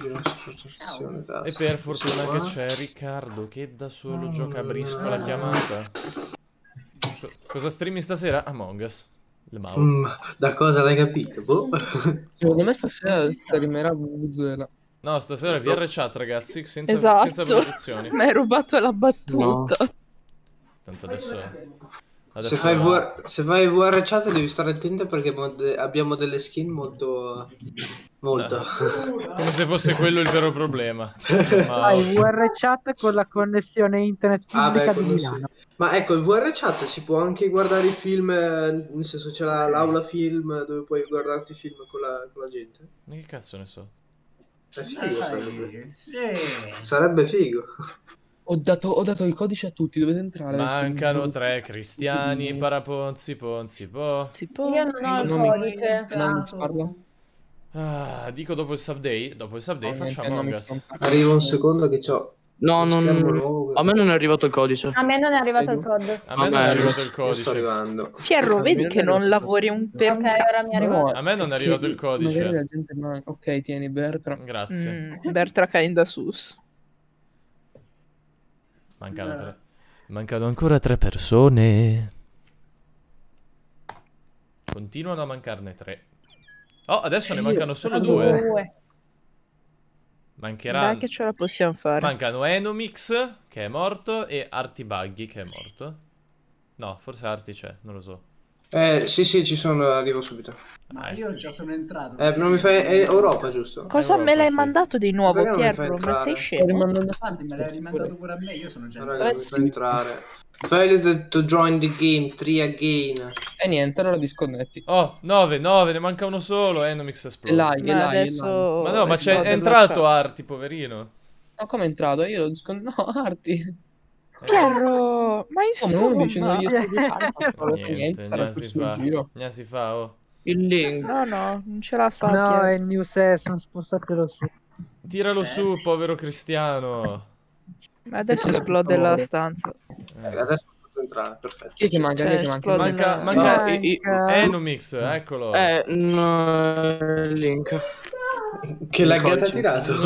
Speaker 2: E per fortuna che c'è Riccardo che da solo gioca a brisco la chiamata. Co- Cosa streami stasera? Among Us. Le Mau.
Speaker 3: Mm, da cosa l'hai capito? Boh.
Speaker 20: Secondo me stasera streamerà Vuvuzela.
Speaker 2: No, stasera V R chat, ragazzi, senza,
Speaker 6: Esatto.
Speaker 2: senza protezioni.
Speaker 6: Mi hai rubato la battuta.
Speaker 2: Tanto adesso...
Speaker 3: Se
Speaker 2: adesso
Speaker 3: fai, V R, se fai V R chat devi stare attento perché abbiamo de- abbiamo delle skin molto... Molto.
Speaker 2: Come se fosse quello il vero problema. Ma...
Speaker 1: Fai V R chat con la connessione internet
Speaker 3: Ah, beh,
Speaker 1: pubblica di
Speaker 3: quello sì.
Speaker 1: Milano.
Speaker 3: Ma ecco, il V R chat si può anche guardare i film, eh, nel senso c'è la- l'aula film dove puoi guardarti i film con la, con la gente.
Speaker 2: Ma che cazzo ne so?
Speaker 3: È figo, sarebbe.
Speaker 15: Dai, sì.
Speaker 3: Sarebbe figo.
Speaker 20: Ho dato, ho dato i codici a tutti, dovete entrare.
Speaker 2: Mancano tre cristiani, paraponzi, ponzi, po.
Speaker 6: Si può.
Speaker 22: Io non ho il
Speaker 20: Non mi-
Speaker 22: codice.
Speaker 20: non mi parla.
Speaker 2: Ah, dico dopo il subday, dopo il subday
Speaker 20: No, niente,
Speaker 2: facciamo
Speaker 20: non mi
Speaker 2: Among Us.
Speaker 20: non parla.
Speaker 3: Arriva un secondo che c'ho.
Speaker 10: No,
Speaker 3: lo
Speaker 10: non...
Speaker 3: schermo nuovo.
Speaker 10: a me non è arrivato il codice.
Speaker 22: A me non è arrivato
Speaker 20: Sei
Speaker 22: il
Speaker 20: tu?
Speaker 22: codice.
Speaker 2: A me non
Speaker 10: Vabbè,
Speaker 2: è arrivato il
Speaker 3: Io sto
Speaker 2: codice.
Speaker 3: arrivando.
Speaker 6: Pierro, vedi che non lavori un per
Speaker 22: Ok,
Speaker 6: un
Speaker 22: ora mi è
Speaker 6: cazzo.
Speaker 22: arrivato.
Speaker 2: A me non è arrivato il
Speaker 20: Magari la
Speaker 2: codice.
Speaker 20: gente man- Ok, tieni Bertra.
Speaker 2: Grazie.
Speaker 6: Mm, Bertra kinda sus.
Speaker 2: Mancano tre. Mancano ancora tre persone. Continuano a mancarne tre. Oh, adesso ne mancano solo due.
Speaker 22: Due.
Speaker 2: Mancheranno.
Speaker 6: Dai che ce la possiamo fare.
Speaker 2: Mancano Enomix, che è morto, e Artibuggy, che è morto. No, forse Arti c'è, non lo so.
Speaker 3: Eh, sì, sì, ci sono, arrivo subito.
Speaker 15: Ma io già sono entrato.
Speaker 3: Eh, non mi fai... È Europa, giusto?
Speaker 6: Cosa
Speaker 2: Europa,
Speaker 6: me l'hai
Speaker 2: sì.
Speaker 6: mandato di nuovo,
Speaker 3: Perché non mi fai
Speaker 6: Pierro? Ma
Speaker 3: entrare?
Speaker 6: sei
Speaker 20: Sto
Speaker 6: scemo?
Speaker 20: rimandando-
Speaker 15: Infatti me l'hai rimandato pure a me, io sono già
Speaker 3: Raga,
Speaker 15: entrato.
Speaker 3: non mi fai entrare. Failed to join the game, three again.
Speaker 20: E niente, allora disconnetti.
Speaker 2: Oh, nove, nove, ne manca uno solo, Enomix
Speaker 20: E
Speaker 2: esplode.
Speaker 20: là, e
Speaker 6: Ma
Speaker 20: là, e
Speaker 6: adesso...
Speaker 20: là.
Speaker 2: Ma no, ma c'è,
Speaker 6: esplode
Speaker 2: è
Speaker 6: la
Speaker 2: entrato
Speaker 6: chat.
Speaker 2: Arti, poverino.
Speaker 20: No, come è entrato? Io lo disconnetti. No, Arti.
Speaker 6: Pierro, ma
Speaker 20: Come uno dice non
Speaker 6: insomma...
Speaker 20: io sto giocando. Non fa niente,
Speaker 2: Niente,
Speaker 20: sarà il
Speaker 2: gna si
Speaker 20: prossimo
Speaker 2: fa.
Speaker 20: giro.
Speaker 2: Gna si fa, oh.
Speaker 10: Il link.
Speaker 6: No, no, non ce la fa,
Speaker 1: No,
Speaker 6: Pierro.
Speaker 1: è il new session, spostatelo su.
Speaker 2: Tiralo
Speaker 15: Sì.
Speaker 2: su, povero Cristiano.
Speaker 6: Ma adesso
Speaker 20: Sì,
Speaker 6: esplode
Speaker 20: per
Speaker 6: la
Speaker 20: favore.
Speaker 6: stanza.
Speaker 3: Eh, adesso posso entrare, perfetto.
Speaker 20: Chi è che manca? Chi è che
Speaker 6: Cioè,
Speaker 20: manca?
Speaker 6: esplode
Speaker 2: Manca,
Speaker 6: la-
Speaker 2: manca
Speaker 10: No, i- i-
Speaker 2: Enomix, eccolo.
Speaker 10: Eh, no, il link.
Speaker 3: Che laggata ha
Speaker 10: codice.
Speaker 3: tirato?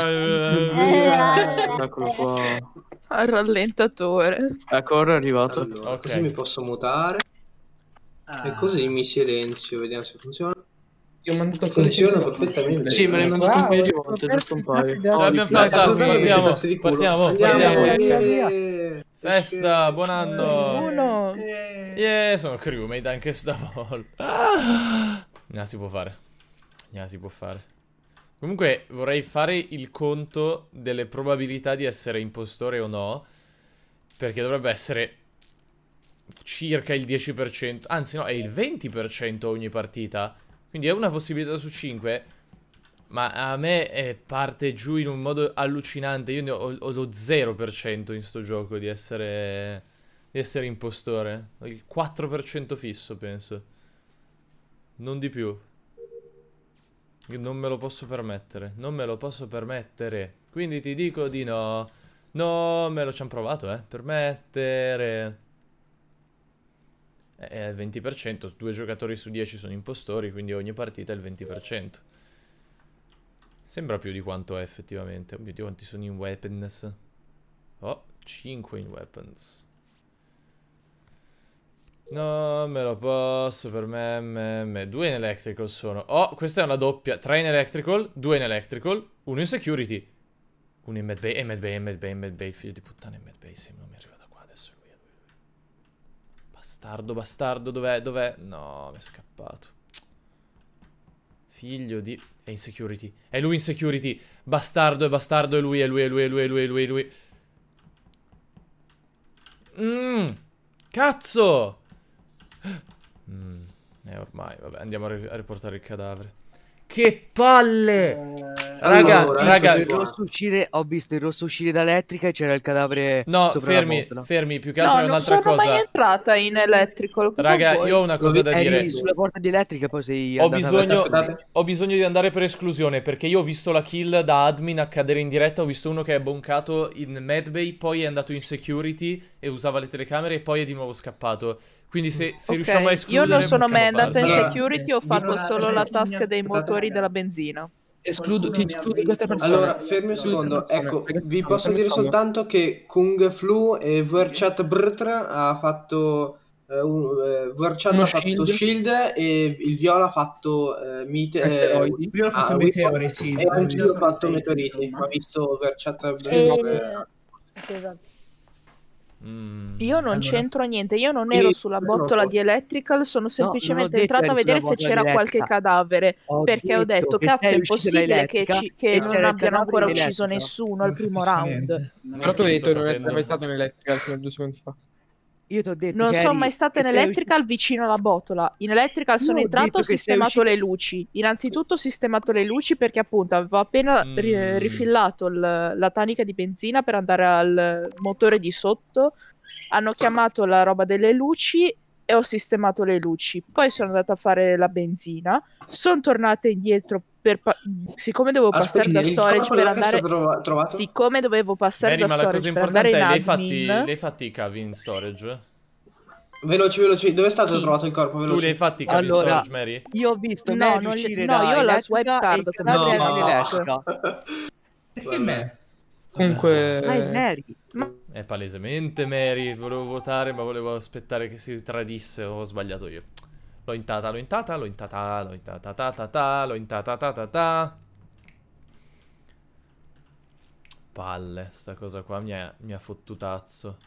Speaker 22: Eh,
Speaker 10: Eccolo qua.
Speaker 6: Al rallentatore.
Speaker 10: Ecco, ora è arrivato.
Speaker 3: Allora,
Speaker 2: Ok.
Speaker 3: così mi posso mutare.
Speaker 15: Ah,
Speaker 3: E così mi silenzio, vediamo se funziona.
Speaker 20: Ti ho mandato il codice.
Speaker 3: Funziona perfettamente.
Speaker 10: Sì, me l'hai mandato un
Speaker 1: Wow,
Speaker 10: paio di
Speaker 1: ho
Speaker 10: volte,
Speaker 1: scoperto
Speaker 10: giusto un
Speaker 1: i
Speaker 10: paio.
Speaker 1: cazzi
Speaker 2: Ce
Speaker 1: della-
Speaker 2: l'abbiamo
Speaker 3: Dai,
Speaker 2: fatta,
Speaker 3: soltanto che mi
Speaker 2: partiamo,
Speaker 3: tasti di culo.
Speaker 2: partiamo,
Speaker 3: Andiamo,
Speaker 2: partiamo.
Speaker 3: yeah.
Speaker 2: Festa, buon anno.
Speaker 6: Uno.
Speaker 2: Yeah, sono crewmate anche stavolta. Ah, ne si può fare. Ne si può fare. Comunque vorrei fare il conto delle probabilità di essere impostore o no. Perché dovrebbe essere circa il dieci per cento. Anzi no, è il venti per cento ogni partita. Quindi è una possibilità su cinque. Ma a me eh, parte giù in un modo allucinante. Io ne ho, ho lo zero per cento in sto gioco di essere, di essere impostore. Ho il quattro per cento fisso, penso. Non di più. Io non me lo posso permettere. Non me lo posso permettere. Quindi ti dico di no. No, me lo ci hanno provato, eh. Permettere. È il venti per cento. Due giocatori su dieci sono impostori. Quindi ogni partita è il venti per cento. Sembra più di quanto è effettivamente. Oh mio Dio, quanti sono in weapons. Oh, cinque in weapons. No, me lo posso per me, me, me. Due in electrical sono. Oh, questa è una doppia. Tre in electrical, due in electrical, uno in security. Uno in medbay, e medbay, e medbay, e medbay. Figlio di puttana, in medbay. Sì, non mi arriva da qua adesso. Lui, lui, lui. Bastardo, bastardo, dov'è? Dov'è? No, mi è scappato. Figlio di... È in security. È lui in security. Bastardo, è bastardo, è lui, è lui, è lui, è lui, è lui, è lui, è lui. Mmm. Cazzo! Mm. Eh, ormai, vabbè, andiamo a, ri a riportare il cadavere. Che palle!
Speaker 3: Eh,
Speaker 2: raga,
Speaker 3: allora,
Speaker 2: raga.
Speaker 12: Il rosso uscire, ho visto il rosso uscire dall'elettrica e c'era il cadavere
Speaker 2: No,
Speaker 12: sopra
Speaker 2: fermi,
Speaker 12: la botola.
Speaker 2: fermi, più che altro
Speaker 6: No,
Speaker 2: è
Speaker 6: non
Speaker 2: un'altra
Speaker 6: sono
Speaker 2: cosa.
Speaker 6: mai entrata in electrical. Cosa
Speaker 2: Raga,
Speaker 6: vuoi?
Speaker 2: io ho una cosa da
Speaker 12: Eri
Speaker 2: dire.
Speaker 12: sulla porta di elettrica e poi sei
Speaker 2: Ho
Speaker 12: andata
Speaker 2: bisogno,
Speaker 12: verso-
Speaker 2: ho bisogno di andare per esclusione, perché io ho visto la kill da admin accadere in diretta. Ho visto uno che è boncato in medbay, poi è andato in security e usava le telecamere e poi è di nuovo scappato. Quindi se, se
Speaker 6: Ok,
Speaker 2: riusciamo a
Speaker 6: io
Speaker 2: escludere
Speaker 6: non sono
Speaker 2: possiamo
Speaker 6: mai andata in
Speaker 2: farlo.
Speaker 6: security, ho fatto
Speaker 15: Allora,
Speaker 6: solo
Speaker 15: cioè,
Speaker 6: la
Speaker 15: chi
Speaker 6: task
Speaker 15: mi ha-
Speaker 6: dei motori
Speaker 15: Aspetta,
Speaker 6: della benzina.
Speaker 20: Escludo, ti
Speaker 15: Qualcuno mi ha
Speaker 20: escludo queste
Speaker 15: visto?
Speaker 20: persone.
Speaker 3: Allora, fermi un
Speaker 20: Escludo
Speaker 3: secondo.
Speaker 20: queste persone.
Speaker 3: Ecco,
Speaker 20: Ragazzi,
Speaker 3: vi
Speaker 20: calma,
Speaker 3: posso
Speaker 20: calma,
Speaker 3: dire
Speaker 20: calma.
Speaker 3: soltanto che Kung Flu e Verchat Brtra ha fatto... Eh, un, eh, Verchat
Speaker 20: Uno
Speaker 3: ha fatto
Speaker 20: shield.
Speaker 3: shield e il Viola ha fatto eh, mite,
Speaker 20: Asteroidi.
Speaker 13: Io ho fatto
Speaker 3: ah,
Speaker 13: meteori,
Speaker 3: Weapon,
Speaker 13: sì.
Speaker 3: e anch'io ho
Speaker 15: Allora,
Speaker 3: fatto
Speaker 15: safe,
Speaker 3: meteoriti.
Speaker 15: insomma.
Speaker 3: Ho visto Verchat Brtra.
Speaker 22: E... Esatto.
Speaker 2: Mm.
Speaker 6: Io non
Speaker 13: Allora.
Speaker 6: c'entro niente, io non
Speaker 3: Quindi,
Speaker 6: ero sulla
Speaker 3: sono
Speaker 6: botola
Speaker 3: posto.
Speaker 6: di electrical, sono
Speaker 12: non ho
Speaker 6: semplicemente
Speaker 12: detto
Speaker 6: entrata a
Speaker 12: eri
Speaker 6: vedere
Speaker 12: sulla
Speaker 6: se
Speaker 12: botola
Speaker 6: c'era
Speaker 12: di
Speaker 6: qualche
Speaker 12: elettrica.
Speaker 6: cadavere,
Speaker 12: Ho
Speaker 6: perché ho
Speaker 12: detto
Speaker 6: detto,
Speaker 12: che
Speaker 6: cazzo,
Speaker 12: sei
Speaker 6: è
Speaker 12: uscita
Speaker 6: impossibile che,
Speaker 12: dall'elettrica
Speaker 6: ci- che
Speaker 12: e
Speaker 6: non
Speaker 12: c'era il
Speaker 6: abbiano
Speaker 12: cadavere
Speaker 6: ancora
Speaker 12: in
Speaker 6: ucciso
Speaker 12: elettrica.
Speaker 6: nessuno
Speaker 13: Non
Speaker 6: al primo
Speaker 13: capisco
Speaker 6: round.
Speaker 13: niente.
Speaker 15: Non
Speaker 20: Però tu hai
Speaker 2: Chi
Speaker 20: detto
Speaker 2: sta
Speaker 20: che non è
Speaker 2: capendo?
Speaker 20: mai stato in elettrica fino a due secondi fa.
Speaker 12: Io ti ho detto
Speaker 6: Non
Speaker 12: che
Speaker 6: sono
Speaker 12: eri...
Speaker 6: mai stata in
Speaker 12: che sei
Speaker 6: electrical vicino alla botola. In electrical sono
Speaker 12: Io ho
Speaker 6: entrato,
Speaker 12: detto
Speaker 6: ho
Speaker 12: che sei
Speaker 6: sistemato
Speaker 12: uscita-
Speaker 6: le luci. Innanzitutto ho sistemato le luci perché appunto avevo appena ri-
Speaker 2: Mm.
Speaker 6: rifillato il- la tanica di benzina per andare al motore di sotto. Hanno chiamato la roba delle luci e ho sistemato le luci. Poi sono andata a fare la benzina. Sono tornata indietro per pa- siccome dovevo passare da
Speaker 3: Aspetti, il
Speaker 6: storage
Speaker 3: corpo
Speaker 6: per
Speaker 3: dove è
Speaker 6: andare.
Speaker 3: stato trova- trovato?
Speaker 6: Siccome dovevo passare
Speaker 2: Mary,
Speaker 6: da
Speaker 2: ma la cosa
Speaker 6: storage per andare
Speaker 2: importante
Speaker 6: in
Speaker 2: è, li hai fatti,
Speaker 6: admin.
Speaker 2: li hai fatti i cavi in storage?
Speaker 3: Veloci, veloci. Dove è stato
Speaker 6: Chi?
Speaker 3: trovato il corpo?
Speaker 2: Tu li
Speaker 3: Veloci.
Speaker 2: hai fatti i cavi in
Speaker 12: Allora,
Speaker 2: storage, Mary?
Speaker 12: io ho visto
Speaker 6: No,
Speaker 12: Mary
Speaker 6: non li-
Speaker 12: uscire
Speaker 6: no,
Speaker 12: da
Speaker 6: io ho la
Speaker 12: elettrica
Speaker 6: swipe
Speaker 12: e
Speaker 6: card
Speaker 12: il
Speaker 6: come
Speaker 12: cadavere era
Speaker 3: No.
Speaker 12: nell'elettrica.
Speaker 13: Perché me?
Speaker 20: Comunque...
Speaker 12: Ma è Mary.
Speaker 2: È palesemente Mary. Volevo votare, ma volevo aspettare che si tradisse. Ho sbagliato io. L'ho intata, l'ho intata, l'ho intata, l'ho intata, ta ta ta, l'ho intata, ta ta ta. Palle, sta cosa qua mi ha, mi ha fottutazzo.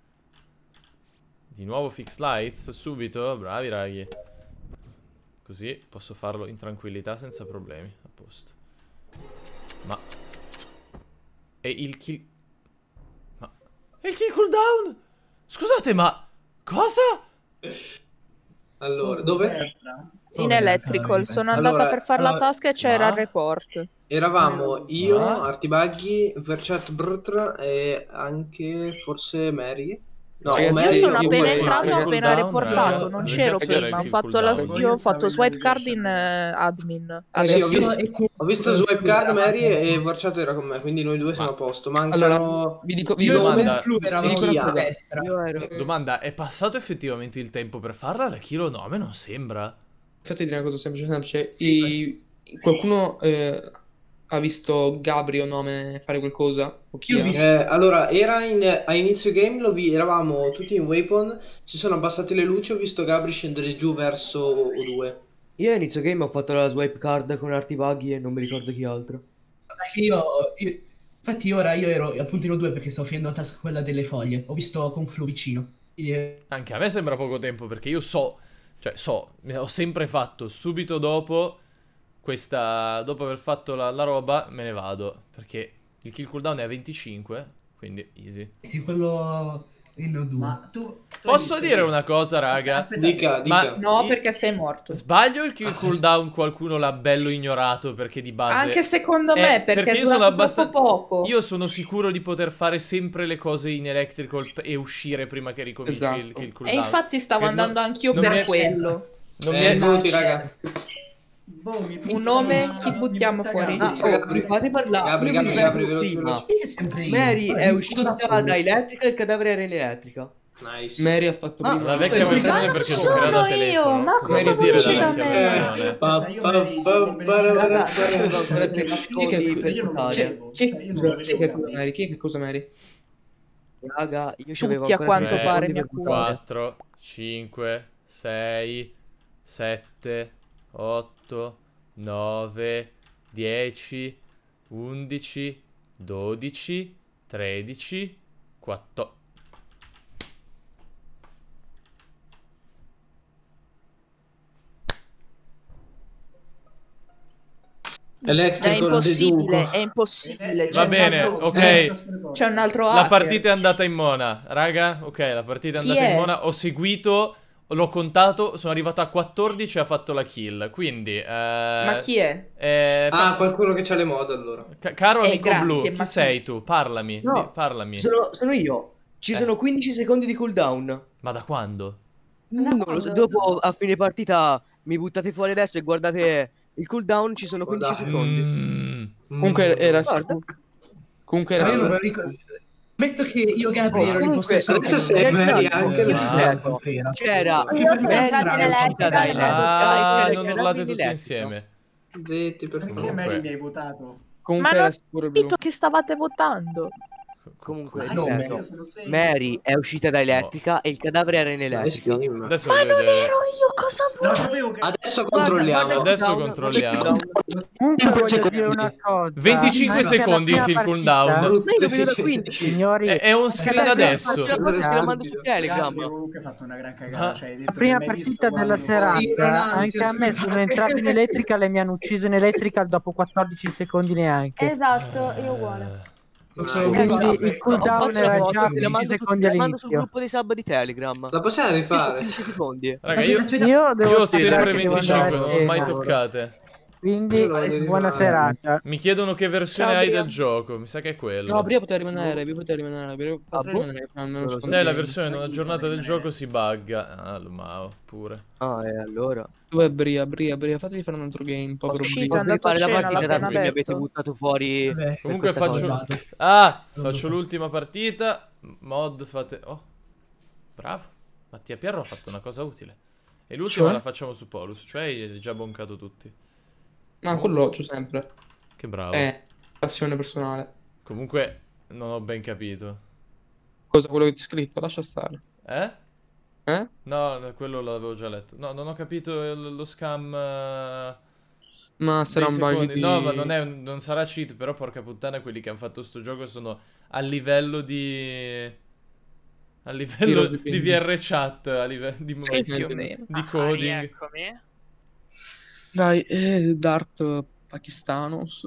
Speaker 2: Di nuovo fix lights, subito, bravi raghi. Così posso farlo in tranquillità senza problemi, a posto. Ma... E il kill... Ma... E il kill cooldown? Scusate, ma... Cosa?
Speaker 3: Allora, dove?
Speaker 6: In electrical, sono andata
Speaker 3: Allora,
Speaker 6: per fare la
Speaker 3: allora,
Speaker 6: task e c'era
Speaker 3: ma-
Speaker 6: il report.
Speaker 3: Eravamo io,
Speaker 2: Ah.
Speaker 3: Artibaghi, Verchat Brutr e anche forse Mary. No,
Speaker 20: Ragazzi,
Speaker 3: o Mary
Speaker 6: Io sono
Speaker 3: o
Speaker 6: appena
Speaker 3: poi-
Speaker 6: entrato, ho
Speaker 2: Kill
Speaker 6: appena
Speaker 2: cooldown,
Speaker 6: reportato,
Speaker 2: raga.
Speaker 6: non
Speaker 2: Dove
Speaker 6: c'ero
Speaker 2: cazzo era il
Speaker 6: prima, ho
Speaker 2: kill
Speaker 6: fatto, la,
Speaker 2: cooldown?
Speaker 6: io ho fatto
Speaker 15: Stavo in
Speaker 6: swipe card in
Speaker 15: navigation.
Speaker 6: eh, admin.
Speaker 3: Eh sì, ho,
Speaker 6: Adesso
Speaker 3: vi- ho visto swipe card Mary e Verchat era con me, quindi noi due siamo a posto. Mancano
Speaker 20: Allora, vi dico, vi
Speaker 13: Io
Speaker 20: dico
Speaker 13: e
Speaker 2: domanda-
Speaker 13: Flu
Speaker 20: vi
Speaker 13: eravamo
Speaker 20: dico una
Speaker 3: Chia.
Speaker 13: a
Speaker 20: cosa.
Speaker 13: destra.
Speaker 12: Io ero...
Speaker 2: Domanda, è passato effettivamente il tempo per farla? La Kilo no, a me non sembra.
Speaker 20: Fate dire una cosa semplice, semplice. I- Qualcuno eh, ha visto Gabri o nome fare qualcosa? O chi
Speaker 13: Io ho
Speaker 20: ha?
Speaker 13: visto-
Speaker 3: Eh, allora, era in, a inizio game, lo vi, eravamo tutti in Weapon, si sono abbassate le luci, ho visto Gabri scendere giù verso O due.
Speaker 12: Io a inizio game ho fatto la swipe card con Artibaghi e non mi ricordo chi altro.
Speaker 13: Perché Io, io- infatti ora io ero appunto in O due perché stavo finendo la task quella delle foglie. Ho visto con Flu vicino. E-
Speaker 2: Anche a me sembra poco tempo perché io so, cioè so, ho sempre fatto subito dopo questa, dopo aver fatto la, la roba, me ne vado. Perché il kill cooldown è a venticinque, quindi easy.
Speaker 13: Sì, quello in O due.
Speaker 15: Ma tu, tu hai
Speaker 2: Posso
Speaker 15: visto
Speaker 2: dire
Speaker 15: che-
Speaker 2: una cosa, raga?
Speaker 15: Aspetta,
Speaker 3: Dica,
Speaker 2: Ma
Speaker 3: dica.
Speaker 6: no,
Speaker 2: i-
Speaker 6: perché sei morto.
Speaker 2: Sbaglio il kill cooldown, qualcuno l'ha bello ignorato perché di base...
Speaker 6: Anche secondo
Speaker 2: Eh,
Speaker 6: me, perché,
Speaker 2: perché
Speaker 6: è
Speaker 2: io sono
Speaker 6: durato
Speaker 2: abbastan-
Speaker 6: troppo poco.
Speaker 2: Io sono sicuro di poter fare sempre le cose in electrical p- e uscire prima che ricominci
Speaker 20: Esatto.
Speaker 2: il kill
Speaker 6: E
Speaker 2: cooldown.
Speaker 6: infatti stavo
Speaker 2: Che non-
Speaker 6: andando anch'io
Speaker 2: non
Speaker 6: per
Speaker 2: mi è-
Speaker 6: quello.
Speaker 2: Non mi
Speaker 3: Eh,
Speaker 2: è...
Speaker 3: voti, raga.
Speaker 15: Boh, mi
Speaker 6: Un
Speaker 15: puzza-
Speaker 6: nome, chi
Speaker 15: mi
Speaker 6: buttiamo
Speaker 15: puzza
Speaker 6: fuori?
Speaker 15: Gabri.
Speaker 12: Ah, oh, mi fate parlare.
Speaker 3: Gabri,
Speaker 12: Io
Speaker 3: Gabri,
Speaker 12: mi
Speaker 3: Gabri,
Speaker 12: ricordo
Speaker 3: veloci,
Speaker 12: prima.
Speaker 3: veloci.
Speaker 13: Perché sempre io?
Speaker 12: Mary
Speaker 13: Guarda,
Speaker 12: è
Speaker 13: mi
Speaker 12: uscita
Speaker 13: butto da
Speaker 12: da
Speaker 13: solo.
Speaker 12: elettrica e il cadavere era in elettrica.
Speaker 3: Nice.
Speaker 20: Mary ha fatto
Speaker 12: Ma-
Speaker 20: prima.
Speaker 2: La vecchia
Speaker 12: Ma
Speaker 2: versione
Speaker 12: non
Speaker 2: perché
Speaker 6: sono
Speaker 2: giocherà da
Speaker 6: io,
Speaker 2: telefono.
Speaker 6: ma
Speaker 2: Cosa
Speaker 6: cosa
Speaker 2: vuol
Speaker 6: vuoi
Speaker 2: dire la
Speaker 6: dire da
Speaker 2: vecchia
Speaker 6: me?
Speaker 2: versione?
Speaker 3: Pa-
Speaker 15: Io
Speaker 3: pa-
Speaker 15: Mary
Speaker 3: pa-
Speaker 15: non me ne
Speaker 3: pa-
Speaker 15: frega
Speaker 3: pa-
Speaker 15: niente,
Speaker 3: pa-
Speaker 15: perché
Speaker 12: pa-
Speaker 15: perché
Speaker 12: pa-
Speaker 15: nascondi
Speaker 20: chi-
Speaker 15: per
Speaker 12: chi-
Speaker 15: io non lo
Speaker 20: Chi,
Speaker 15: vedevo.
Speaker 20: chi,
Speaker 15: Cioè, io non
Speaker 20: scusa,
Speaker 15: lo
Speaker 20: chi
Speaker 15: vedevo
Speaker 20: è che cosa
Speaker 15: Gabri.
Speaker 20: Mary? Chi è che cosa Mary?
Speaker 12: Raga, io c'avevo
Speaker 6: Tutti a
Speaker 12: ancora
Speaker 6: quanto
Speaker 12: trenta
Speaker 6: pare,
Speaker 12: secondi
Speaker 6: mi
Speaker 12: per
Speaker 6: accusano.
Speaker 12: buttare.
Speaker 2: quattro, cinque, sei, sette, otto, nove, dieci, undici, dodici, tredici, quattordici.
Speaker 6: È
Speaker 3: Electrical
Speaker 6: impossibile,
Speaker 3: deduco.
Speaker 6: è impossibile.
Speaker 2: Va
Speaker 6: c'è
Speaker 2: bene,
Speaker 6: un altro-
Speaker 2: ok.
Speaker 6: C'è un altro
Speaker 2: La
Speaker 6: hacker.
Speaker 2: partita è andata in mona, raga. Ok, la partita è
Speaker 6: Chi
Speaker 2: andata
Speaker 6: è?
Speaker 2: in mona. Ho seguito, l'ho contato, sono arrivato a quattordici e ha fatto la kill. Quindi, eh,
Speaker 6: Ma chi è?
Speaker 2: eh,
Speaker 3: Ah, qualcuno che c'ha le mod allora.
Speaker 2: ca- caro
Speaker 6: Eh,
Speaker 2: amico
Speaker 6: grazie,
Speaker 2: blu,
Speaker 6: ma
Speaker 2: chi
Speaker 6: chi-
Speaker 2: sei tu? Parlami,
Speaker 12: No,
Speaker 2: di- parlami.
Speaker 12: Sono, sono io. Ci
Speaker 2: Eh.
Speaker 12: sono quindici secondi di cooldown.
Speaker 2: Ma da quando?
Speaker 12: Non lo so, dopo a fine partita mi buttate fuori adesso e guardate il cooldown, ci sono quindici secondi.
Speaker 2: Mm.
Speaker 20: Comunque era
Speaker 12: Guarda.
Speaker 20: Comunque era
Speaker 13: Ma io non me lo
Speaker 20: sicuro.
Speaker 13: ricordo. Metto che io e Gabri ero in
Speaker 12: Comunque,
Speaker 13: posto
Speaker 3: adesso sei Mary anche
Speaker 12: Io
Speaker 3: la-
Speaker 12: ti dico, c'era
Speaker 13: Anche per me è
Speaker 12: Mary
Speaker 13: strano.
Speaker 12: che è uscita da elettrica
Speaker 2: Ah,
Speaker 12: e c'era
Speaker 2: non
Speaker 12: il
Speaker 2: urlate
Speaker 12: cadavere
Speaker 2: tutti
Speaker 12: elettrico.
Speaker 2: insieme.
Speaker 3: Zitti, per
Speaker 15: Perché
Speaker 3: favore.
Speaker 15: Mary mi hai votato?
Speaker 20: Comunque
Speaker 6: Ma
Speaker 20: era
Speaker 6: non
Speaker 20: sicuro
Speaker 6: ho
Speaker 20: blu.
Speaker 6: capito che stavate votando.
Speaker 12: Comunque,
Speaker 15: Ah, no,
Speaker 12: ripeto,
Speaker 15: io sono sei.
Speaker 12: Mary è uscita da elettrica e il cadavere era in elettrica.
Speaker 2: Adesso
Speaker 6: Ma
Speaker 2: voglio
Speaker 6: non
Speaker 2: vedere.
Speaker 6: ero io, cosa vuoi?
Speaker 15: Lo sapevo che...
Speaker 3: Adesso
Speaker 12: Guarda,
Speaker 3: controlliamo.
Speaker 12: guarda il
Speaker 2: Adesso
Speaker 12: cooldown,
Speaker 2: controlliamo.
Speaker 12: guarda il cooldown.
Speaker 1: Comunque voglio dire una cosa.
Speaker 2: venticinque
Speaker 1: Anche alla
Speaker 2: secondi
Speaker 1: prima
Speaker 2: il
Speaker 1: partita-
Speaker 2: cooldown.
Speaker 12: Ma io lo vedo da quindici.
Speaker 1: Signori,
Speaker 2: È, è un screen
Speaker 1: Perché-
Speaker 2: adesso.
Speaker 12: Faccio la foto, te la mando su Telegram.
Speaker 15: Gabri comunque ha fatto una gran cagata.
Speaker 2: Ah.
Speaker 15: Cioè, hai detto
Speaker 1: la
Speaker 15: che
Speaker 1: prima
Speaker 15: mi hai visto
Speaker 1: partita della
Speaker 15: quando-
Speaker 1: serata,
Speaker 13: Sì, Ronaldo,
Speaker 1: anche a me
Speaker 13: sì,
Speaker 1: sono
Speaker 13: sì.
Speaker 1: entrato in electrical e mi hanno ucciso in electrical dopo quattordici secondi neanche.
Speaker 19: Esatto, io uguale.
Speaker 13: Sono
Speaker 1: Quindi
Speaker 13: venuto-
Speaker 1: il cooldown
Speaker 12: Ho fatto
Speaker 1: era
Speaker 12: la foto,
Speaker 1: già
Speaker 12: te la
Speaker 1: venti
Speaker 12: mando, su,
Speaker 1: secondi
Speaker 12: te la mando sul
Speaker 1: all'inizio.
Speaker 12: gruppo dei sub di Telegram.
Speaker 3: La possiamo
Speaker 12: Io so
Speaker 3: rifare?
Speaker 12: quindici secondi.
Speaker 2: Raga, io,
Speaker 13: Aspetta,
Speaker 1: Io devo
Speaker 2: io ho
Speaker 1: dire
Speaker 2: sempre
Speaker 1: che devo
Speaker 2: venticinque,
Speaker 1: andare
Speaker 2: non ho mai
Speaker 1: a cena.
Speaker 2: toccate.
Speaker 1: Quindi
Speaker 3: Io lo devo
Speaker 1: buona
Speaker 3: rifare.
Speaker 1: serata.
Speaker 2: Mi chiedono che versione
Speaker 6: Ciao,
Speaker 2: hai
Speaker 6: Bria.
Speaker 2: del gioco. Mi sa che è quello.
Speaker 20: No, Bria poteva rimanere, Bria poteva rimanere, Bria poteva
Speaker 12: Ah, boh.
Speaker 20: rimanere, almeno
Speaker 12: Non lo
Speaker 20: ci
Speaker 12: so.
Speaker 2: Se hai la
Speaker 20: conviene.
Speaker 2: versione non aggiornata del gioco si bugga. Ah, lo Mao, pure.
Speaker 12: Ah, e allora.
Speaker 20: Dov'è Bria, Bria, Bria, fatevi fare un altro game, povero
Speaker 6: Uscito,
Speaker 20: Bria.
Speaker 6: è andato a
Speaker 12: Fare la
Speaker 6: cena,
Speaker 12: partita
Speaker 6: l'ha
Speaker 12: tanto
Speaker 6: appena
Speaker 12: mi avete
Speaker 6: detto.
Speaker 12: buttato fuori.
Speaker 13: Vabbè.
Speaker 12: per
Speaker 2: Comunque
Speaker 12: questa
Speaker 2: faccio...
Speaker 12: cosa.
Speaker 13: cosa.
Speaker 2: Ah, faccio l'ultima partita. Mod fate... Oh, bravo. Mattia Pierro ha fatto una cosa utile. E l'ultima
Speaker 20: Cioè?
Speaker 2: la facciamo su Polus. Cioè hai già boncato tutti.
Speaker 20: No, quello lo faccio sempre.
Speaker 2: Che bravo.
Speaker 20: Eh, passione personale.
Speaker 2: Comunque non ho ben capito.
Speaker 20: Cosa, quello che ti ho scritto? Lascia stare.
Speaker 2: Eh?
Speaker 20: Eh?
Speaker 2: No, no, quello l'avevo già letto. No, non ho capito il- lo scam. eh,
Speaker 20: Ma sarà
Speaker 2: dei
Speaker 20: un bug
Speaker 2: secondi.
Speaker 20: di...
Speaker 2: No, ma non, è, non sarà cheat, però porca puttana quelli che hanno fatto sto gioco sono a livello di... A livello
Speaker 20: Tiro
Speaker 2: di,
Speaker 20: di-
Speaker 2: V R chat, a livello di,
Speaker 6: Eh, più o meno.
Speaker 2: di
Speaker 21: Ah,
Speaker 2: coding.
Speaker 21: rieccomi.
Speaker 20: Dai, eh, Dart Pakistanos.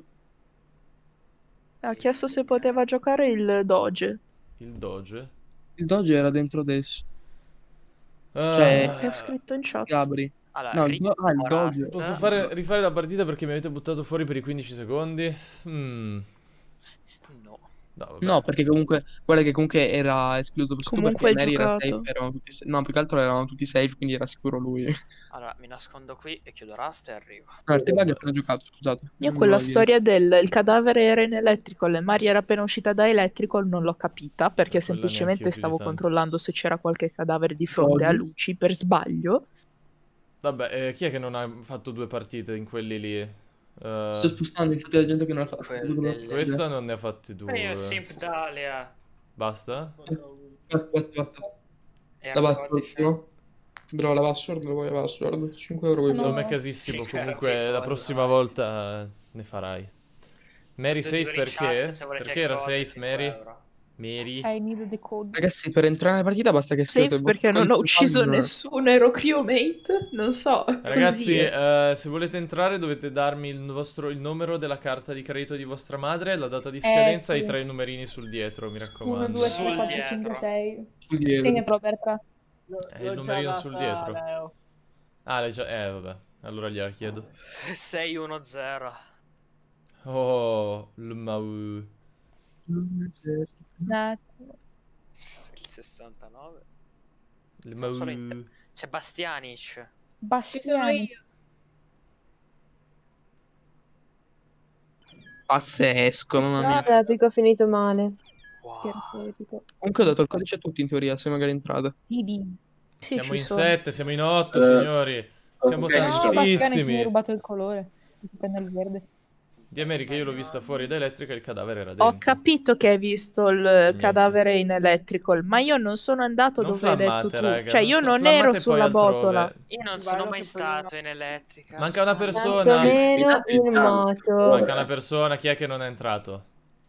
Speaker 6: Ha chiesto se poteva giocare il Doge.
Speaker 2: Il Doge.
Speaker 20: Il Doge era dentro adesso.
Speaker 2: Ah,
Speaker 20: Cioè,
Speaker 6: È scritto in chat.
Speaker 20: Gabri.
Speaker 21: Allora,
Speaker 20: No, il do- ah, il
Speaker 21: Rick
Speaker 20: Doge.
Speaker 2: Posso fare, rifare la partita perché mi avete buttato fuori per i quindici secondi? Mm.
Speaker 21: No.
Speaker 2: No, vabbè.
Speaker 20: No, perché comunque, guarda che comunque era escluso tu
Speaker 6: Comunque
Speaker 20: perché
Speaker 6: hai
Speaker 20: Mary era
Speaker 6: giocato.
Speaker 20: safe, erano tutti sa- no, più che altro erano tutti safe, quindi era sicuro lui. No,
Speaker 21: Allora, mi nascondo qui e chiudo Rasta e arrivo.
Speaker 20: il T-Bug è appena giocato, scusate.
Speaker 6: Io
Speaker 20: Non
Speaker 6: quella
Speaker 20: volevo dire.
Speaker 6: storia del il cadavere era in electrical e Mari era appena uscita da electrical non l'ho capita perché
Speaker 2: Quella neanch'io
Speaker 6: semplicemente
Speaker 2: più di
Speaker 6: stavo
Speaker 2: tanto.
Speaker 6: controllando se c'era qualche cadavere di fronte a
Speaker 20: Oggi?
Speaker 6: Luci per sbaglio.
Speaker 2: Vabbè, eh, chi è che non ha fatto due partite in quelli lì? Eh,
Speaker 20: Sto spostando infatti la gente che non ha fatto.
Speaker 21: Quel del-
Speaker 2: questa non ne ha fatti
Speaker 21: Ma
Speaker 2: due.
Speaker 21: io Simp Dalia.
Speaker 2: Basta?
Speaker 20: Basta, basta, basta.
Speaker 21: E
Speaker 20: La
Speaker 21: al
Speaker 20: password,
Speaker 21: codice.
Speaker 20: no? Bro, la password, lo vuoi la password? cinque euro vuoi
Speaker 2: Non
Speaker 20: fare?
Speaker 2: è casissimo,
Speaker 21: Sì,
Speaker 2: comunque
Speaker 21: caro,
Speaker 2: la
Speaker 21: sì,
Speaker 2: prossima
Speaker 21: vai.
Speaker 2: volta ne farai. Mary
Speaker 21: Due
Speaker 2: safe
Speaker 21: giri in
Speaker 2: perché?
Speaker 21: chat, se volete
Speaker 2: Perché era
Speaker 21: cose,
Speaker 2: safe
Speaker 21: cinque
Speaker 2: Mary?
Speaker 21: euro.
Speaker 2: Mary?
Speaker 19: I need the code.
Speaker 20: Ragazzi, per entrare nella partita basta che scrivete
Speaker 6: Safe
Speaker 20: il
Speaker 6: perché
Speaker 20: bottone
Speaker 6: non ho
Speaker 20: di
Speaker 6: ucciso
Speaker 20: Pulpal.
Speaker 6: nessuno, ero crewmate, non so.
Speaker 2: Ragazzi,
Speaker 6: così.
Speaker 2: eh, se volete entrare dovete darmi il vostro il numero della carta di credito di vostra madre, la data di scadenza e
Speaker 19: sì.
Speaker 2: i tre numerini sul dietro, mi
Speaker 19: uno,
Speaker 2: raccomando.
Speaker 19: due,
Speaker 21: Sul
Speaker 19: tre, quattro,
Speaker 21: dietro.
Speaker 19: cinque, sei.
Speaker 20: Sul dietro.
Speaker 19: Tieni proprio per tre.
Speaker 2: È il numerino sul dietro. Ah, l'hai già... Eh, vabbè. Allora gliela chiedo.
Speaker 21: sei uno zero.
Speaker 2: Oh, il mau...
Speaker 19: Eh,
Speaker 21: Il sessantanove.
Speaker 2: Il
Speaker 21: Sono solo
Speaker 2: mau...
Speaker 21: in tre. C'è Bastianic.
Speaker 19: Bastiani.
Speaker 20: Pazzesco, mamma mia.
Speaker 19: Ah, epico finito male. Scherzo epico.
Speaker 20: Comunque ho dato il codice a tutti in teoria, se magari entrate.
Speaker 19: Tibi.
Speaker 6: Sì,
Speaker 2: Siamo
Speaker 6: ci
Speaker 2: in
Speaker 6: sono.
Speaker 2: sette, siamo in otto,
Speaker 12: Eh,
Speaker 2: signori. Siamo
Speaker 12: ok,
Speaker 19: No, Bastiani mi hai
Speaker 2: tantissimi.
Speaker 19: rubato il colore. Mi prendo il verde.
Speaker 2: Di America io l'ho vista fuori da elettrica e il cadavere era dentro.
Speaker 6: Ho capito che hai visto il cadavere in electrical, ma io non sono andato
Speaker 2: Non
Speaker 6: dove hai detto
Speaker 2: flammate,
Speaker 6: tu.
Speaker 2: raga,
Speaker 6: cioè,
Speaker 2: non
Speaker 6: io
Speaker 2: fl-
Speaker 6: non
Speaker 2: flammate
Speaker 6: ero
Speaker 2: poi
Speaker 6: sulla
Speaker 2: altrove.
Speaker 6: botola.
Speaker 21: Io non sono mai stato in elettrica.
Speaker 2: Manca una persona.
Speaker 19: Tantomeno il moto.
Speaker 2: Manca una persona. Chi è che non è entrato?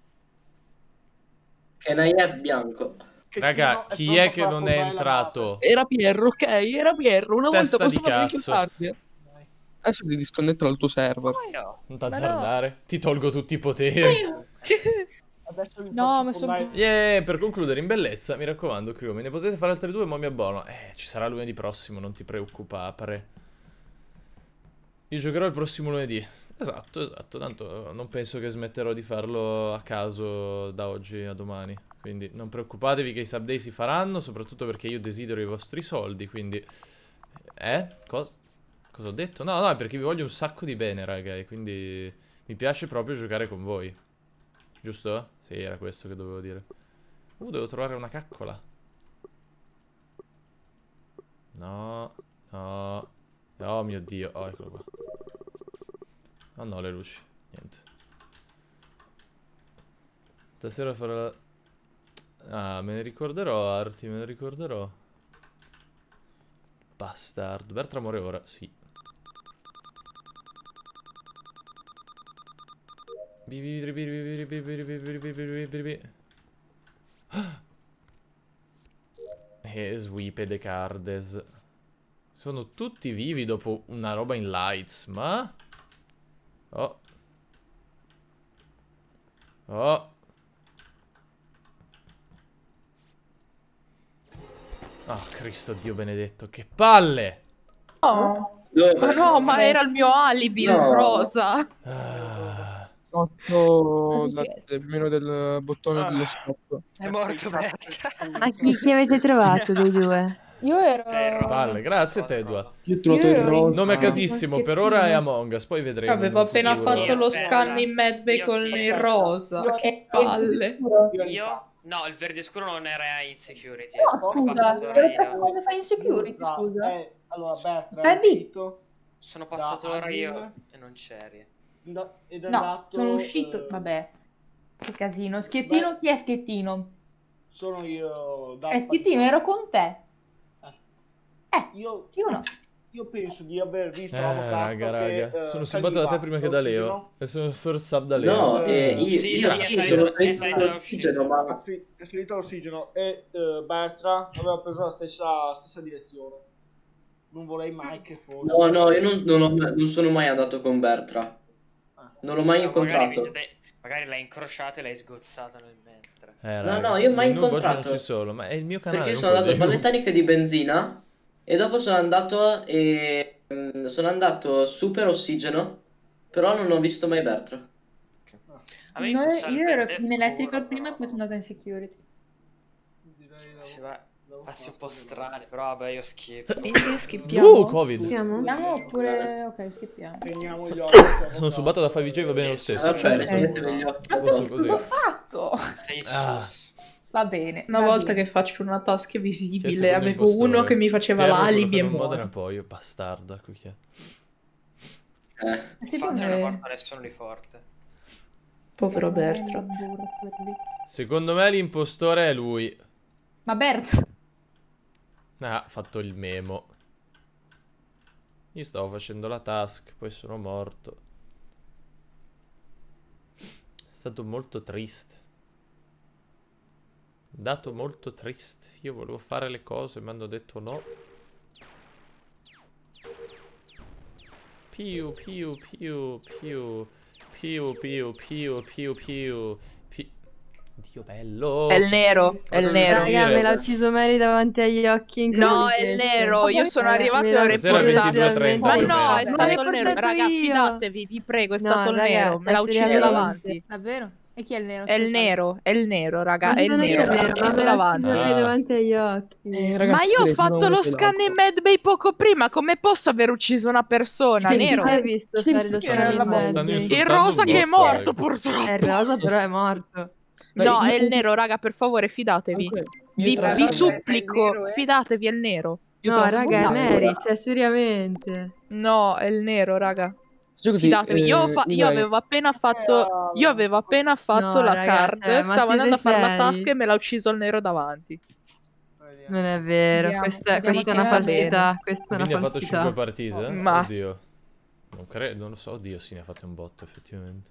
Speaker 7: Che Nayef bianco.
Speaker 2: Raga, chi è che non è entrato?
Speaker 20: Era Pierro, ok? Era Pierro, una
Speaker 2: Testa
Speaker 20: volta
Speaker 2: di
Speaker 20: posso fare
Speaker 2: cazzo.
Speaker 20: anche tardi. Adesso ti disconnetto dal tuo server.
Speaker 2: Non t'azzardare. Ti tolgo tutti i poteri.
Speaker 4: No, ma sono...
Speaker 2: Yeah, per concludere in bellezza, mi raccomando, Crew, me ne potete fare altre due, ma mi abbono. Eh, ci sarà lunedì prossimo, non ti preoccupare. Io giocherò il prossimo lunedì. Esatto, esatto, tanto non penso che smetterò di farlo a caso da oggi a domani. Quindi non preoccupatevi che i sub day si faranno, soprattutto perché io desidero i vostri soldi, quindi... Eh? Cosa? Cosa ho detto? No, no, è perché vi voglio un sacco di bene, raga, e quindi mi piace proprio giocare con voi. Giusto? Sì, era questo che dovevo dire. Uh, devo trovare una caccola. No, no. Oh mio Dio, oh, eccolo qua. Oh no, le luci, niente. Stasera farò la... Ah, me ne ricorderò, Arti, me ne ricorderò. Bastard. Bertram muore ora, sì. E Sweep de Cardes. Sono tutti vivi dopo una roba in lights, ma... Oh. Oh. Oh, Cristo Dio benedetto, che palle!
Speaker 6: Oh.
Speaker 7: Dove?
Speaker 6: Ma no, ma era il mio alibi,
Speaker 7: No.
Speaker 6: il rosa.
Speaker 20: Sotto il meno del bottone dello stop.
Speaker 21: È morto Bertra.
Speaker 19: Ma chi, chi avete trovato dei due?
Speaker 4: Io ero...
Speaker 2: Palle, grazie a te, Edua.
Speaker 20: Io ho trovato il rosa.
Speaker 2: Nome casissimo, per ora è Among Us, poi vedremo.
Speaker 6: Avevo
Speaker 2: nel
Speaker 6: appena
Speaker 2: futuro.
Speaker 6: fatto lo scan in Medbay con il rosa. Che palle.
Speaker 21: Io? No, il verde scuro non era in security.
Speaker 4: No,
Speaker 21: Sono
Speaker 4: scusa,
Speaker 21: passato
Speaker 4: ero
Speaker 21: ora
Speaker 4: proprio
Speaker 21: io.
Speaker 4: quando fai in security, scusa.
Speaker 9: Eh, allora, Bertra,
Speaker 4: Stai
Speaker 9: è
Speaker 4: lì.
Speaker 9: uscito
Speaker 21: Sono passato
Speaker 9: da
Speaker 21: ora io
Speaker 9: admin
Speaker 21: e non c'eri.
Speaker 9: da- ed è
Speaker 4: No,
Speaker 9: andato,
Speaker 4: sono uscito.
Speaker 9: eh,
Speaker 4: Vabbè. Che casino. Schiettino, chi è Schiettino?
Speaker 9: sono io da
Speaker 4: Eh, Schiettino, ero con te. Eh,
Speaker 9: io,
Speaker 4: sì o no?
Speaker 9: io penso di aver visto
Speaker 2: Eh,
Speaker 9: l'avvocato
Speaker 2: raga, raga.
Speaker 9: che, eh,
Speaker 2: Sono subato da te prima che da Leo. E sono first sub da Leo.
Speaker 7: No, eh, io,
Speaker 21: Sì,
Speaker 7: io
Speaker 21: sì,
Speaker 7: sì,
Speaker 21: è
Speaker 7: sono
Speaker 21: salito- è salito
Speaker 7: salito
Speaker 21: l'ossigeno,
Speaker 7: all'ossigeno, ma
Speaker 9: Sì, è salito l'ossigeno e eh, Bertra aveva preso la stessa, stessa direzione. Non vorrei mai che fosse.
Speaker 7: no, no, io non, non ho- non sono mai andato con Bertra. Non l'ho mai
Speaker 21: Magari, vi
Speaker 7: incontrato.
Speaker 21: siete- magari l'hai incrociato e l'hai sgozzato nel mentre.
Speaker 2: Eh,
Speaker 7: No,
Speaker 2: raga,
Speaker 7: no, io mai
Speaker 2: in Noob oggi
Speaker 7: incontrato.
Speaker 2: non ci sono, ma è il mio canale.
Speaker 7: Perché
Speaker 2: non
Speaker 7: sono andato a
Speaker 2: quello
Speaker 7: fare
Speaker 2: di
Speaker 7: le
Speaker 2: Noob.
Speaker 7: taniche di benzina e dopo sono andato e mm, sono andato super ossigeno, però non ho visto mai Bertra.
Speaker 21: A me
Speaker 4: Noi-
Speaker 21: incrociare il
Speaker 4: io ero
Speaker 21: verde
Speaker 4: in electrical
Speaker 21: scuro,
Speaker 4: prima e poi sono andata in security.
Speaker 21: Faceva passi un po' strani, però vabbè io skip.
Speaker 4: Quindi schippiamo.
Speaker 2: Uh, Covid.
Speaker 4: Schippiamo oppure... Ok, schippiamo.
Speaker 9: Teniamo gli occhi.
Speaker 2: Sono subato da five G, va bene lo stesso.
Speaker 7: Vabbè,
Speaker 2: Certo.
Speaker 7: tenetevi gli occhi.
Speaker 2: Posso così.
Speaker 4: Cosa ho fatto?
Speaker 21: Sei
Speaker 2: Ah.
Speaker 4: Va bene.
Speaker 6: Una
Speaker 4: va
Speaker 6: volta
Speaker 4: bene.
Speaker 6: che faccio una task
Speaker 2: Chi è il
Speaker 6: visibile,
Speaker 2: secondo
Speaker 6: avevo
Speaker 2: impostore?
Speaker 6: uno che mi faceva
Speaker 2: Piero, quello
Speaker 6: l'alibi
Speaker 2: che
Speaker 6: e
Speaker 2: non
Speaker 6: muore.
Speaker 2: modera poi, io bastardo, ecco chi è.
Speaker 7: Eh.
Speaker 4: Sì,
Speaker 21: Faccia
Speaker 4: vabbè.
Speaker 21: una porta nessuno di forte.
Speaker 6: Povero Bertra.
Speaker 2: Secondo me l'impostore è lui.
Speaker 4: Ma Berta...
Speaker 2: Ah, ha fatto il memo. Io stavo facendo la task, poi sono morto. È stato molto triste. Dato molto triste. Io volevo fare le cose, mi hanno detto no. Piu piu piu piu piu piu piu piu piu pi... Dio bello.
Speaker 6: È il nero, è il nero.
Speaker 19: Raga, me l'ha ucciso Mary davanti agli occhi. in
Speaker 6: No, è il
Speaker 19: communication.
Speaker 6: nero. Io sono
Speaker 19: Raga,
Speaker 6: arrivato
Speaker 19: me
Speaker 6: e ho
Speaker 19: l'ha
Speaker 2: Stasera
Speaker 6: riportato.
Speaker 2: ventidue e trenta
Speaker 6: Ma
Speaker 2: per
Speaker 6: no,
Speaker 2: me.
Speaker 6: è
Speaker 19: Ma l'ho
Speaker 6: stato il nero.
Speaker 19: riportato
Speaker 6: Raga,
Speaker 19: io.
Speaker 6: fidatevi, vi prego, è
Speaker 19: No,
Speaker 6: stato il
Speaker 19: raga,
Speaker 6: nero. Me l'ha
Speaker 19: ma
Speaker 6: ucciso
Speaker 19: seriamente.
Speaker 6: davanti.
Speaker 4: Davvero? E chi è il nero?
Speaker 6: È il
Speaker 4: Aspetta.
Speaker 6: nero, è il nero, raga,
Speaker 19: Ma
Speaker 6: è il
Speaker 19: non è
Speaker 6: nero. Me l'ha
Speaker 19: vero,
Speaker 6: ucciso
Speaker 19: me l'ha
Speaker 6: davanti.
Speaker 19: ucciso
Speaker 2: Ah.
Speaker 19: davanti agli occhi.
Speaker 20: Eh,
Speaker 6: Ma
Speaker 20: ragazzi,
Speaker 6: io ho
Speaker 20: prego,
Speaker 6: fatto
Speaker 20: non
Speaker 6: lo
Speaker 20: avete
Speaker 6: scan
Speaker 20: l'altro.
Speaker 6: in Medbay poco prima. Come posso aver ucciso una persona?
Speaker 19: Sì,
Speaker 6: Nero.
Speaker 19: chi hai visto fare lo
Speaker 6: Era
Speaker 19: scan
Speaker 6: la
Speaker 19: in
Speaker 6: bossa.
Speaker 2: Stanno
Speaker 19: Medbay?
Speaker 2: insultando
Speaker 6: Il rosa
Speaker 2: un
Speaker 6: che è
Speaker 2: botto,
Speaker 6: morto,
Speaker 2: raga.
Speaker 6: purtroppo.
Speaker 19: È il rosa, però è morto.
Speaker 6: No,
Speaker 20: Beh,
Speaker 6: è
Speaker 20: io-
Speaker 6: il nero, raga, per favore, fidatevi.
Speaker 20: Comunque, io
Speaker 6: Vi,
Speaker 20: tra
Speaker 6: vi
Speaker 20: l'altro-
Speaker 6: supplico, fidatevi, è il nero.
Speaker 20: Io
Speaker 19: No,
Speaker 20: tra l'altro
Speaker 19: raga, è
Speaker 20: sono-
Speaker 19: Mary, cioè seriamente.
Speaker 6: No, è il nero, raga.
Speaker 20: Cioè così,
Speaker 6: Fidatevi, io, ho
Speaker 20: eh,
Speaker 6: fa-
Speaker 20: io
Speaker 6: io
Speaker 20: dai,
Speaker 6: avevo appena fatto, io avevo appena fatto
Speaker 19: No,
Speaker 6: la
Speaker 19: raga,
Speaker 6: card,
Speaker 19: cioè, ma
Speaker 6: stavo
Speaker 19: siete
Speaker 6: andando a fare la
Speaker 19: seri?
Speaker 6: task e me l'ha ucciso il nero davanti.
Speaker 19: Non è vero,
Speaker 4: Vediamo,
Speaker 19: questa,
Speaker 4: vediamo
Speaker 19: questa è
Speaker 6: se
Speaker 19: una
Speaker 6: sta
Speaker 19: falsità. Questa è una
Speaker 2: Quindi ha fatto
Speaker 19: falsità.
Speaker 2: cinque partite?
Speaker 6: Ma-
Speaker 2: Oddio. Non credo, non lo so. Oddio, sì, ne ha fatte un botto, effettivamente.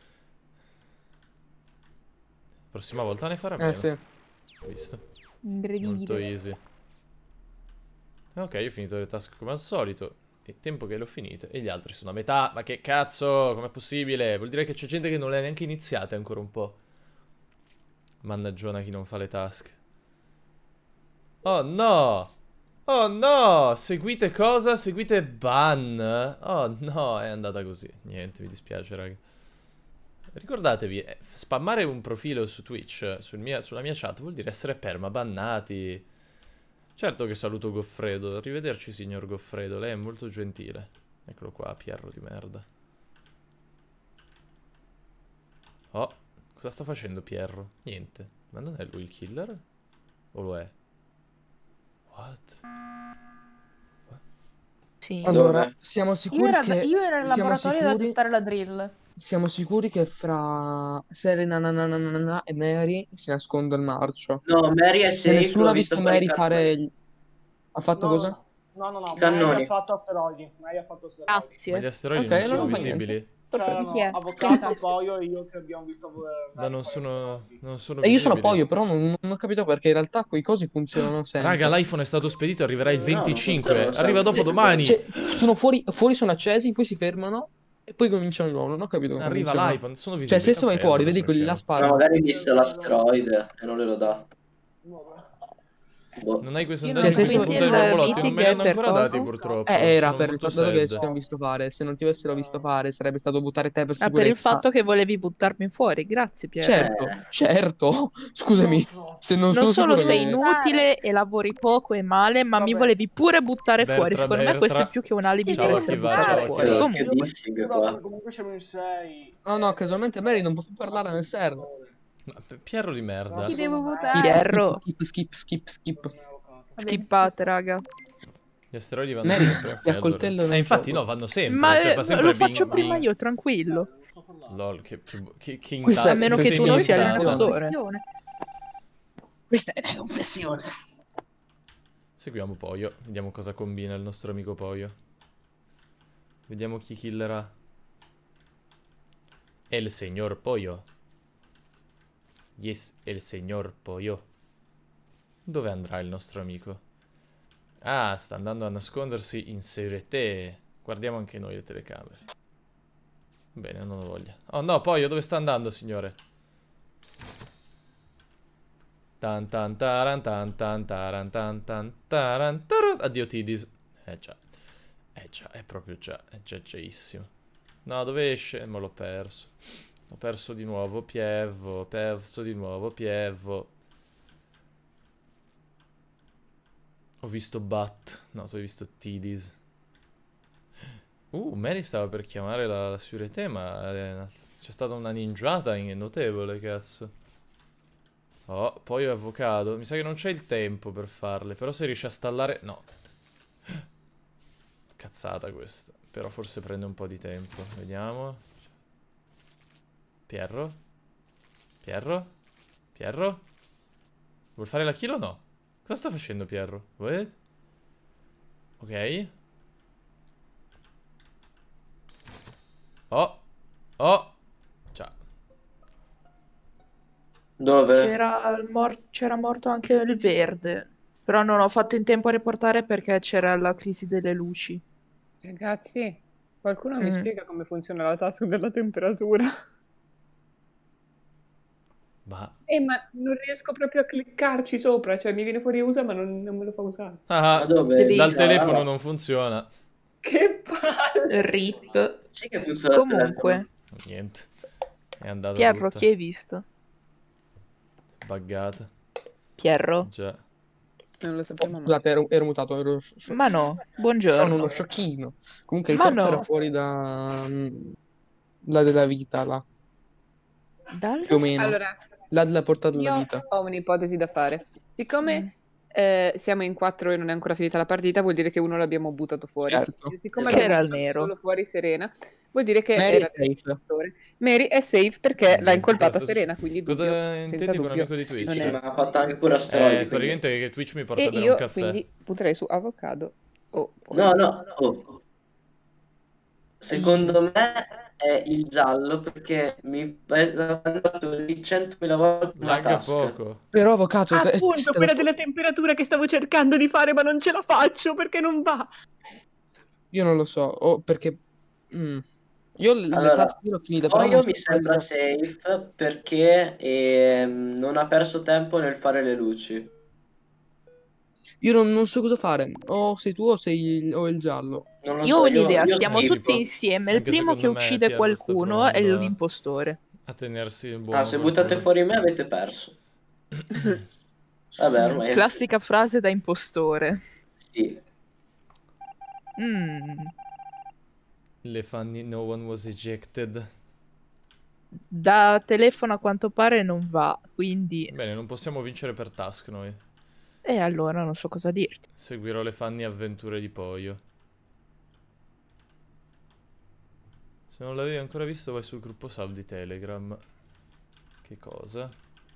Speaker 2: Prossima volta ne farà meno.
Speaker 20: Eh sì.
Speaker 2: Visto?
Speaker 4: Incredibile.
Speaker 2: Molto easy. Ok, io ho finito le task come al solito. Sì, tempo che l'ho finito. E gli altri sono a metà. Ma che cazzo, com'è possibile? Vuol dire che c'è gente che non le ha neanche iniziate ancora un po'. Mannaggiona chi non fa le task. Oh no! Oh no! Seguite cosa? Seguite ban. Oh no, è andata così. Niente, mi dispiace, raga. Ricordatevi, eh, spammare un profilo su Twitch, sul mia, sulla mia chat, vuol dire essere permabannati. Certo che saluto Goffredo. Arrivederci, signor Goffredo. Lei è molto gentile. Eccolo qua, Pierro di merda. Oh, cosa sta facendo Pierro? Niente. Ma non è lui il killer? O lo è? What?
Speaker 6: Sì.
Speaker 20: Allora, siamo
Speaker 4: Io
Speaker 20: sicuri
Speaker 4: ero,
Speaker 20: che...
Speaker 4: io ero in
Speaker 20: siamo
Speaker 4: laboratorio ad
Speaker 20: sicuri...
Speaker 4: aggiustare la drill.
Speaker 20: Siamo sicuri che fra Serena na na na na na e Mary si nasconde il marcio.
Speaker 7: No, Mary è
Speaker 20: E
Speaker 7: safe,
Speaker 20: nessuno
Speaker 7: l'ho
Speaker 20: ha visto
Speaker 7: visto fare i
Speaker 20: Mary fare... il- Ha fatto
Speaker 9: No,
Speaker 20: cosa?
Speaker 9: No, no, no,
Speaker 7: I cannoni.
Speaker 9: Mary ha fatto asteroidi. Mary ha fatto asteroidi.
Speaker 2: Ma
Speaker 6: Grazie.
Speaker 2: gli asteroidi
Speaker 20: Ok,
Speaker 2: non
Speaker 20: allora
Speaker 2: sono
Speaker 20: non fa
Speaker 2: visibili.
Speaker 20: niente. Perfetto.
Speaker 9: C'erano
Speaker 4: Chi è?
Speaker 9: avvocato, Poio e io che abbiamo visto. eh,
Speaker 2: Ma non sono, non sono
Speaker 20: E io sono
Speaker 2: visibili.
Speaker 20: Poio, però non, non ho capito perché in realtà quei cosi funzionano sempre.
Speaker 2: Raga, l'iPhone è stato spedito, arriverà il
Speaker 7: No, non
Speaker 2: venticinque.
Speaker 7: funziona,
Speaker 2: Arriva dopo
Speaker 20: Cioè,
Speaker 2: domani.
Speaker 20: cioè, sono fuori, fuori sono accesi, poi si fermano e poi cominciano di nuovo. Non ho capito come
Speaker 2: Arriva
Speaker 20: funziona.
Speaker 2: l'iPhone, sono
Speaker 20: Cioè,
Speaker 2: visibili.
Speaker 20: se adesso vai
Speaker 2: Ok,
Speaker 20: fuori,
Speaker 2: allora
Speaker 20: vedi quelli là
Speaker 2: facciamo.
Speaker 7: Però
Speaker 20: sparano.
Speaker 7: magari visse l'asteroide e non le lo dà. Boh.
Speaker 2: Non hai quei
Speaker 6: Io
Speaker 2: sondaggi
Speaker 6: non
Speaker 20: Cioè,
Speaker 2: che
Speaker 20: se
Speaker 2: sul
Speaker 20: so-
Speaker 2: punto
Speaker 6: il
Speaker 2: dei complotti, non
Speaker 6: meeting
Speaker 2: me li
Speaker 6: è
Speaker 2: hanno
Speaker 6: per
Speaker 2: ancora
Speaker 6: cosa?
Speaker 2: dati purtroppo.
Speaker 20: Eh, era
Speaker 2: Sono
Speaker 20: per il
Speaker 2: molto
Speaker 20: fatto che
Speaker 2: sad.
Speaker 20: ci abbiamo visto fare. Se non ti avessero visto fare, sarebbe stato buttare te per
Speaker 6: Ah, per il
Speaker 20: sicurezza.
Speaker 6: fatto che volevi buttarmi fuori. Grazie, Piero.
Speaker 20: Certo,
Speaker 7: Eh.
Speaker 20: certo. Scusami, se non,
Speaker 6: Non
Speaker 20: sono
Speaker 6: solo
Speaker 20: sicuro
Speaker 6: sei
Speaker 20: che...
Speaker 6: inutile e lavori poco e male, ma mi
Speaker 9: Vabbè.
Speaker 6: volevi pure buttare
Speaker 2: Bertra,
Speaker 6: fuori. Secondo me questo è
Speaker 2: Bertra.
Speaker 6: più che un alibi
Speaker 2: Ciao
Speaker 6: per
Speaker 2: a
Speaker 6: essere
Speaker 2: chi va,
Speaker 6: buttato
Speaker 2: ciao a chi
Speaker 6: fuori.
Speaker 2: va.
Speaker 7: Che
Speaker 6: Comunque,
Speaker 7: dissing qua.
Speaker 9: Comunque siamo in sei.
Speaker 20: No, no, casualmente Mary non può più parlare nel server.
Speaker 2: Ma Pierro di merda.
Speaker 4: Chi devo votare?
Speaker 6: Piero,
Speaker 20: Skip, skip, skip, skip.
Speaker 6: skippate, raga.
Speaker 2: Gli asteroidi vanno
Speaker 20: Mary,
Speaker 2: sempre.
Speaker 20: ti
Speaker 2: ok, allora.
Speaker 20: accoltellano
Speaker 2: Eh,
Speaker 20: il
Speaker 2: infatti
Speaker 20: fuoco.
Speaker 2: no, vanno sempre.
Speaker 6: Ma
Speaker 2: Cioè,
Speaker 6: eh,
Speaker 2: fa sempre
Speaker 6: lo
Speaker 2: bing,
Speaker 6: faccio prima
Speaker 2: bing.
Speaker 6: io, tranquillo.
Speaker 2: Lol, che, che, che, che
Speaker 20: Questa
Speaker 2: inta-
Speaker 20: è-
Speaker 6: A meno che tu
Speaker 20: segno
Speaker 6: non sia
Speaker 20: intanto.
Speaker 6: l'impostore.
Speaker 20: Questa è una confessione.
Speaker 2: Seguiamo Poio. Vediamo cosa combina il nostro amico Poio. Vediamo chi killerà. El signor Poio. Yes, el signor Poio. Dove andrà il nostro amico? Ah, sta andando a nascondersi in segreté. Guardiamo anche noi le telecamere. Bene, non ho voglia. Oh no, Poio, dove sta andando, signore? Tan tan taran tan tan taran tan tan taran taran. Addio Tidis. Eh già. Eh già, è proprio già. È già giaissimo. No, dove esce? Ma l'ho perso. Ho perso di nuovo Pievvo. Ho perso di nuovo Pievvo. Ho visto Bat. No, tu hai visto Tidis. Uh, Mary stava per chiamare la, la Surete, ma eh, c'è stata una ninjata in- notevole, cazzo. Oh, poi ho avvocato. Mi sa che non c'è il tempo per farle. Però se riesce a stallare... No. Cazzata questa. Però forse prende un po' di tempo. Vediamo. Pierro? Pierro? Pierro? Vuol fare la kill o no? Cosa sta facendo Pierro? What? Ok. Oh. Oh. Ciao.
Speaker 7: Dove?
Speaker 6: C'era il mor- c'era morto anche il verde. Però non ho fatto in tempo a riportare perché c'era la crisi delle luci.
Speaker 17: Ragazzi, qualcuno mi
Speaker 6: Mm.
Speaker 17: spiega come funziona la task della temperatura?
Speaker 2: Ma...
Speaker 17: Eh, ma non riesco proprio a cliccarci sopra, cioè mi viene fuori usa ma non, non me lo fa usare.
Speaker 2: Ah,
Speaker 7: Ma dove?
Speaker 6: Devi-
Speaker 2: dal
Speaker 7: Ah,
Speaker 2: telefono
Speaker 7: no.
Speaker 2: non funziona.
Speaker 17: Che palle!
Speaker 6: Rip.
Speaker 7: Sì che funziona il
Speaker 6: Comunque,
Speaker 7: telefono.
Speaker 2: Niente. È andata
Speaker 6: Pierro,
Speaker 2: tutta
Speaker 6: chi hai visto?
Speaker 2: buggata.
Speaker 6: Pierro?
Speaker 2: Già.
Speaker 17: Non lo sappiamo mai.
Speaker 20: Scusate, ero, ero mutato, ero sci- sci-
Speaker 6: Ma no,
Speaker 20: sono
Speaker 6: buongiorno.
Speaker 20: uno sciocchino. Comunque il
Speaker 6: Ma
Speaker 20: corpo
Speaker 6: no.
Speaker 20: era fuori da... mm, là della vita, là,
Speaker 6: Dal?
Speaker 20: più o meno.
Speaker 17: Allora,
Speaker 20: Là della porta della
Speaker 17: io
Speaker 20: vita.
Speaker 17: ho un'ipotesi da fare. Siccome
Speaker 6: Mm.
Speaker 17: eh, siamo in quattro e non è ancora finita la partita, vuol dire che uno l'abbiamo buttato fuori.
Speaker 20: Certo.
Speaker 17: E siccome
Speaker 6: Che
Speaker 17: abbiamo
Speaker 6: era il
Speaker 17: buttato
Speaker 6: nero.
Speaker 17: solo fuori Serena, vuol dire che
Speaker 20: Mary
Speaker 17: era
Speaker 20: è safe.
Speaker 17: il Mary è safe perché l'ha incolpata
Speaker 2: Cosa-
Speaker 17: Serena, quindi dubbio,
Speaker 2: Cosa
Speaker 17: senza
Speaker 2: intendi con
Speaker 17: dubbio.
Speaker 2: amico di Twitch?
Speaker 17: non
Speaker 7: Sì,
Speaker 17: è-
Speaker 7: ma ha fatto anche pure
Speaker 2: Eh,
Speaker 7: asteroidi. quindi-
Speaker 2: praticamente che Twitch mi porta
Speaker 17: E
Speaker 2: a bere
Speaker 17: io
Speaker 2: un caffè.
Speaker 17: quindi punterei su avocado. o
Speaker 7: No, no, oh. Secondo me è il giallo perché mi ha andato lì centomila volte una
Speaker 2: Lagga
Speaker 7: task.
Speaker 2: poco.
Speaker 20: Però avvocato... te-
Speaker 17: Appunto,
Speaker 20: stava
Speaker 17: quella
Speaker 20: fu-
Speaker 17: della temperatura che stavo cercando di fare, ma non ce la faccio perché non va.
Speaker 20: Io non lo so, o perché... mm. Io le, le
Speaker 7: Allora,
Speaker 20: task l'ho finite, però
Speaker 7: Oio
Speaker 20: non so
Speaker 7: mi
Speaker 20: come
Speaker 7: sembra
Speaker 20: fare.
Speaker 7: safe perché ehm, non ha perso tempo nel fare le luci.
Speaker 20: Io non, non so cosa fare. O sei tu o sei il, o il giallo.
Speaker 7: Non lo
Speaker 6: Io
Speaker 7: so,
Speaker 6: ho
Speaker 7: io,
Speaker 6: un'idea,
Speaker 7: io
Speaker 6: stiamo
Speaker 7: skip.
Speaker 6: tutti insieme. Il
Speaker 2: Anche
Speaker 6: primo che
Speaker 2: secondo me
Speaker 6: uccide
Speaker 2: Pierro sta
Speaker 6: qualcuno è
Speaker 2: provando a-
Speaker 6: l'impostore.
Speaker 2: A tenersi
Speaker 7: Ah,
Speaker 2: buono
Speaker 7: se buttate
Speaker 2: qualcuno.
Speaker 7: fuori me avete perso. Vabbè, ormai...
Speaker 6: Classica frase da impostore.
Speaker 7: Sì.
Speaker 6: Mm.
Speaker 2: Le funny no one was ejected.
Speaker 6: Da telefono a quanto pare non va, quindi...
Speaker 2: Bene, non possiamo vincere per task noi.
Speaker 6: E allora non so cosa dirti.
Speaker 2: Seguirò le funny avventure di Poio. Se non l'avevi ancora visto vai sul gruppo sub di Telegram. Che cosa?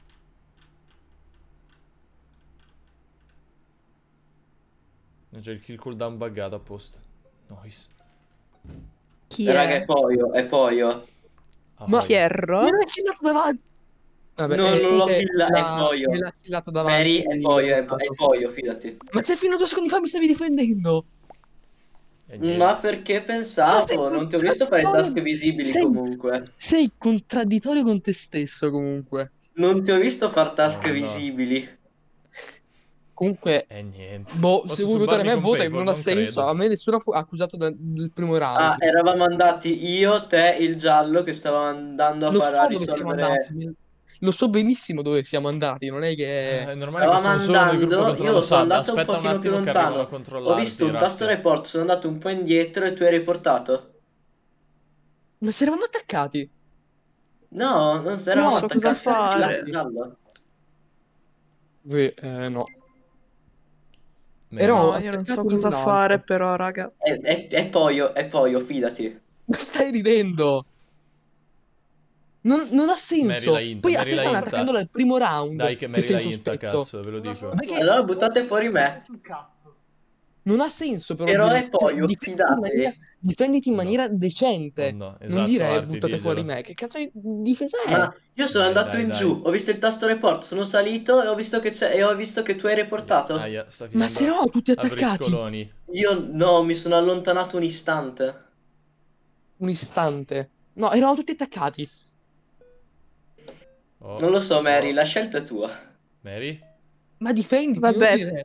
Speaker 2: C'è il kill cooldown buggato apposta. Nice.
Speaker 6: Chi
Speaker 7: Eh, raga,
Speaker 6: è?
Speaker 7: è Poio, è Poio.
Speaker 6: Ma Pierro?
Speaker 20: Me l'hai killato davanti! Vabbè,
Speaker 7: No,
Speaker 20: eh,
Speaker 7: non l'ho
Speaker 20: eh,
Speaker 7: killato, è
Speaker 20: la-
Speaker 7: Poio.
Speaker 20: Me l'ha killato davanti.
Speaker 7: Mary è Poio, è, è Poio, fidati.
Speaker 20: Ma se fino a due secondi fa mi stavi difendendo!
Speaker 7: Ma perché pensavo? Non ti ho visto fare task visibili
Speaker 20: sei-
Speaker 7: comunque.
Speaker 20: Sei contraddittorio con te stesso comunque.
Speaker 7: Non ti ho visto far task
Speaker 2: Oh, no.
Speaker 7: visibili.
Speaker 20: Comunque,
Speaker 2: Eh niente.
Speaker 20: boh,
Speaker 2: Posso
Speaker 20: se vuoi votare me,
Speaker 2: subarmi con
Speaker 20: vota,
Speaker 2: PayPal?
Speaker 20: non ha
Speaker 2: Non
Speaker 20: senso.
Speaker 2: credo.
Speaker 20: A me nessuno fu accusato da- del primo round.
Speaker 7: Ah, eravamo andati io, te, il giallo che stava andando a
Speaker 20: Lo
Speaker 7: fare
Speaker 20: so
Speaker 7: a
Speaker 20: dove siamo
Speaker 7: risolvere.
Speaker 20: andati. Lo so benissimo dove siamo andati. Non è che.
Speaker 2: È normale che sono
Speaker 7: Stavamo
Speaker 2: solo nel gruppo
Speaker 7: andando,
Speaker 2: controllo
Speaker 7: io sono
Speaker 2: sub.
Speaker 7: andato un
Speaker 2: Aspetta un
Speaker 7: pochino più
Speaker 2: attimo che arrivano a
Speaker 7: lontano. Ho
Speaker 2: controllarti.
Speaker 7: visto un tasto
Speaker 2: Raffia.
Speaker 7: report, sono andato un po' indietro e tu eri portato.
Speaker 20: Ma se eravamo attaccati.
Speaker 7: No, non si eravamo
Speaker 6: Non so cosa
Speaker 7: attaccati al
Speaker 6: fare.
Speaker 7: giallo.
Speaker 20: Sì, eh, no.
Speaker 2: Bene.
Speaker 20: Eravamo
Speaker 6: No, io non so
Speaker 20: attaccati
Speaker 6: cosa
Speaker 20: l'un
Speaker 6: fare
Speaker 20: l'altro.
Speaker 6: però, raga.
Speaker 7: È, è, è Poio, è Poio, fidati.
Speaker 20: Ma stai ridendo? Non, non ha
Speaker 2: Mary
Speaker 20: senso.
Speaker 2: la inta,
Speaker 20: Poi a
Speaker 2: Mary
Speaker 20: te
Speaker 2: la
Speaker 20: stanno
Speaker 2: inta.
Speaker 20: attaccando dal primo round.
Speaker 2: Dai che
Speaker 20: che
Speaker 2: Mary
Speaker 20: sei
Speaker 2: la inta,
Speaker 20: sospetto.
Speaker 2: cazzo, ve lo dico.
Speaker 20: Perché
Speaker 7: Allora buttate fuori me.
Speaker 20: non ha senso però
Speaker 7: Però
Speaker 20: dire-
Speaker 7: è Poio,
Speaker 20: difenditi in
Speaker 7: fidate.
Speaker 20: maniera, difenditi in maniera decente.
Speaker 2: Oh no,
Speaker 20: non
Speaker 2: esatto,
Speaker 20: dire
Speaker 2: Arti,
Speaker 20: buttate fuori
Speaker 2: diglielo.
Speaker 20: me. Che cazzo di difesa è?
Speaker 7: Ma io sono
Speaker 2: Dai,
Speaker 7: andato
Speaker 2: dai,
Speaker 7: in
Speaker 2: dai.
Speaker 7: giù, ho visto il tasto report, sono salito e ho visto che, c'è, e ho visto che tu eri portato.
Speaker 2: Aia, sta
Speaker 20: Ma
Speaker 2: finendo
Speaker 20: se eravamo tutti
Speaker 2: a
Speaker 20: attaccati.
Speaker 2: briscoloni.
Speaker 7: Io no, mi sono allontanato un istante.
Speaker 20: Un istante. No, eravamo tutti attaccati.
Speaker 2: Oh,
Speaker 7: Non lo so, Mary,
Speaker 2: oh.
Speaker 7: la scelta è tua.
Speaker 2: Mary?
Speaker 20: Ma difenditi,
Speaker 6: Vabbè.
Speaker 20: non dire.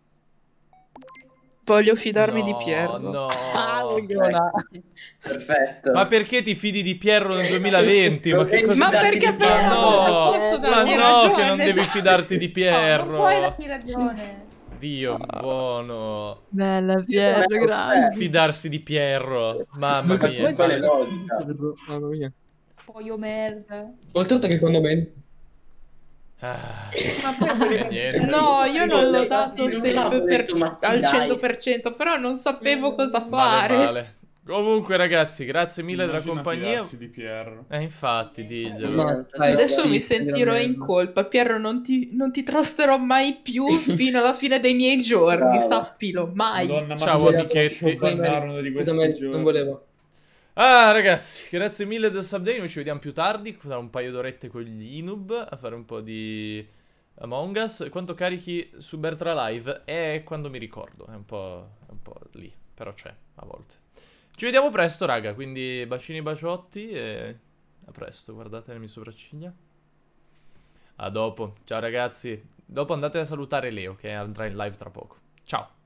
Speaker 6: Voglio fidarmi
Speaker 2: No,
Speaker 6: di Pierro.
Speaker 2: no.
Speaker 20: Ah, minchiona.
Speaker 7: Perfetto.
Speaker 2: Ma perché ti fidi di Pierro nel duemilaventi? Ma che cosa...
Speaker 4: Ma perché però
Speaker 2: Ma no,
Speaker 4: non posso
Speaker 2: ma
Speaker 4: dargli
Speaker 2: no,
Speaker 4: ragione,
Speaker 2: che non devi
Speaker 4: dai.
Speaker 2: fidarti di
Speaker 4: No, non puoi
Speaker 2: Pierro.
Speaker 4: darmi ragione.
Speaker 2: Dio buono.
Speaker 19: Bella Pierro,
Speaker 7: Eh,
Speaker 19: grazie.
Speaker 2: Fidarsi di Pierro. Mamma
Speaker 20: Ma
Speaker 2: mia.
Speaker 7: Quale logica?
Speaker 20: Mamma mia.
Speaker 4: Poi io merda.
Speaker 20: Oltretutto che quando me.
Speaker 2: Ah,
Speaker 4: Ma poi
Speaker 2: eh, niente.
Speaker 4: no, io non l'ho dato
Speaker 7: Non
Speaker 4: safe
Speaker 7: l'avevo
Speaker 4: per-
Speaker 7: detto, ma
Speaker 4: al
Speaker 7: dai.
Speaker 4: cento per cento, però non sapevo cosa
Speaker 2: Vale,
Speaker 4: fare.
Speaker 2: vale. Comunque ragazzi, grazie mille della
Speaker 8: Immagina
Speaker 2: compagnia.
Speaker 8: fidarsi di Pierro.
Speaker 2: Eh infatti, diglielo.
Speaker 20: Ma dai,
Speaker 4: Adesso
Speaker 20: sì,
Speaker 4: mi sentirò in
Speaker 20: veramente.
Speaker 4: colpa. Pierro, non ti, non ti trusterò mai più fino alla fine dei miei giorni,
Speaker 7: Brava.
Speaker 4: sappilo, mai.
Speaker 8: Madonna, ma
Speaker 2: Ciao,
Speaker 8: tu
Speaker 2: amichetti.
Speaker 8: bandare uno di
Speaker 20: Da me
Speaker 8: questi giorni.
Speaker 20: non volevo.
Speaker 2: Ah ragazzi, grazie mille del subday. Noi ci vediamo più tardi, tra un paio d'orette con gli Inub a fare un po' di Among Us. Quanto carichi su Bertra Live è quando mi ricordo, è un po', è un po' lì, però c'è a volte. Ci vediamo presto raga, quindi bacini baciotti e a presto, guardate le mie sopracciglia. A dopo, ciao ragazzi. Dopo andate a salutare Leo che andrà in live tra poco. Ciao.